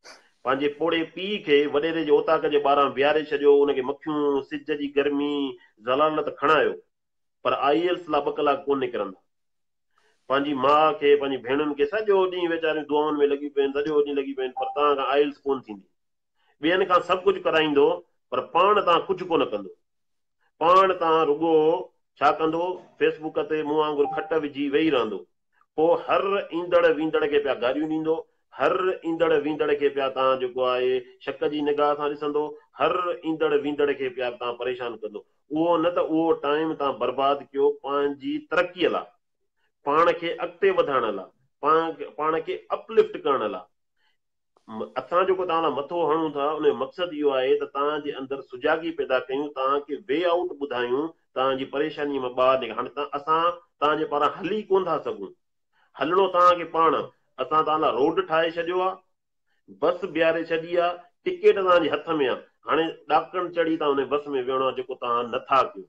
पंहिंजे पोड़े पीउ खे वॾेरे जे ओताक जे ॿाहिरां बीहारे छॾियो, उनखे मखियूं, सिज जी गर्मी, ज़लालत खणायो, पर आई एल्स लाइ ॿ कलाक कोन निकिरंदा। पंहिंजी माउ खे, पंहिंजी भेणुनि खे सॼो ॾींहुं वीचारियूं दुआनि में लॻी पियूं आहिनि, सॼो ॾींहुं लॻी पियूं आहिनि, पर तव्हां खां आइल्स कोन थींदी। ॿियनि खां सभु कुझु कराईंदो, पर पाण तव्हां कुझु कोन कंदो। पाण तव्हां रुॻो छा कंदो, फेसबुक ते मूं वांगुरु खट विझी वेही रहंदो, पोइ हर ईंदड़ वींदड़ खे पिया गारियूं ॾींदो, हर ईंदड़ वींदड़ खे पिया तव्हां जेको आहे शक जी निगाह सां ॾिसंदो, हर ईंदड़ वींदड़ खे पिया तव्हां परेशान कंदो। उहो न त उहो टाइम तव्हां बर्बादु कयो पंहिंजी तरक़ीअ लाइ, पाण खे अॻिते वधाइण लाइ, पाण पाण खे अपलिफ्ट करण लाइ। असां जेको तव्हां लाइ मथो हणूं था, उन जो मक़सदु इहो आहे त तव्हांजे अंदरि सुजाॻी पैदा कयूं, तव्हांखे वे आउट ॿुधायूं, तव्हांजी परेशानीअ मां ॿाहिरि निकिर। हाणे असां तव्हांजे पारां हली कोन था सघूं, हलणो तव्हांखे पाण। असां तव्हां लाइ रोड ठाहे छॾियो आहे, बस बीहारे छॾी आहे, टिकेट तव्हांजे हथ में आहे, हाणे ॾाकण चढ़ी तव्हां हुन बस में विहणो आहे, जेको तव्हां नथा कयो।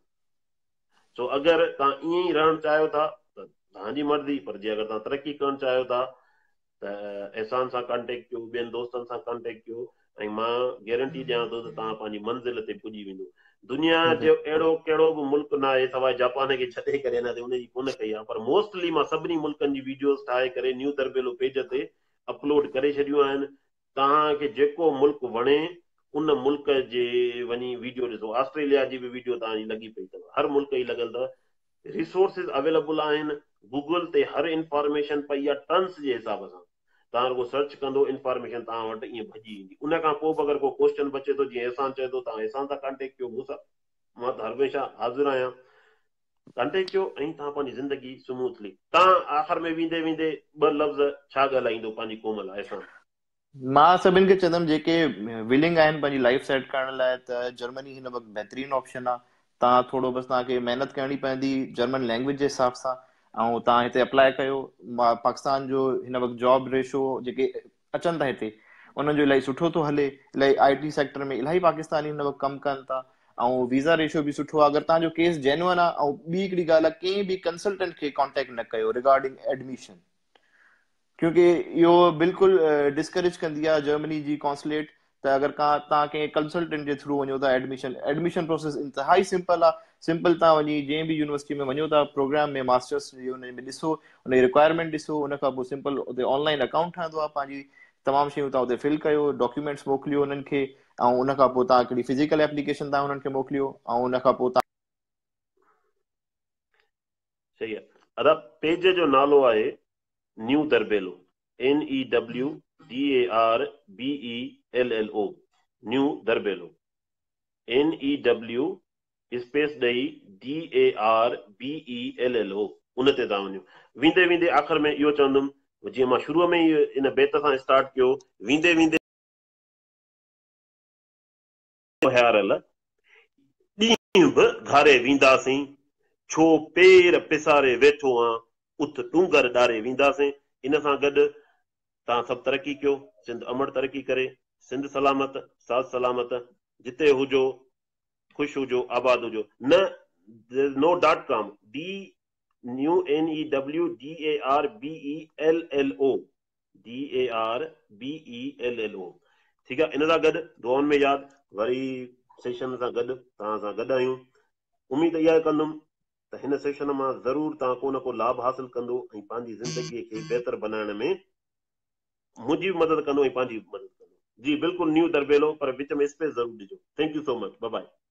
सो अगरि तव्हां ईअं ई रहणु चाहियो था त तव्हांजी मर्ज़ी, पर जे अगरि तव्हां तरक़ी करणु चाहियो था त एहसान सां कॉन्टेक्ट कयो, ॿियनि दोस्तनि सां कॉन्टेक्ट कयो, ऐं मां गारंटी ॾियां थो त तव्हां पंहिंजी मंज़िल ते पुॼी वेंदो। दुनिया जो अहिड़ो कहिड़ो बि मुल्क न आहे सवाइ जापान खे छॾे करे, अञा उनजी कोन कई आहे, पर मोस्टली मां सभिनी मुल्कनि जी वीडियोस ठाहे करे न्यू दरबेलो पेज ते अपलोड करे छॾियूं आहिनि। तव्हांखे जेको मुल्क वणे उन मुल्क जे वञी वीडियो ॾिसो। ऑस्ट्रेलिया जी बि वीडियो तव्हांजी लॻी पई अथव, हर मुल्क जी लॻल अथव, रिसोर्सिस अवेलेबल आहिनि, गूगल ते हर इंफॉर्मेशन पई आहे टन्स जे हिसाब सां। तव्हां रुॻो सर्च कंदो, इंफॉर्मेशन तव्हां वटि ईअं भॼी ईंदी। उन खां पोइ बि अगरि को क्वेश्चन बचे थो, जीअं एहसान चए थो, तव्हां एहसान सां कॉन्टेक्ट कयो, मूंसां, मां त हमेशह हाज़िर आहियां, कॉन्टेक्ट कयो ऐं तव्हां पंहिंजी ज़िंदगी स्मूथली। तव्हां आख़िर में वेंदे वेंदे ॿ लफ़्ज़ छा ॻाल्हाईंदो पंहिंजी क़ौम लाइ एहसान? मां सभिनि खे चवंदुमि जेके विलिंग आहिनि पंहिंजी लाइफ सेट करण लाइ, त जर्मनी हिन वक़्तु बहितरीनु ऑप्शन आहे। तव्हां थोरो बसि तव्हांखे महिनत करणी पवंदी जर्मन लैंग्वेज जे हिसाब सां, ऐं तव्हां हिते अप्लाई कयो। पाकिस्तान जो हिन वक़्तु जॉब रेशो जेके अचनि था हिते, उन्हनि जो इलाही सुठो थो हले। इलाही आई टी सेक्टर में इलाही पाकिस्तानी हिन वक़्तु कमु कनि था, ऐं वीज़ा रेशो बि सुठो आहे। अगरि तव्हांजो केस जेन्युइन आहे, ऐं ॿी हिकिड़ी ॻाल्हि आहे, कंहिं बि कंसल्टेंट खे कॉन्टेक्ट न कयो रिगार्डिंग एडमिशन, क्योंकि इहो बिल्कुलु डिस्करेज कंदी आहे जर्मनी जी कॉन्सुलेट। त अगरि का तव्हां कंहिं कंसल्टेंट जे थ्रू वञो था, एडमिशन एडमिशन प्रोसेस इंतिहाई सिंपल आहे। सिंपल तव्हां वञी जंहिं बि यूनिवर्सिटी में वञो था, प्रोग्राम में मास्टर्स हुन में ॾिसो, हुनजी रिक्वायरमेंट ॾिसो, उन खां पोइ सिंपल उते ऑनलाइन अकाउंट ठहंदो आहे, पंहिंजी तमामु शयूं तव्हां उते फिल कयो, डॉक्यूमेंट्स मोकिलियो उन्हनि खे, ऐं उन खां पोइ तव्हां हिकिड़ी फिज़िकल एप्लीकेशन तव्हां उन्हनि खे मोकिलियो, ऐं उन खां पोइ तव्हां सही आहे। अदा पेज जो नालो आहे New Darbelo, N E W D A R B E L L O, New Darbelo, N E W space ॾेई D A R B E L L O, उन ते तव्हां वञो। वेंदे वेंदे आख़िर में इहो चवंदुमि, जीअं मां शुरूअ में ई इन बेत सां स्टार्ट कयो, वेंदे वेंदे हारल ॾींहं बि घारे वेंदासीं, छो पेर पिसारे वेठो आं, उथ टूंगर ॾारे वेंदासीं। इन सां गॾु तव्हां सभु तरक़ी कयो, सिंध अमड़ तरक़ी करे, सिंध सलामत, साथ सलामत, जिते हुजो ख़ुशि हुजो, आबाद हुजो। न नो dot com, D new N E W D A R B E L L O, D A R B E L L O. ठीकु आहे। इन सां गॾु दुआउनि में यादि, वरी सेशन सां गॾु तव्हां सां गॾु आहियूं। उमेद इहा कंदुमि त हिन सेशन मां ज़रूरु तव्हां को न को लाभ हासिल कंदो ऐं पंहिंजी ज़िंदगीअ खे बहितर बनाइण में मुंहिंजी बि मदद कंदो ऐं पंहिंजी बि मदद कंदो। जी बिल्कुलु न्यू दरबेलो, पर विच में स्पेस ज़रूरु ॾिजो। Thank you so much, bye by.